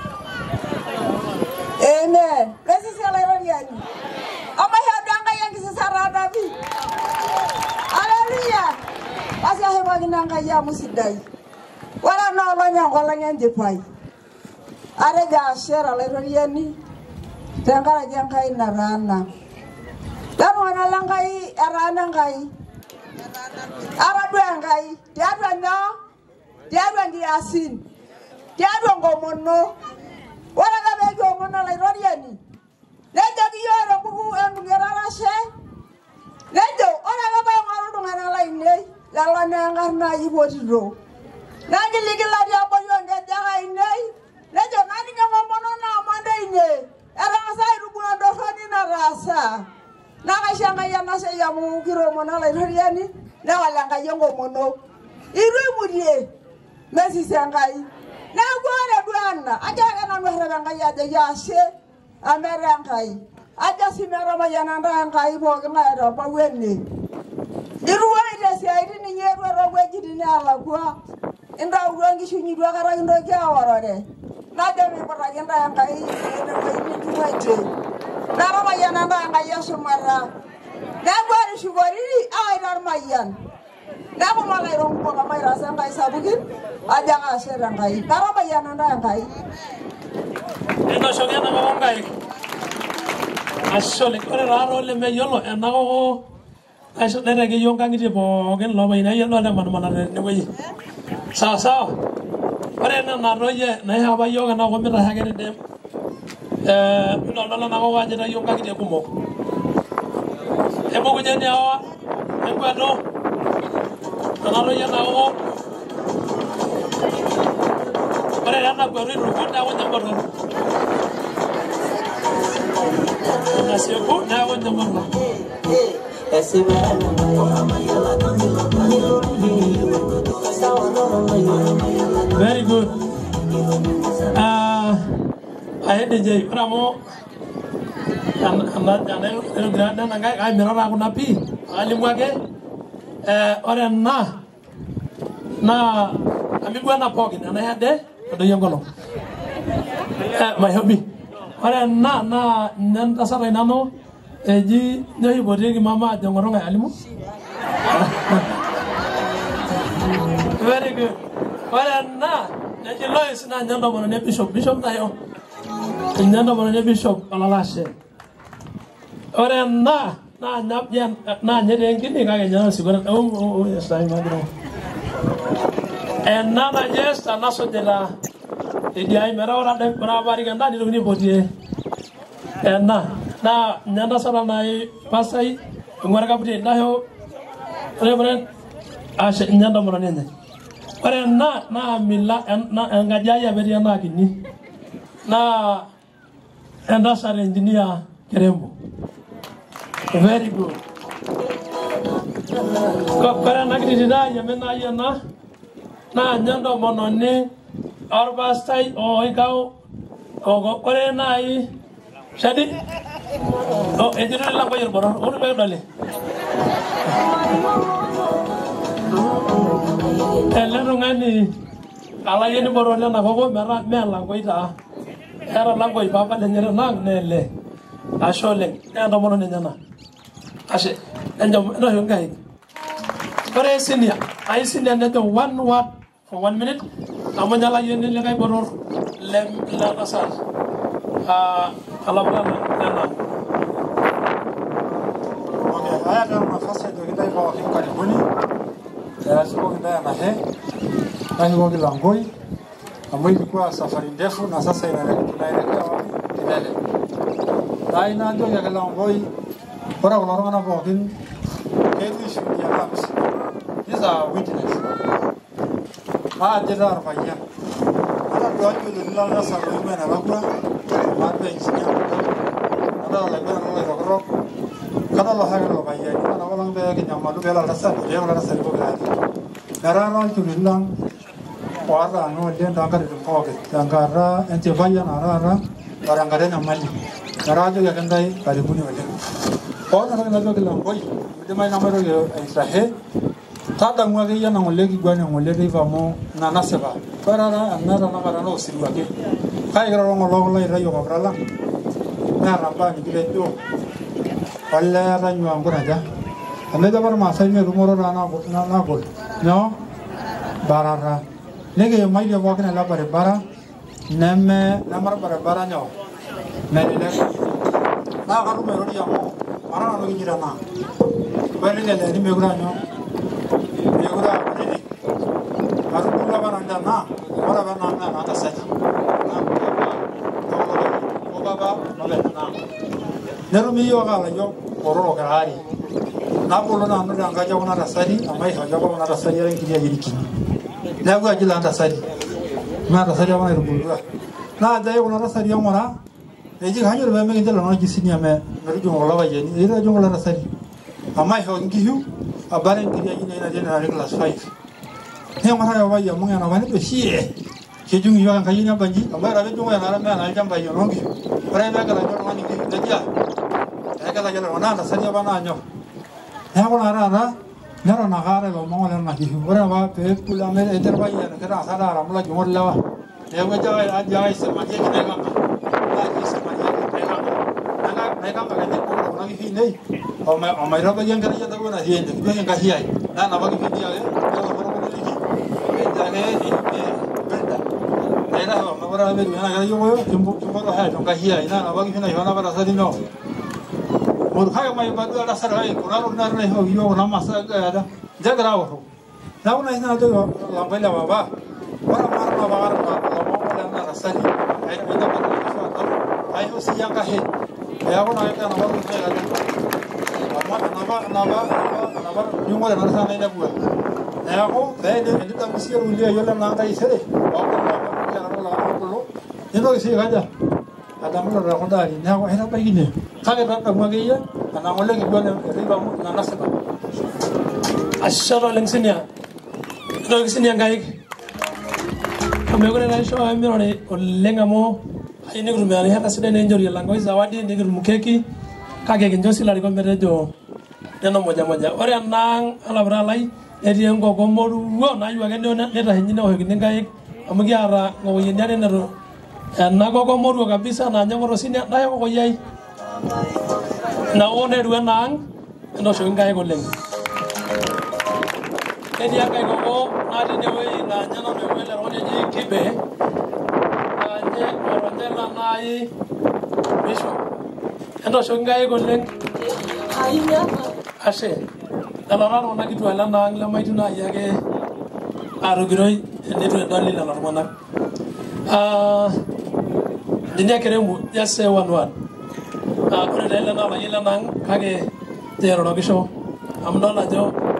[SPEAKER 26] Amen. Besi sala yoni. Ama ya danga yang kisara nabi. Haleluya. Pasi ahe bagi nanga ya musidai. Wala no lo nyang ko la ngende pai. Are ga share la yoni. Tangara jangkai narana. Dan wana langkai arana ngai. Aradu ngai. Diadwa no. Diadwa ndi asin. Diadwa ngomono. Wala ga be ngomono la yoni. Lejo ki yoro buku en ngerara she. Lejo ora ga ba ngaru ngana la ine. La la nanga na yiboti ro. Nangi ligila dia bo yonde jaga ine. Lejo nani ngomono na mande ine. Era sai rubuno do fani na rasa. Na ga shanga ya na se ya mu kiro mona la yoni. Na wala ga yongo mono. Iru mudie. Mesi sangai. Na gwara duana. Aja ga na nwara ga ya de ya she. Amera ngai. Aja simera ma ya na ngai bo ga na ro ba wenne. Iru wa ide se ai ni nyeru ro gwe jidi ni ala kwa. Inda urongi shunyi dua kara ndo kya warore. Na de mi bara genda ngai ne ko ni tuwaite. Na ro ma ya na ngai ya sumara. Na gwari shugori ai dar mayan. Na mo mala ro ko ga mai rasa ngai sabukin. Aja ga shera ngai. Na ro ma ya na ngai.
[SPEAKER 1] Endo shogya na ko ngai. Ashole kore raro le me yolo ena ko aso nere ge yonga ngi bo gen lo mai na yelo le man man ne we sa sa ore na na roye na ha ba yoga na ko mi ra ha ge de eh no no na ko wa je na yonga ngi ko mo e bo ge ne awa e ko do na roye na ko ore na ko ri ru ko na wo na ko Nasibu na wanda marna. Very good. Ah, ayah D J Pramo. Anak anak el grande nangai ay merara aku napi. Alim wage. Eh orang na na kami gua na pogin. Anak ada ada yang kono. Eh my hobby. Ora na na nan tasara nano eji nyoi bodi ki mama jongoro ngai alimu. Very good. Ora na eji lois na nyando bono ne bishop bishop tayo. Nyando bono ne bishop alalashe. Ora na na nyap yan na nyede ngini ka nyano sigura oh oh yes I magro. En na na yes na so de la Idi ay mera ora de para bari ganda di lugni bodi na na nyanda sara nai pasai ngora kapti na yo reverend ashe nyanda mona nene pare na na mila na ngajaya beri na kini na enda sara engineer kerembo very good ko pare na kiti da yamena yana na nyanda mona ne Arbastai oh ikau oh kore nai jadi oh itu lah bayar borong udah bayar dale elerungan ni kalau ini borongnya nak kau merah merah kau itu ah era lah kau papa dan nyerah nang nele asoleng ada borong ni jana ashe enjam dah yang kaya kore sini ay sini anda tu one word for one minute Amo nyala yene le kay boror lem la nasar ah ala bala nana
[SPEAKER 3] okay haya kama nafasi ndio kita kwa hiyo karibuni ya siku ndio na he na hiyo Langoi ambayo ilikuwa safari ndefu na sasa inaelekea tunaelekea wapi Kilele na ina ndio ya Langoi Ora kulo tung'anak pookin ketii shuhudia kabis. These are witness. Maaje taa orpayian. Ata duo ajo lelo tasat loing'ua enelakua maatwa engineer. Adol olaiguana loloitokitok. Kadol oshiake lelo payiani. Ore enkolong pee kinyamalu peelo oltasat etii kulo tasati pokira are. Netaana olchore lang otaana oleng toonkatitin pookin. Tenkata enchipai enaa taata o tenkata enyamali. Neeku kajoki ake ntae karibuni oleng. Pooki entoki najoki Lankoi midimayu nemaitoki aitashe. Tadamu akeyie ena ng'ole kiguana eng'ole teipa amu ina nasipa. Ore taata ena tanakata naa osirua ake. Kake kiroro ng'ole kulo aitayiok opira lang neeta mbaa nikitejo olee tanyua nkuraja. Tenejo apa irmaasai metumoto taa nagol nyoo barata. Nikiimaitie pookin ele baribara neme neme orbaribara nyoo melelek. Naa katum airorie amu mara nanu kijito naa. Ore leleni mekure anyoo mekure aa kutitik. Atubulua apa nanu tenaa ore apa nanu naa enootasati. Opapa nopeny tenaa. Netumi yiok alayiok ororo kira are. Nabulu nanu tenkaji ekuna tasati amu aishoki apa kuna tasati are nkiri ayieri kini. Neeku aji loo ntasati. Mee ntasati apa naitubulutua. Naa ajo ake kuna tasati eng'ura eji kanyor pee mikincho lelo oji senior metujung'o kulo payiani. Eji etujung'o kulo tasati. Amu aishooki nkishu abara enkiri aji nei natii enare class five. Niing'uraki papai amu enapa nejo shie kejung' iyiok enkayioni abanji amu ore peejung'o enare mee enolchambai oloonkishu. Ore peegelaki oltung'ani nkishu nejia egelaki oltung'ani naa ntasati apa naanyorr. Neeku naa taata neton ake aata ilo mong'ol lena kishu. Ore apa peebulu amu etii irpayiani kitaasa taata amu ilajung'ok lewa. Neeku ejo ake ajo ake aisimanieki naikanga. Naaji aisimanieki naikanga. Naikanga kenya pokira kuna kishu ainei omaitabaiki enkerai entoki natii ene kijoki enkashui ai. Naa napa kishu dii ake peeloporokoloki ejo ake birda. Naitashe amu ore ake peetiu ena kerai okoyo kimpotu oshi aisho enkashui ai naa napa kishu naisho napa tasati nyoo. Kake maiba duo oltasat kake kuna tokitin natii naishooki yiok kuna masaa aja ninche egira aorro. Neeku naa sii najoki Lankoi le papa ore maata napa kata ilomon lena tasati aitapir nkishu adol aisho siyie enkashe. Neeku naa kegira napa tokitin aikaja amu enapa enapa enapa jung'ore ena tasat nainepua. Neeku pee enidamu siyie irkulie ayiok lenang' taisere oobulu nintoki sii aikaja adamu lelo tekunda ari. Neeku aitabaikine kake tadamu akeyie ena ng'ole kiguana eteipa amu ina nasipa.
[SPEAKER 1] Ashe oleng senior. Nitoki senior nkaik. Mekure taa isho emirore oleng amu ayieu nikitum erishata sidai nikinchori Lankoi zawadi nikitum keki kake kincho sii ilarikok metejo neno moja moja. Ore enaang' olapira lai netii enkoko moruo naayieu ake neitashenyini neoshokini nkaik amu kiata nkokoyiani are netu ena koko moruo kabisa naa ninye ng'oto senior ntae kokoi ai. Nao neeru enaang' enooshoki nkaik oleng. Netii enkae koko natii inewueji naa ninye nanoto ele tung'ani oji Kibe naa ninye oronyita naai Bishop. Enooshoki nkaik oleng. Ashe. Lelo taa iltung'anak kituak lenaang' lemaitiu naai ake aatokiroi enitu edoli lelo tung'anak. Engineer Keremu, just say one word. Ore taa ele naa olayieni lenaang' kake teerorokisho amu idol ajo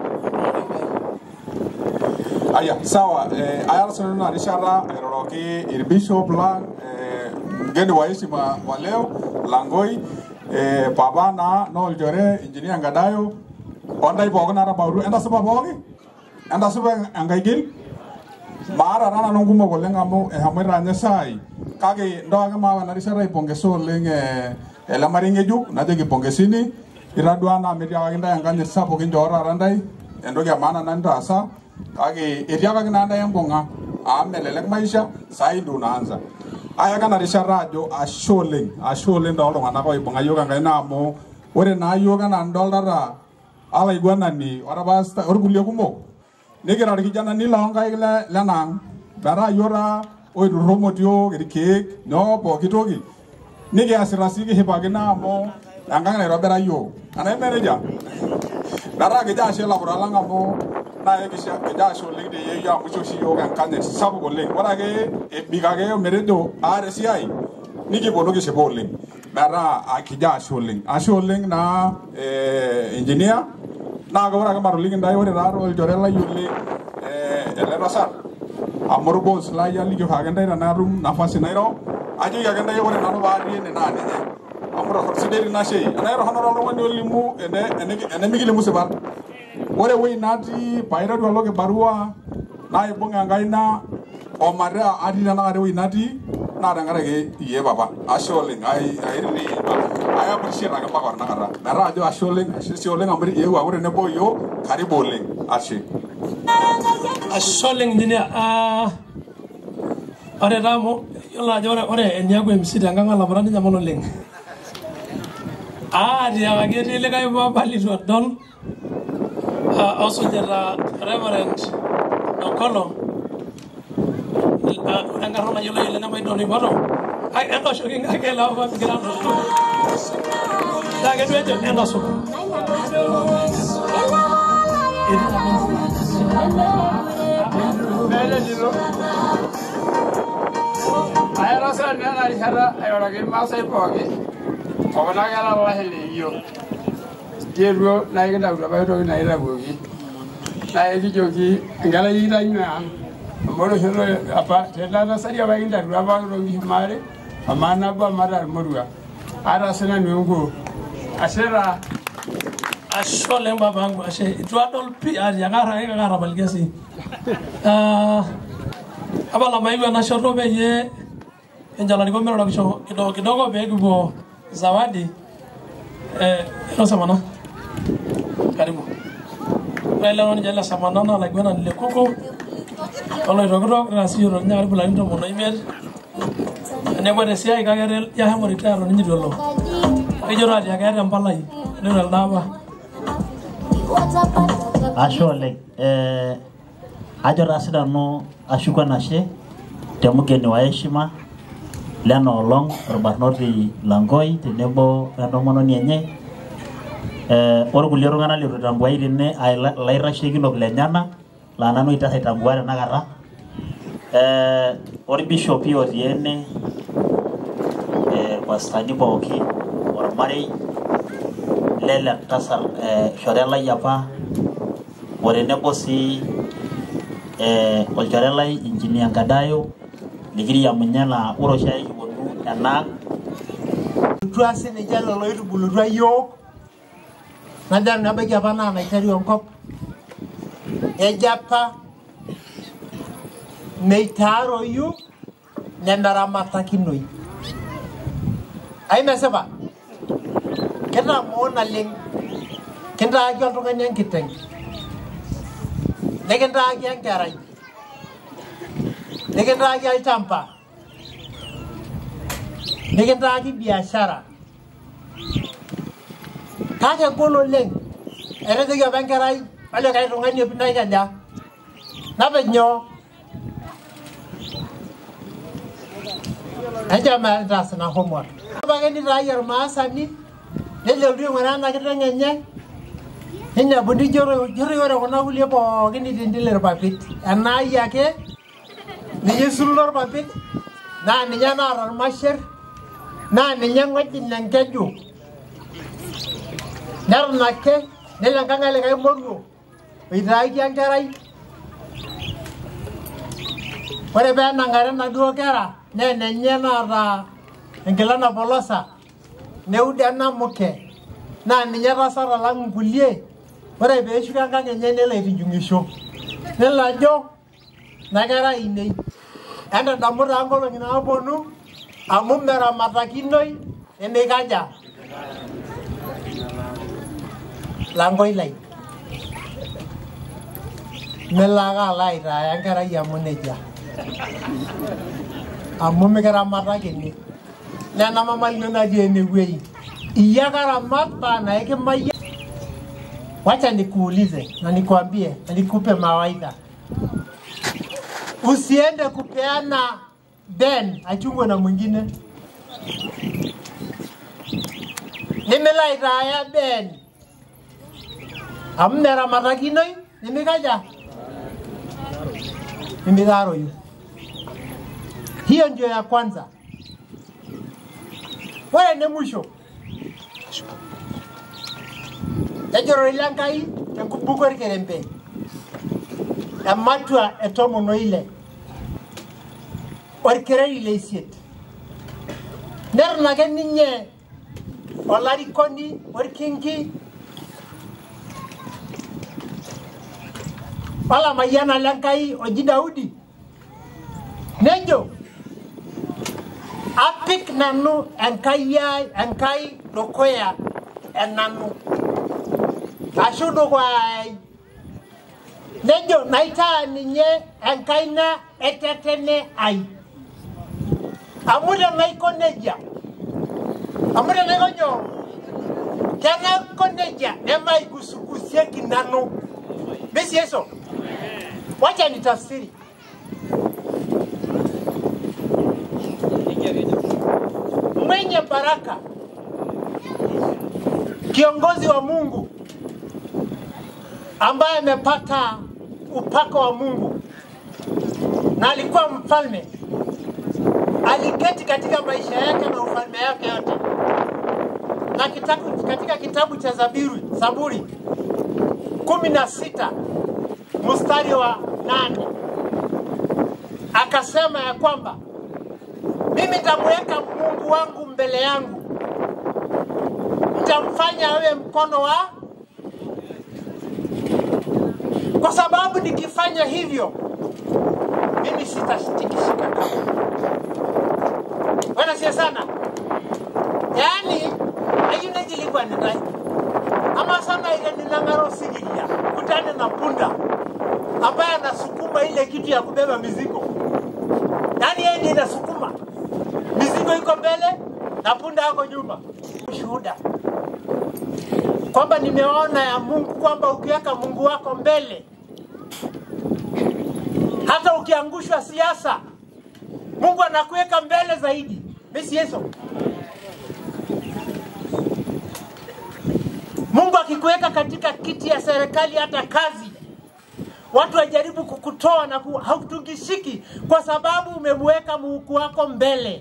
[SPEAKER 4] Aya, sawa, eh, aya sasa na rishara airoroki irbishop lang eh, mgeni wa heshima wa leo Lankoi eh, papa na noljore engineer Ngadayo ondai pookin arabauru enda supa pookin enda supa enkaigil maara rana nongumok oleng amu ehomoita nye sai kake ndo ake maawa na rishara ipongeso oleng eh, ele mari ng'ejuk najoki pongesini itadua naa metii ake ntae enkanyit sapuk inchoo taata ntae entoki emaana nanitaasa kake etiakaki naa ntae embung'a amu melelek maisha sai ndio unaanza. Ayaka na rishata ajo ashe oleng ashe oleng tooltung'anak oibung'a yiok enkaina amu ore naa yiok enaa nidoltata alaiguanani orpasta orkulie kumok nikira irkijanani loonkaik lenaang' metaa yiok taa oiturrumot yiok irkeek nyoo pooki toki nikiasita sii kishipakino amu enkang' naitobira yiok enaa eme nejia metaa kijo ashe ilapurrak lang amu naa kijo ashe oleng teyie amu ishoo oshi yiok enkanyit sapuk oleng. Ore ake ebik ake metejo aata esiai nikiponu kishipa oleng. mera akija asholing asholing na eh, engineer na gawara ka maruling ndai ore rar ol jorela yuli eh, ele rasar amor bos la yali jo haganda na rum nafasi nairo ajo yaganda ore nanu bari ne na ne amro horsideri na shei anairo honoro wani olimu ene ene ene migile musebar ore we nati paira do loge barua na ibonga ngaina o mara adina na are we nati na dangare ge ye baba asholing ai ai ri ai appreciate na ka na kara mara ajo asholing asholing amri ye wa ore ne boyo kari boling ashe
[SPEAKER 1] asholing dini a ore ramo yola jore ore enyago msida nganga la brandi jamono leng ah dia agere le kai baba li don also jera reverend Okolo angaro na yola ile na mai doni baro ai endo shoking ake la ba gran da ke dwe endo so
[SPEAKER 2] Bele dilo ay rasa na na hara ay ora ke ma sai poke o na ga la hele yo jero na ga da ba to na ira go gi na e gi jogi ngala yi da ina moro hero apa tela na sari ba inda ru ba ro gi mare amana ba mara morua ara sana nungu asera
[SPEAKER 1] ashole babangu ashe tuadol pi ari ngara ngara balgesi ah abala maiwa na shoto be ye enjala ni komero na kisho kidogo kidogo be gubo zawadi eh no samana karibu wala wani jala samana na la gwana le koko wala rogro na siro nyar bula ndo mo na imer ne wade sia ga gare ya ha mo ritaro ni dolo e jora ya ga ram palai ne na daba
[SPEAKER 6] ashole eh ajora sida no ashuka nashe temugeni wa heshima leno long robarnoti langoi tenebo ndomono nyenye eh orgulero ngana le rutambwa irene laira shekino lenyana la nanu itahe tambwa na kara eh ori bishop yo tiene eh pasani boki or mari lele tasar eh shorela yapa orene bosi eh oljarela engineer Ngadayo ligiri ya munyala uro shai wonu ana
[SPEAKER 8] tuase ne jalo lo itubulu twa yo nadan na bagi apana na itari onkop ejapa meitaro yu nemara matakinoi ai meseba kena mona ling kenda agyo tungani enkiteng nekenda agyo enkerai nekenda agyo altampa nekenda agyo biashara kake golo leng erete gyo benkerai ale kai tungani opinai kaja napenyo aja ma dasna homework bagani rayar masani nele uri ngana na kitangenye hinya bundi joro joro yore kona kulie po kini tindile papit ana yake ni yesulor papit na ninya na rar masher na ninya ngoti nangeju dar nakke nele kangale kay moru irai kyangarai ore be nangare na duo kera ne nenye na ra engilana bolosa neuda na muke na ninya rasara lang kulie ore be shuka kanga nyenye le tijungisho nela jo nagara inei anda damura angolo ngina bonu amu mera matakinoi ene kaja langoi lai melaga lai ra angara yamuneja amu megara matakini nena mama inona die ne wei iyagara mapa na yake maya. Wacha nikuulize na nikwambie na nikupe mawaidha. Usiende kupeana Ben achungwe na mwingine. Nimelaita ya Ben. Amnera matakinoi nimekaja. Nimegaro yu. Hiyo ndio ya kwanza. Ore ne musho. Ejoro ilankai tenkubuko irkerembe. Amatua etomono ile. Orkereri leisiet. Nerna ke ninye olarikoni orkingi Pala mayana lankai oji Daudi. Nejo apik nanu enkai ai enkai lokoya enanu. Ashu dukwai. Nejo naita ninye enkaina etetene ai. Amure naiko neja. Amure naiko nyo. Kena koneja nema igusukusieki nanu. Bisi yeso. Wacha ni tafsiri. Mwenye baraka. Kiongozi wa Mungu ambaye amepata upako wa Mungu na alikuwa mfalme, aliketi katika maisha yake na ufalme yake yote. Na kitabu, katika kitabu cha Zaburi, Zaburi kumi na sita mstari wa nane akasema ya kwamba mimi nitamweka Mungu wangu mbele yangu, nitamfanya awe mkono wa, kwa sababu nikifanya hivyo mimi sitatikisika kamwe. Bwana siya sana. Yani ayune jilikuwa nidai. Ama sana ile ninangaro sigilia kutane na punda ambaye anasukuma ile kitu ya kubeba mizigo. Yani yeye ndiye anasukuma. Mizigo iko mbele na punda yako nyuma. Shuhuda kwamba nimeona ya Mungu kwamba ukiweka Mungu wako mbele, hata ukiangushwa siasa, Mungu anakuweka mbele zaidi. Basi Yesu. Mungu akikuweka katika kiti ya serikali, hata kazi, watu wajaribu kukutoa na hautungishiki kwa sababu umemweka Mungu wako mbele.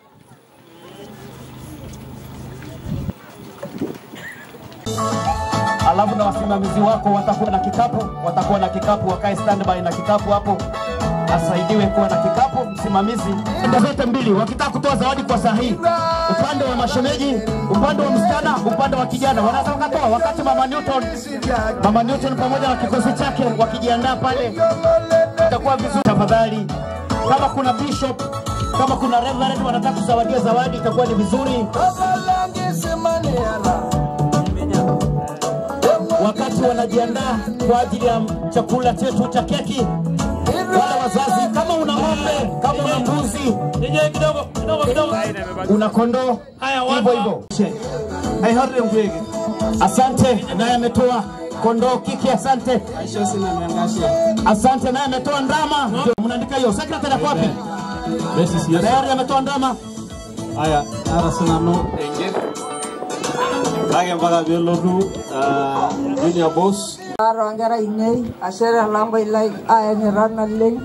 [SPEAKER 9] Alafu na wasimamizi wako watakuwa na kikapu, watakuwa na kikapu, wakae standby na kikapu hapo. Asaidiwe kuwa na kikapu msimamizi. Ndio zote mbili wakitaka kutoa zawadi kwa sahihi. Upande wa mashemeji, upande wa msichana, upande wa kijana wanaweza wakatoa wakati Mama Newton, Mama Newton pamoja na kikosi chake wakijiandaa pale. Itakuwa vizuri. Tafadhali kama kuna bishop, kama kuna reverend wanataka kuzawadia zawadi, itakuwa ni vizuri. Wakati wanajiandaa kwa ajili ya chakula chetu cha keki, wale wazazi, kama una ng'ombe, kama una mbuzi, nije kidogo kidogo kidogo, una kondoo, hivyo hivyo. Hai hadi ngwege. Asante, naye ametoa kondoo kiki. Asante. Asante, naye ametoa ndama. Mnaandika hiyo. Secretary kwa wapi? Tayari ametoa ndama.
[SPEAKER 10] Haya, ara sana no engine. Kaya mpaka biolodu junior boss.
[SPEAKER 11] Arangara inei asera lamba ilai aenirana leng.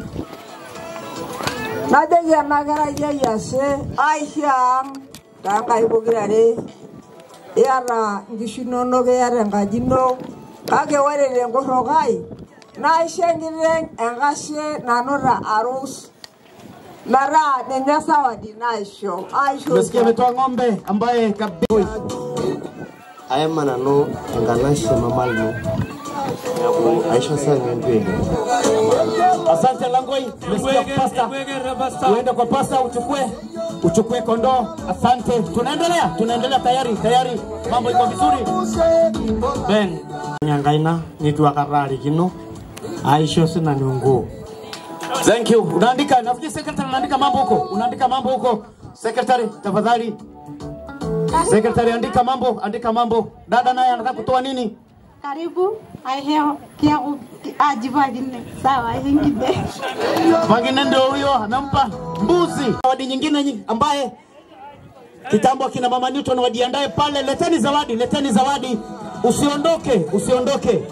[SPEAKER 11] Nadege nagara yase aisha taka ibugirare. Yara ngishinono ge yara ngajino kage wale lengo rogai. Na ishengireng engashe nanora arus. Lara nenyasa wadinaisho. Aisho.
[SPEAKER 9] Mesikia ametoa ng'ombe ambaye kabisa.
[SPEAKER 23] Aya manano enganashe mamalmo. Aisha sana ngwege.
[SPEAKER 9] Asante Langoi, mesikia pasta. Uende kwa pasta uchukue, uchukue kondoo. Asante. Tunaendelea, tunaendelea tayari, tayari. Mambo iko vizuri.
[SPEAKER 10] Ben, nyangaina nitu akarari kino. Aisha sana nungu.
[SPEAKER 9] Thank you. Unaandika, nafikiri secretary unaandika mambo huko. Unaandika mambo huko. Secretary, tafadhali. Secretary andika mambo, andika mambo. Dada naye anataka kutoa nini?
[SPEAKER 12] Karibu. Aiheo kia ajiba gine. Sawa, hingide.
[SPEAKER 9] Magine ndio huyo anampa mbuzi. Zawadi nyingine ambaye kitambo kina Mama Newton wajiandae pale. Leteni zawadi, leteni zawadi. Usiondoke, usiondoke.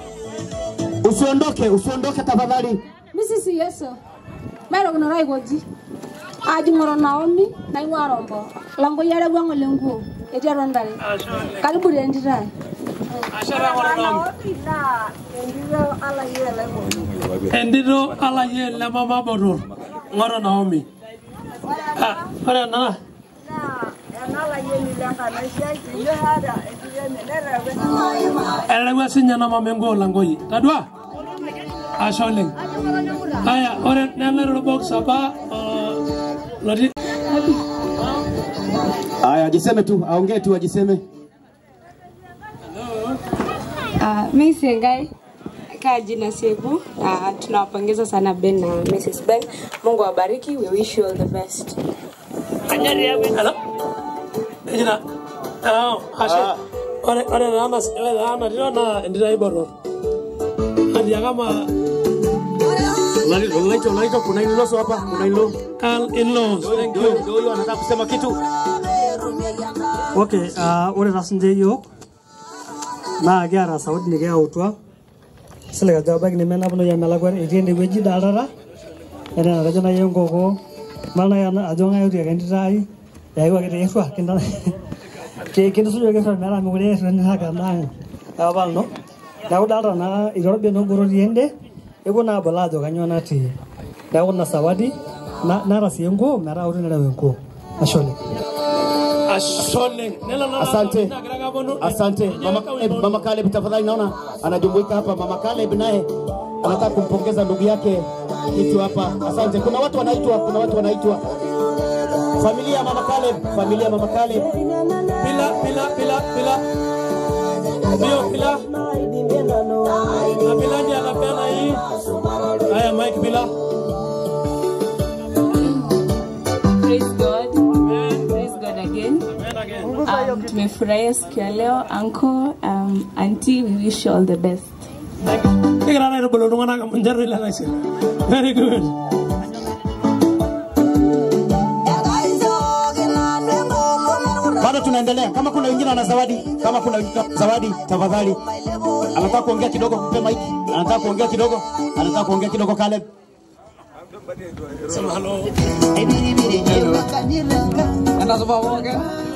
[SPEAKER 9] Usiondoke, usiondoke tafadhali.
[SPEAKER 12] Misisi Yeso. Mero kuna rai goji. Aji ngoro Naomi na ngwarombo. Lango yare gwango lengu. Eti arondare. Karibu rendira.
[SPEAKER 1] Ashara ngoro Naomi.
[SPEAKER 26] Endiro ala yele mo.
[SPEAKER 1] Endiro ala yele mama bodo. Ngoro Naomi. Ah, ora nana. Ela gua sinya nama mengo langoi. Tadua. Asoleng. Aya, ora nana ro box apa? Lodi.
[SPEAKER 17] Aya, ajiseme tu, aongee tu ajiseme.
[SPEAKER 12] Ah, mimi Sengai ka jina Sebu. Ah, tunawapongeza sana Ben na Missus Ben. Mungu awabariki. We wish you all the best.
[SPEAKER 1] Anyari ya wina. Ejina. Ah, asha. Ore ore nana ore nana ndio ndira iboro. Hadi kama
[SPEAKER 17] Lali laito laito kuna in-laws hapa, kuna in-laws.
[SPEAKER 1] Al in-laws. Thank you.
[SPEAKER 17] Ndio huyo anataka kusema kitu.
[SPEAKER 10] Okay, uh, ore rasinde yo. Na gyara saudi ni gya utwa. Sile ga bag ni mena buno ya melagwar etiende weji dalara. Ena rajo na yengo go. Mana ya ajonga yo ya kendai. Ya iwa kete yefwa kinda. Ke kendo sujo ke fa mera mi gure ren ha ga na. Abal no. Na udara na igorobe no goro riende. Ego na balado kanyona ti. Da na sawadi na na rasiengo mera uri na wengo. Ashole.
[SPEAKER 1] Ashole.
[SPEAKER 17] Asante. Asante. Mama eh, Mama Caleb tafadhali naona anajumuika hapa. Mama Caleb naye anataka kumpongeza ndugu yake kitu hapa. Asante. Kuna watu wanaitwa, kuna watu wanaitwa. Familia Mama Caleb, familia Mama Caleb.
[SPEAKER 1] Pila pila pila pila. Bio pila. Na pila dia la pena hii. Aya Mike pila.
[SPEAKER 7] Praise God. Praise God again. Um, tumefurahia siku ya leo uncle, um, auntie, we wish you all the best.
[SPEAKER 1] Very good.
[SPEAKER 17] Bado tunaendelea. Kama kuna wengine wana zawadi, kama kuna zawadi tafadhali. Anataka kuongea kidogo, mpe mic. Anataka kuongea kidogo, anataka kuongea kidogo Caleb.
[SPEAKER 1] Sema hello.
[SPEAKER 13] Enda sopa woke.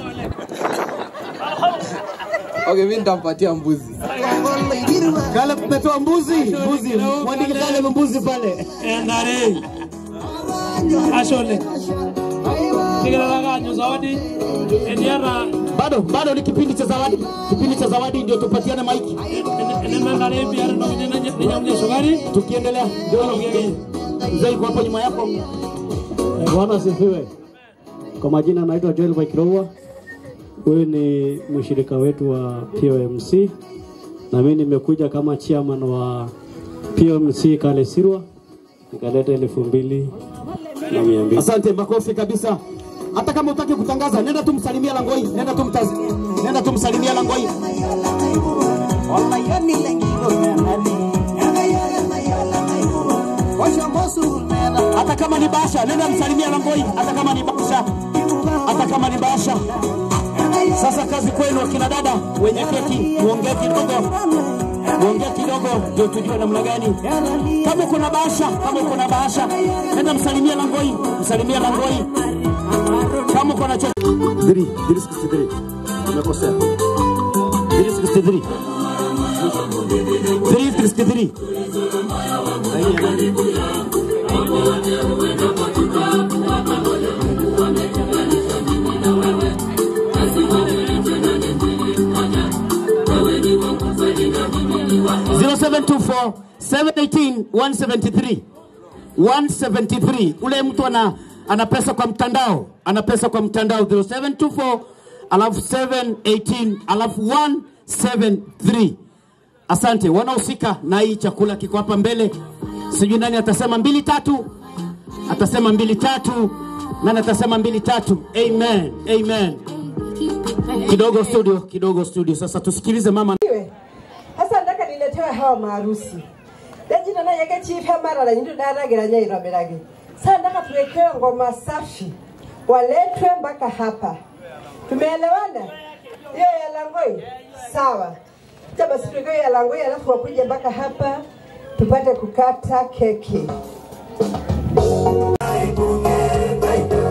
[SPEAKER 13] Okay, mimi nitampatia mbuzi.
[SPEAKER 17] Caleb umetoa mbuzi, mbuzi. Mwandike Caleb mbuzi pale.
[SPEAKER 1] Endare. Ashole. Nikala ganyo zawadi. Ediara
[SPEAKER 17] bado bado ni kipindi cha zawadi. Kipindi cha zawadi ndio tupatiane mic.
[SPEAKER 1] Endare biara ndo ninyo sukari.
[SPEAKER 17] Tukiendelea ndio mzee kwa hapo nyuma yako.
[SPEAKER 14] Bwana asifiwe. Kwa majina naitwa Joel Vaikrowa. Huyu ni mshirika wetu wa P O M C. Na mimi nimekuja kama chairman wa P O M C Kale Sirwa. Nikaleta elfu mbili na mia mbili.
[SPEAKER 17] Asante, makofi kabisa. Hata kama utaki kutangaza, nenda tumsalimia Langoi, nenda tumtaz. Nenda tumsalimia Langoi. Hata kama ni basha, nenda msalimia Langoi, hata kama ni basha. Hata kama ni basha. Sasa kazi kwenu akina dada wenye keki, muongee kidogo. Muongee kidogo ndio tujue namna gani. Kama kuna basha, kama kuna basha, nenda msalimia Langoi, msalimia Langoi. Kama kuna cho three, three sixty-three. Umekosea. three sixty-three. three sixty-three. zero seven two four seven one eight one seven three. one seventy-three. Ule mtu ana ana pesa kwa mtandao, ana pesa kwa mtandao zero seven two four alafu seven one eight alafu one seven three. Asante. Wanahusika na hii chakula kiko hapa mbele. Sijui nani atasema mbili tatu. Atasema mbili tatu. Nani atasema mbili tatu? Amen. Amen. Kidogo studio, kidogo studio. Sasa tusikilize mama.
[SPEAKER 26] Sasa nataka niletewe hawa maharusi. Dajina na yake chief mara la nyindu dada geranya iraberage. Sasa nataka tuwekewe ngoma safi. Waletwe mpaka hapa. Tumeelewana? Hiyo ya Langoi. Sawa. Acha basi tuwekewe ya Langoi alafu wakuje mpaka hapa tupate kukata keki. Bye, bye, bye.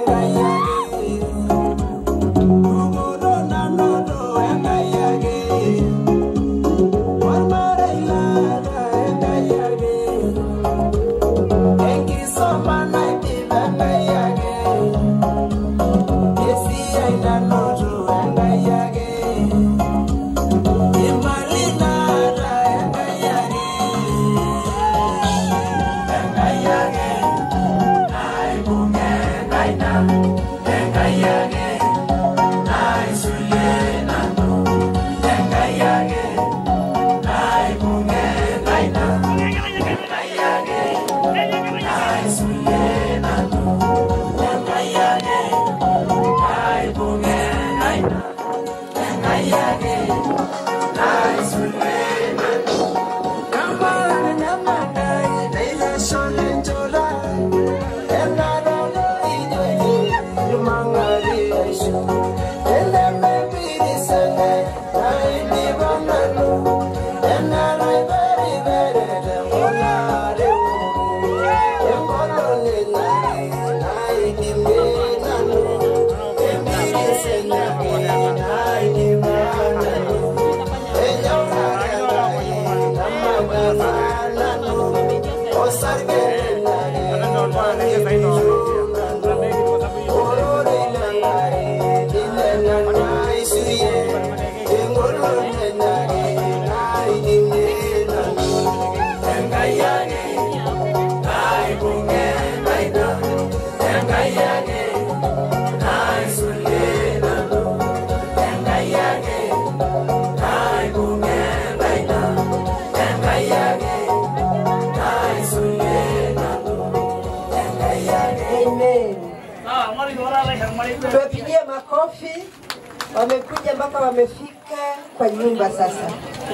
[SPEAKER 26] Tuwapigie makofi. Wamekuja mpaka wamefika kwa nyumba sasa.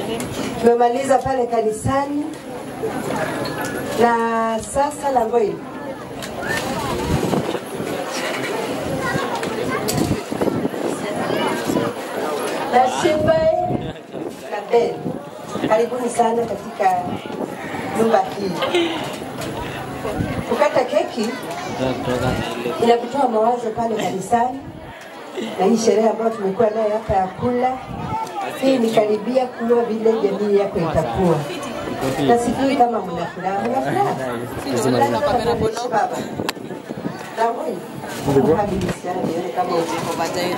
[SPEAKER 26] Tumemaliza pale kanisani. Na sasa Langoi. Na Shimbai na Ben. Karibuni sana katika nyumba hii. Kukata keki inakutoa mawazo pale kanisani, na hii sherehe ambayo tumekuwa nayo hapa ya kula, hii ni karibia kuwa vile jamii yako itakuwa. Na sijui kama mna furaha, mna furaha? Baba. Na wewe? Mkabili sana nione kama uko baadaye.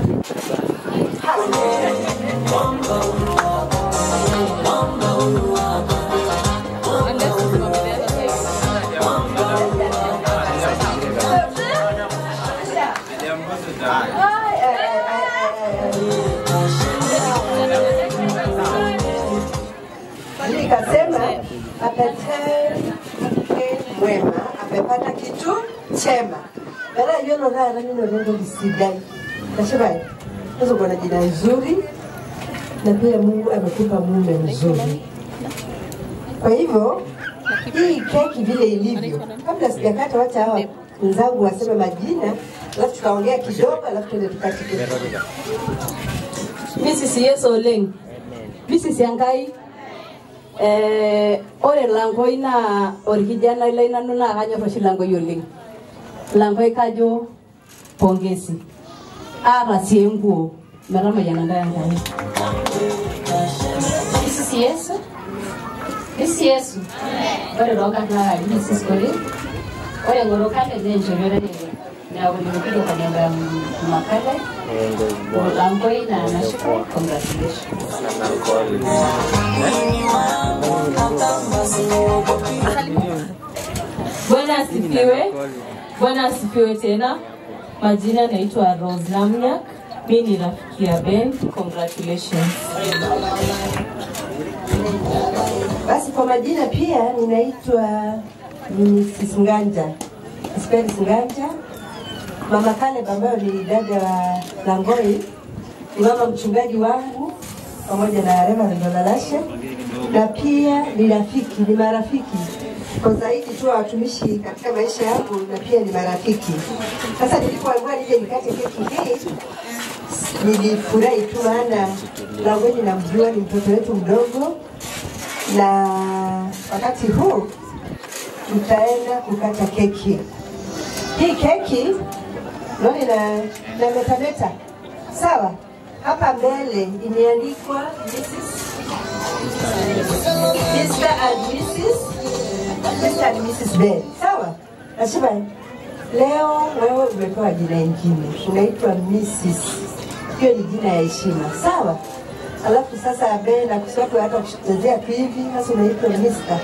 [SPEAKER 26] Nikasema apetaye mke mwema amepata kitu chema. Bala yono rara nino rendo lisidai. Nashibai. Hizo kuna jina nzuri na pia Mungu amekupa mume mzuri. Kwa hivyo hii keki vile ilivyo, kabla sijakata wacha hawa wenzangu waseme majina, alafu tukaongea kidogo, alafu tuende tukate keki.
[SPEAKER 15] Missus Yeso Oleng. Missus Yangai. Eh, ore Langoi na orkijana ile nanu na kanyor oshi Langoi oleng. Langoi kajo pongezi. Ara sienguo metamayiana ntae Enkai. Missus Yeso. Missus Yeso. Ore ronkat na Missus Kori. Ore ngorokane ne njogere na walimupiga kwa niaba ya Makale. Langoi na nashukuru, congratulations. Bwana asifiwe. Bwana asifiwe tena. Majina naitwa Rose Lamnyak. Mimi ni rafiki ya Ben. Congratulations.
[SPEAKER 26] Basi kwa majina pia ninaitwa Missus Nganja. Missus Nganja. Mama Kale ambayo ni dada wa Langoi, ni mama mchungaji wangu pamoja na Reverend Lalashe, na pia ni rafiki, ni marafiki. Kwa zaidi tu watumishi katika maisha yangu na pia ni marafiki. Sasa nilipoamua nije nikate keki hii, nilifurahi tu maana Langoi namjua, ni mtoto wetu mdogo, na wakati huu tutaenda kukata keki. Hii keki
[SPEAKER 5] Nani na na metameta. Sawa? Hapa mbele imeandikwa Missus Mister and Missus Mister and Missus Bell. Sawa? Nasema leo wewe umepewa jina lingine. Unaitwa Missus Hiyo ni jina ya heshima. Sawa? Alafu sasa Bell na kuswatu hata kuchezea tu hivi, sasa unaitwa Mister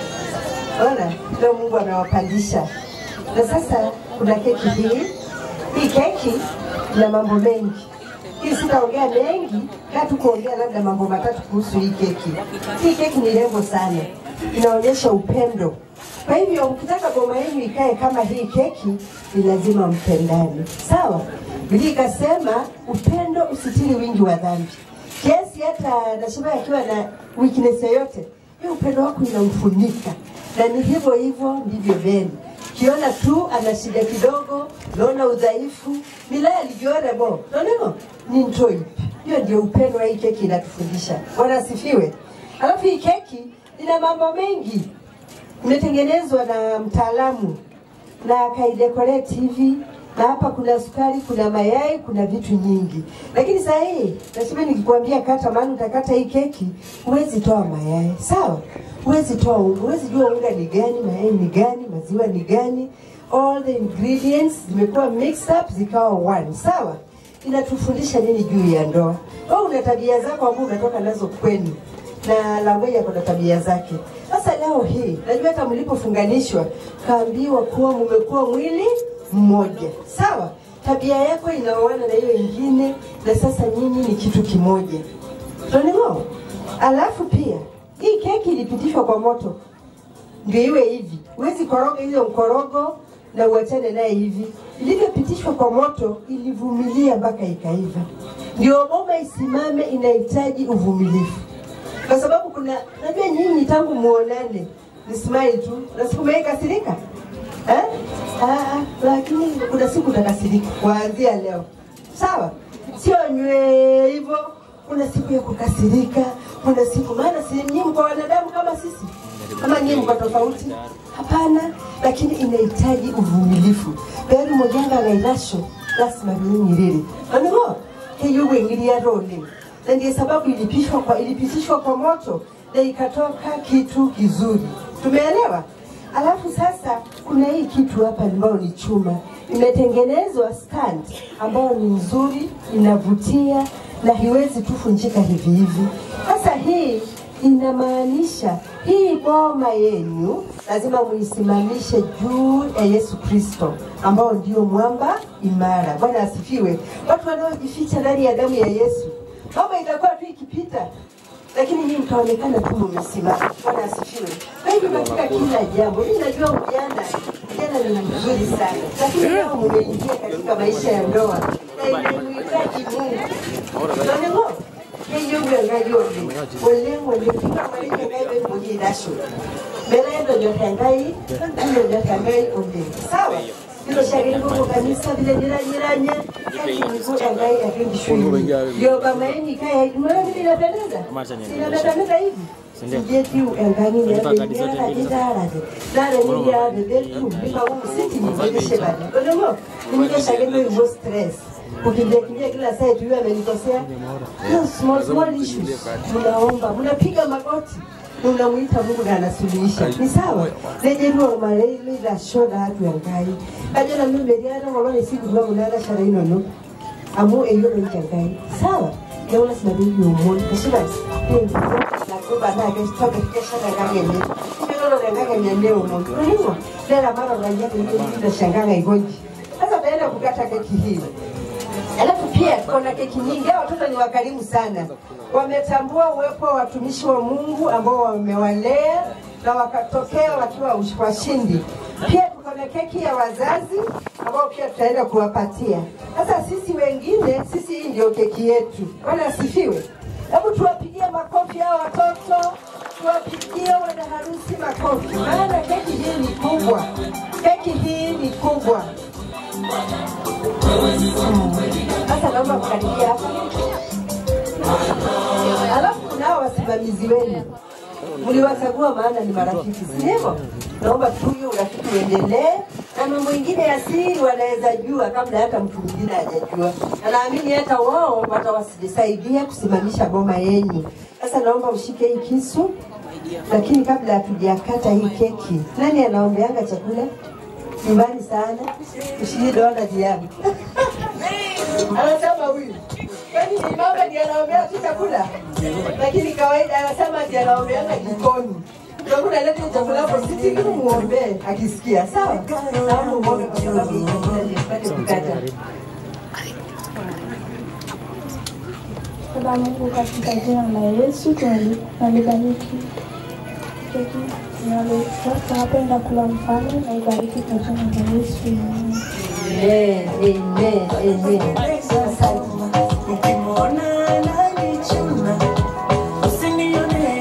[SPEAKER 5] Ona, leo Mungu amewapandisha. Na sasa kuna keki hii. Hii keki ina mambo mengi. Hii sitaongea mengi, katu kuongea labda mambo matatu kuhusu hii keki. Hii keki ni rembo sana. Inaonyesha upendo. Kwa hivyo mkitaka goma yenu ikae kama hii keki, ni lazima mpendane. Sawa? Biblia ikasema upendo usitiri wingi wa dhambi. Kiasi hata Nashiba akiwa na weakness yoyote, hiyo upendo wako inamfunika. Na ni hivyo hivyo ndivyo Beni. Kiona tu ana shida kidogo, naona udhaifu, Milaya alijiona bo. Naona ni ntoi. Hiyo ndio upendo wa hii keki inatufundisha. Bwana asifiwe. Alafu hii keki ina mambo mengi. Imetengenezwa na mtaalamu na akaidecorate hivi. Na hapa kuna sukari, kuna mayai, kuna vitu nyingi. Lakini sasa hii, nasema nikikwambia kata maana utakata hii keki, huwezi toa mayai. Sawa? Huwezi toa unga, huwezi jua unga ni gani, mayai ni gani, maziwa ni gani. All the ingredients zimekuwa mixed up zikawa one. Sawa? Inatufundisha nini juu ya ndoa? Wewe una tabia zako ambazo unatoka nazo kwenu. Na Langoya kuna tabia zake. Sasa leo hii, najua hata mlipofunganishwa, kaambiwa kuwa mmekuwa mwili mmoja. Sawa? Tabia yako inaoana na hiyo ingine na sasa nyinyi ni kitu kimoja. Tunaelewa? Alafu pia hii keki ilipitishwa kwa moto. Ndio iwe hivi. Huwezi koroga hiyo mkorogo na uachane naye hivi. Ilipopitishwa kwa moto ilivumilia mpaka ikaiva. Ndio boma isimame inahitaji uvumilivu. Kwa sababu kuna najua nyinyi tangu muonane ni smile tu. Na siku mmekasirika? Eh? Ah, lakini kuna siku utakasirika kuanzia leo. Sawa? Sio nywe hivyo. Kuna siku ya kukasirika, kuna siku maana si nyinyi mko wanadamu kama sisi. Kama nyinyi mko tofauti. Hapana, lakini inahitaji uvumilivu. Bali mojanga ngailasho, lazima nyinyi rili. Animo? Hiyo wengilia role. Na ndiyo sababu ilipishwa kwa ilipitishwa kwa moto na ikatoka kitu kizuri. Tumeelewa? Alafu sasa kuna hii kitu hapa ambao ni chuma. Imetengenezwa stand ambao ni nzuri, inavutia na hiwezi tufunjika hivi hivi. Sasa hii inamaanisha hii boma yenu lazima muisimamishe juu ya Yesu Kristo ambao ndio mwamba imara. Bwana asifiwe. Watu wanaojificha ndani ya damu ya Yesu, baba itakuwa tu ikipita, lakini nyinyi mtaonekana tu mmesimama. Bwana asifiwe. Kwa hivyo katika kila jambo, mimi najua ujana, ujana ni mzuri sana. Lakini leo mmeingia katika maisha ya ndoa. Na inahitaji Mungu. Tunaelewa? Hiyo ndio ngajoni. Wale wale kama wale ngai mmoja ndasho. Mbele ndio ndio ngai, ndio ndio ngai onde. Sawa? Ndio shageni kwa kanisa vile jira jiranye. Ndio ngai akindishuni. Ndio kama yeye kaya, mbona vile inapendeza? Inapendeza hivi. Sijeti engani ni ya bendera jidaraje. Dare ni ya bebetu, bila usiti ni zedeshe bali. Ndio ndio shageni ndio stress. Ukimbia kimbia kila saa tu yeye amenikosea. Hiyo small small issues. Mnaomba, mnapiga magoti. Unamuita Mungu na anasuluhisha. Ni sawa? Leje ndio malele la shoda hatu ya ngai. Kaje na mimi meriana ngolone siku ndio mnala shara ino no. Amu eyo ni ngai. Sawa? Leo lazima bibi umone. Kishida. Na kuba na kesho toke kesho na ngai ni. Ndio ndio ngai ni leo no. Ndio. Leo mara unajia ndio shanganga igoji. Sasa taenda kukata keki hii. Alafu pia kuna keki nyingi. Watoto ni wakarimu sana. Wametambua uwepo wa watumishi wa Mungu ambao wamewalea na wakatokea wakiwa washindi. Pia tuko na keki ya wazazi ambao pia tutaenda kuwapatia. Sasa sisi wengine, sisi hii ndio keki yetu. Bwana asifiwe. Hebu tuwapigie makofi hao watoto. Tuwapigie wana harusi makofi. Maana keki hii ni kubwa. Keki hii ni kubwa. Sasa naomba kukaribia hapa. Alafu kunao wasimamizi wenu. Mliwachagua maana ni marafiki, si hivyo? Naomba tu hiyo urafiki uendelee. Na mambo mengine ya siri wanaweza jua kabla hata mtu mwingine hajajua. Na naamini hata wao watawasaidia kusimamisha boma yenu. Sasa naomba ushike hii kisu. Lakini kabla hatujakata hii keki, nani anaombeanga chakula? Imani sana. Ushije dola jiani. Anasema huyu. Kwani ni mama ndiye anaombea tu chakula? Lakini kawaida anasema ndiye anaombeanga jikoni. Ndio kuna leta chakula hapo sisi kile muombe akisikia. Sawa? Naomba muombe kwa sababu nipate kukata.
[SPEAKER 16] Baba Mungu, katika jina la Yesu tunalibariki keki tunaleta. Tunapenda kula mfano na ibariki kwa jina la Yesu.
[SPEAKER 5] Amen. Amen. Amen. Ukimwona nani chuma usinione.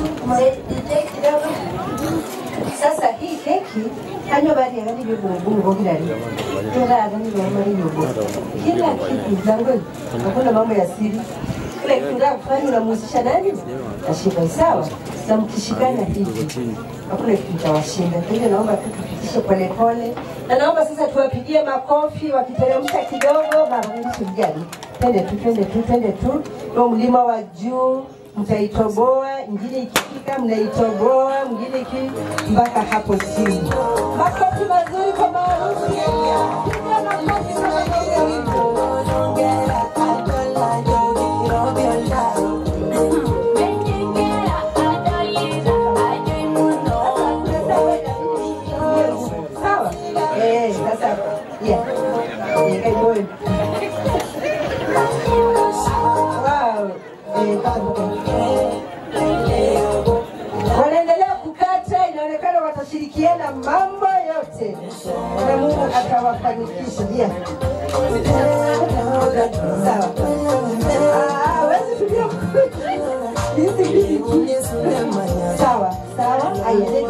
[SPEAKER 5] Sasa hii keki kanyo bari ya ndio bungo gilali. Kila ndio mama yuko. Kila kitu zangu hakuna mambo ya siri. Kila kitu kufanya unamhusisha nani? Ashika sawa. Na mkishikana hivi hakuna kitu cha washinda. Kwa hiyo naomba tupitishe pole pole. Na naomba sasa tuwapigie makofi wakiteremsha kidogo barabara sijali. Twende tu twende tu twende tu. Kwa mlima wa juu mtaitoboa, ingine ikifika mnaitoboa, mwingine iki mpaka hapo chini. Makofi mazuri kwa maharusi. Piga makofi kwa sawa? Eh, sasa yeah. Yeah, boy. Wow. Wanaendelea kukata, inaonekana watashirikiana mambo yote na Mungu atawafanikisha. Yeah. Sawa. Ah, wewe tulia. Hizi hizi. Sawa, sawa. Ayeje.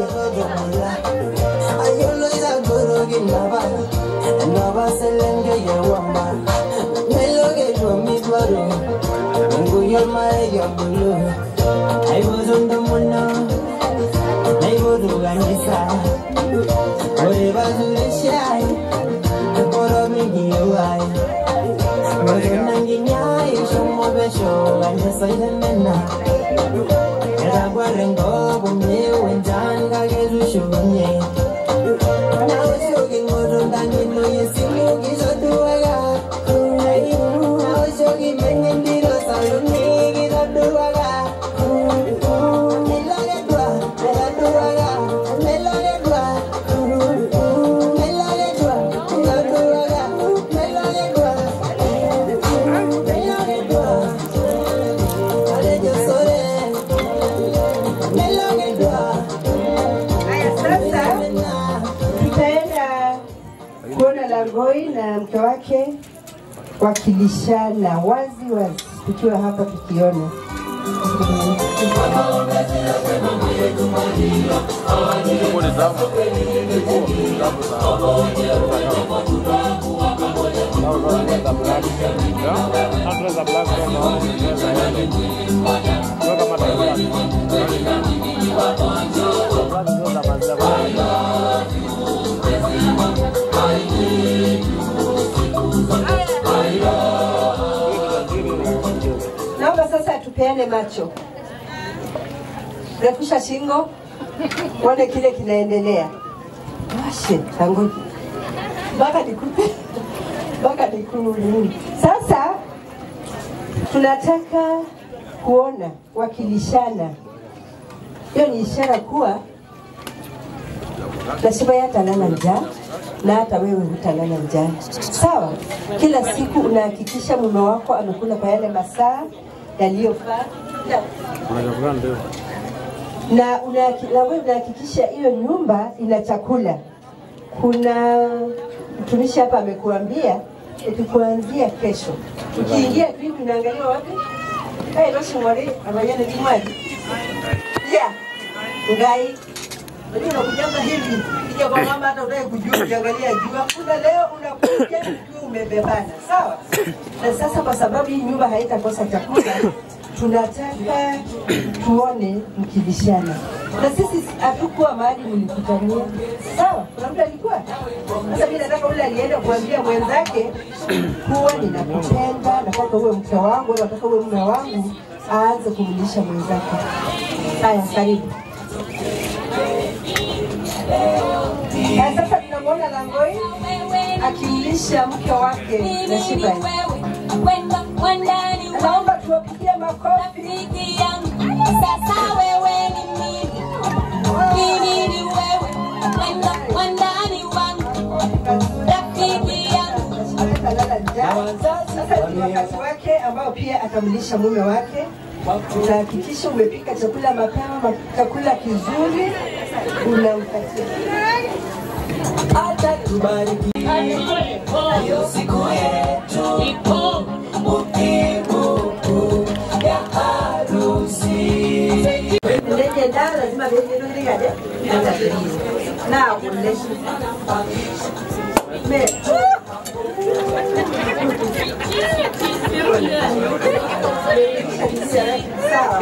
[SPEAKER 5] Ayolo ida gorogi naba. Naba selenge yawamba. Meloge jomi baro. Nguyol mai yambulu. I was on the mono. I go to Ganesa. Ore bazule shai. Oro mingi wai. Ore nanginya ishomo besho Ganesa yemena. Era gwarengo bumye wenjanga gezu shunye. Na ushogi ngoro ndangino yesimu gizoduwaga. Na ushogi mengendiro saluni gizoduwaga. Langoi na mke wake wakilishana wazi wazi tukiwa hapa tukiona. Naomba sasa tupeane macho. Refusha shingo. Uone kile kinaendelea. Washe, tangu. Baka nikupe. Baka nikuru. Sasa tunataka kuona wakilishana. Hiyo ni ishara kuwa lazima yatalala njaa na hata wewe hutalala njaa. Sawa? Kila siku unahakikisha mume wako amekula kwa yale masaa yaliyofaa. Na wewe unahakikisha hiyo nyumba ina chakula. Kuna mtumishi hapa amekuambia eti kuanzia kesho ukiingia tu tunaangalia wapi? Hey, roshi mwari abayane kimwadi. Yeah. Ngai ndio unakujanga hivi. Kija kwa mama hata unataka kujua ukiangalia jua. Kuna leo unakuja ukiwa umebebana. Sawa? Na sasa kwa sababu hii nyumba haitakosa chakula, tunataka tuone mkibishana. Na sisi hatukuwa mahali mlikutania. Sawa? Kuna mtu alikuwa? Sasa mimi nataka ule alienda kuambia mwenzake kuwa ninakupenda, nataka uwe mke wangu, nataka uwe mume wangu, aanze kumlisha mwenzake. Haya, karibu. Na sasa tunamwona Langoi akimlisha mke wake na Shibai. Naomba tuwapigie makofi. Sasa wewe ni mimi, mimi ni wewe, wandani wangu, rafiki yangu. Sasa ni wakati wake ambao pia atamlisha mume wake. Utahakikisha umepika chakula mapema, chakula kizuri, unampatia. Hata tubariki. Siku yetu ipo muhimu ya harusi. Ndege dada lazima bende ndo ndege ade. Na kuleshi. Me. Sawa.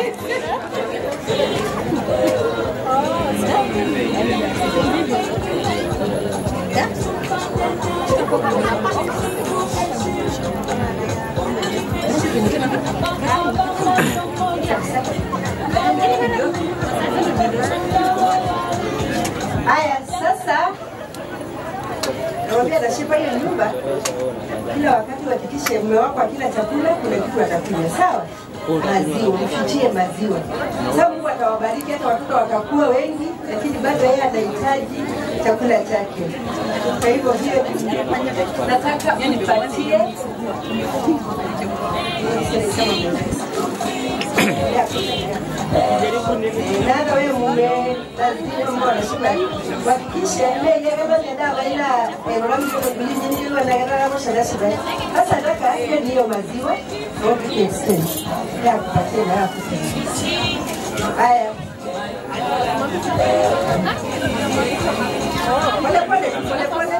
[SPEAKER 5] Aya, sasa naambia nashipa hiyo nyumba, kila wakati uhakikishe mume wako akila chakula kuna kitu atakunywa, sawa? Maziwa, ufichie maziwa. Sababu Mungu atawabariki hata watoto watakuwa wengi, lakini bado yeye anahitaji chakula chake. Kwa hivyo hiyo nataka unipatie nada wewe mume lazima mbona shida wakisha yeye kama ni dawa ila programu kwa bilini ndio wanaelewa kwa shida shida sasa nataka hiyo ndio maziwa okay extend ya kupatia na hapo haya pole pole pole pole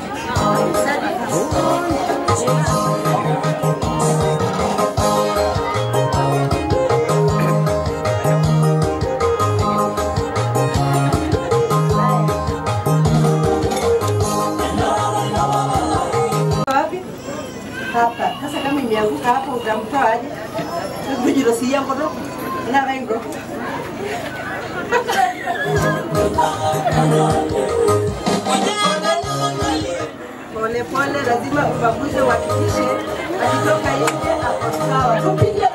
[SPEAKER 5] hapa. Sasa kama imeanguka hapa utamtoa aje? Bujiro si yangu ndo. Na rengo. Pole pole lazima ubaguze uhakikishe akitoka nje hapo sawa. Tupige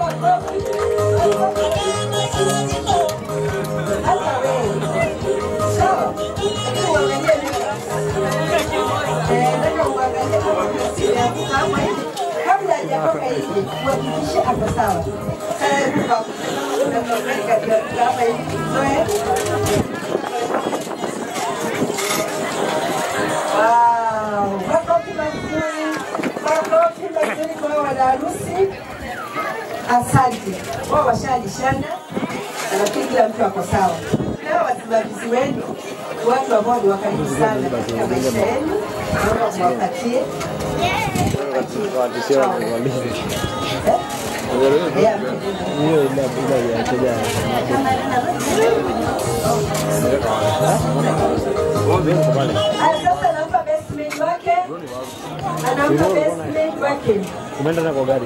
[SPEAKER 5] hata wewe. Sawa. Uangalie kabla hajatoka hivi kuhakikisha ako sawa. Kama hivi wow, makofi mazuri, makofi mazuri kwa wana harusi. Asante. Wao washalishana, lakini kila mtu ako sawa. Na wasimamizi wenu watu ambao ni wakaribu sana katika maisha yenu, naomba mwapatie hiyo ina bila ya kuja sasa naomba best man wake anaomba best man wake umeenda na kwa gari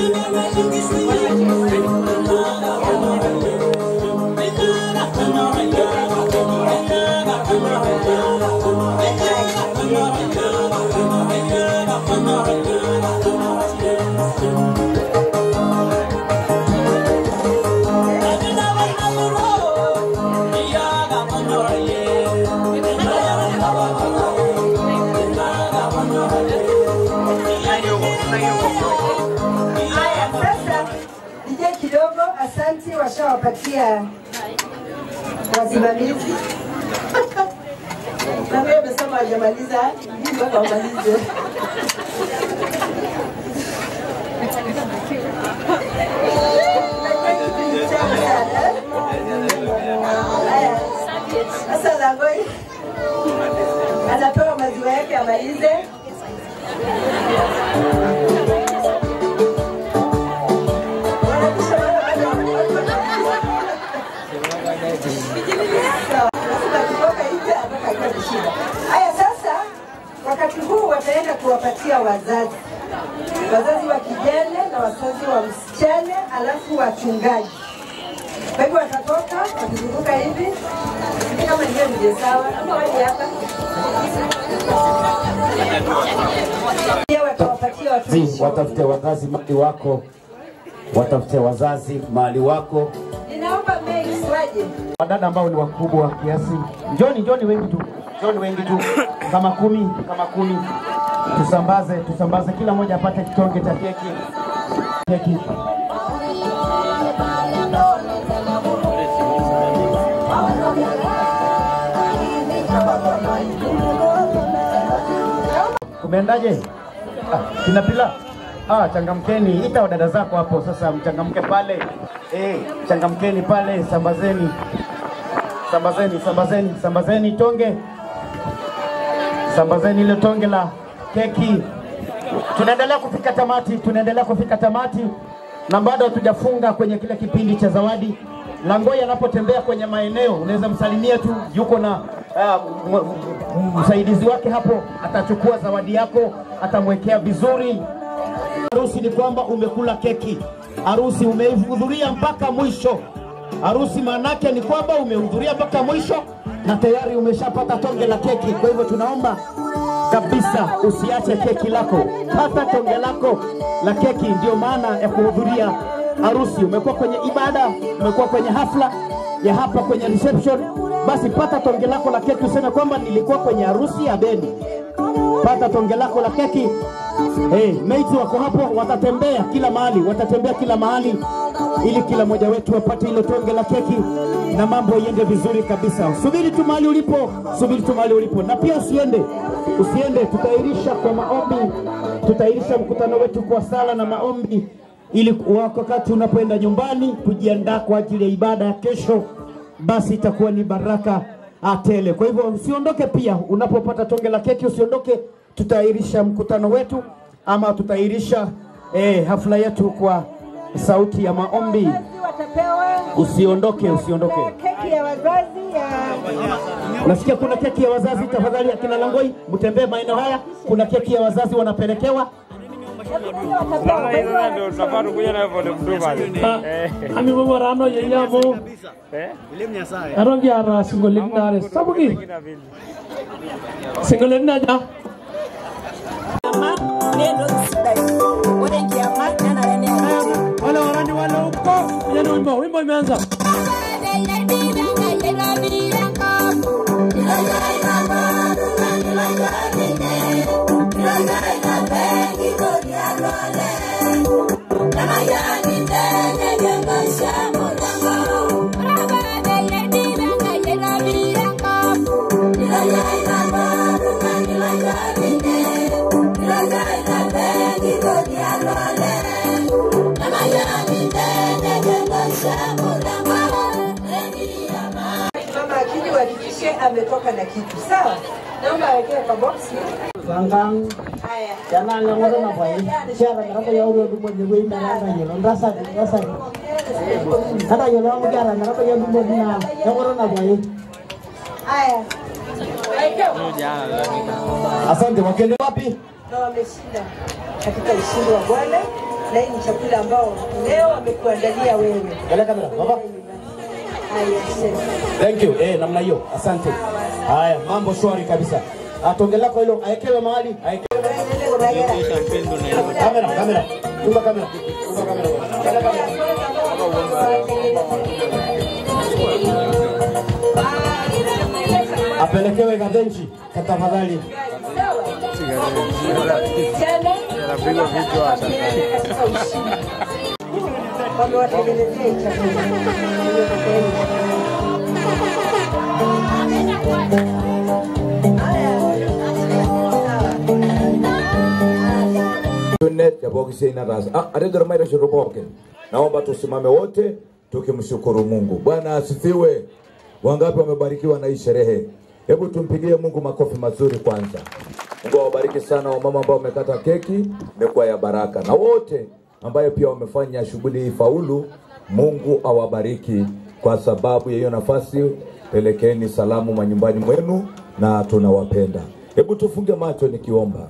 [SPEAKER 18] Thank you.
[SPEAKER 5] ameshawapatia wasimamizi. Na wewe umesema hajamaliza, mpaka umalize. Sasa Langoi anapewa maziwa yake amalize. Haya, sasa wakati huu wataenda kuwapatia wazazi, wazazi wa kijana na wazazi wa msichana, alafu wachungaji. Kwa hivyo watatoka wakizunguka hivi, kama ndio ndio sawa, ama waje hapa. Pia watawapatia watu,
[SPEAKER 17] watafute wazazi mali wako, watafute wazazi mali wako.
[SPEAKER 5] Ninaomba mimi waje.
[SPEAKER 17] Wadada ambao ni wakubwa kiasi, njoni njoni wengi tu, njoni wengi tu, kama kumi, kama kumi. Tusambaze, tusambaze, kila mmoja apate kitonge cha keki. Keki. Kumeendaje? Ah, kina pila. Ah, changamkeni, ita wadada zako hapo sasa, mchangamke pale. Eh, changamkeni pale, sambazeni. Sambazeni, sambazeni, sambazeni tonge. Sambazeni ile tonge la keki. Tunaendelea kufika tamati, tunaendelea kufika tamati. Na bado hatujafunga kwenye kile kipindi cha zawadi. Langoi anapotembea kwenye maeneo, unaweza msalimia tu, yuko na uh, msaidizi wake hapo, atachukua zawadi yako, atamwekea vizuri. Harusi ni kwamba umekula keki. Harusi umehudhuria mpaka mwisho. Harusi manake ni kwamba umehudhuria mpaka mwisho na tayari umeshapata tonge la keki. Kwa hivyo tunaomba kabisa usiache keki lako. Pata tonge lako la keki, ndio maana ya kuhudhuria harusi. Umekuwa kwenye ibada, umekuwa kwenye hafla ya hapa kwenye reception, basi pata tonge lako la keki, useme kwamba nilikuwa kwenye harusi ya Beni. Pata tonge lako la keki. Hey, mates wako hapo, watatembea kila mahali, watatembea kila mahali ili kila mmoja wetu apate ile tonge la keki na mambo iende vizuri kabisa. Subiri tu mahali ulipo, subiri tu mahali ulipo. Na pia usiende, usiende, tutairisha kwa maombi, tutairisha mkutano wetu kwa sala na maombi ili wakati unapoenda nyumbani kujiandaa kwa ajili ya ibada ya kesho, basi itakuwa ni baraka atele. Kwa hivyo usiondoke pia, unapopata tonge la keki usiondoke. Tutairisha mkutano wetu ama tutairisha eh, hafla yetu kwa sauti ya maombi. Usiondoke, usiondoke.
[SPEAKER 5] Keki ya wazazi ya...
[SPEAKER 17] Nasikia kuna keki ya wazazi, tafadhali akina Langoi, mtembee maeneo haya, kuna keki ya wazazi wanapelekewa.
[SPEAKER 1] Ami bobo rano yeyamo. Arongi ara singolin nare sabuki. Singolin naja. Wala warani wala uko. Yenu wimbo, wimbo imeanza.
[SPEAKER 5] Mama akili wahakikishe ametoka na kitu, sawa? Naomba awekee kwa boksi.
[SPEAKER 8] Langgang.
[SPEAKER 5] Haya.
[SPEAKER 8] Jangan yang orang apa ini? Siapa mereka yang udah dulu jadi mereka yang rasa rasa. Ada yang orang bicara mereka yang dulu dina yang orang apa ini?
[SPEAKER 5] Haya.
[SPEAKER 17] Asante, wakende wapi?
[SPEAKER 5] Na wameshinda katika ushindi wa Bwana, na hii ni chakula ambao leo wamekuandalia wewe.
[SPEAKER 17] Gala kamera, baba.
[SPEAKER 5] Haya,
[SPEAKER 17] thank you. Eh, namna hiyo. Asante. Haya, mambo shwari kabisa. Atonge lako hilo aekewe mahali, aekewe. Kamera, kamera. Funga kamera. Funga kamera. Gala kamera. Apelekewe gadenchi, tafadhali.
[SPEAKER 5] wamewatengenezea chakula.
[SPEAKER 18] Net ya bogi sina rasa. Ah, ada dora maira shoroboke. Naomba tusimame wote tukimshukuru Mungu. Bwana asifiwe. Wangapi wamebarikiwa na hii sherehe? Hebu tumpigie Mungu makofi mazuri kwanza. Mungu awabariki sana wamama ambao wamekata keki, imekuwa ya baraka. Na wote ambaye pia wamefanya shughuli hii faulu, Mungu awabariki kwa sababu ya hiyo nafasi. Pelekeni salamu manyumbani mwenu na tunawapenda. Hebu tufunge macho nikiomba.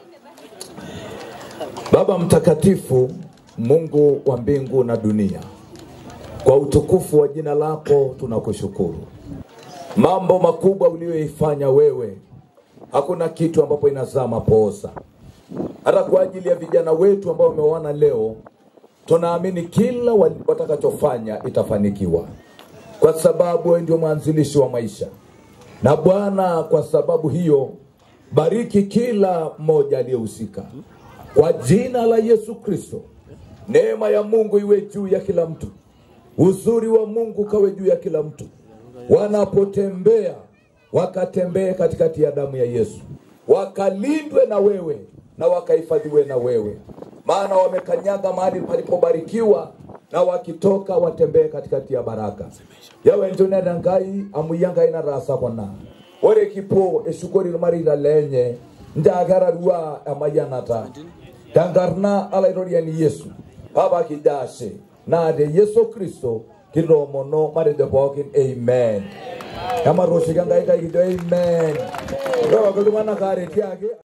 [SPEAKER 18] Baba mtakatifu, Mungu wa mbingu na dunia, kwa utukufu wa jina lako tunakushukuru. Mambo makubwa uliyoifanya wewe, hakuna kitu ambapo inazaa mapoza. Hata kwa ajili ya vijana wetu ambao wameona leo, tunaamini kila watakachofanya itafanikiwa, kwa sababu wewe ndio mwanzilishi wa maisha. Na Bwana, kwa sababu hiyo, bariki kila mmoja aliyehusika. Kwa jina la Yesu Kristo, neema ya Mungu iwe juu ya kila mtu. Uzuri wa Mungu kawe juu ya kila mtu. Wanapotembea, wakatembee katikati ya damu ya Yesu. Wakalindwe na wewe na wakahifadhiwe na wewe. Maana wamekanyaga mahali palipobarikiwa, na wakitoka watembee katikati ya baraka. Yawe njone dangai amuyanga ina rasa kona. Ore kipo eshukori marida lenye ndagara ruwa amayanata. Dangarna alairoria ni Yesu. Baba kidashe na de Yesu Kristo kilomono maride bokin. Amen. Kama roshi ganga ika kido amen. Roho kwa kumana kare tiage.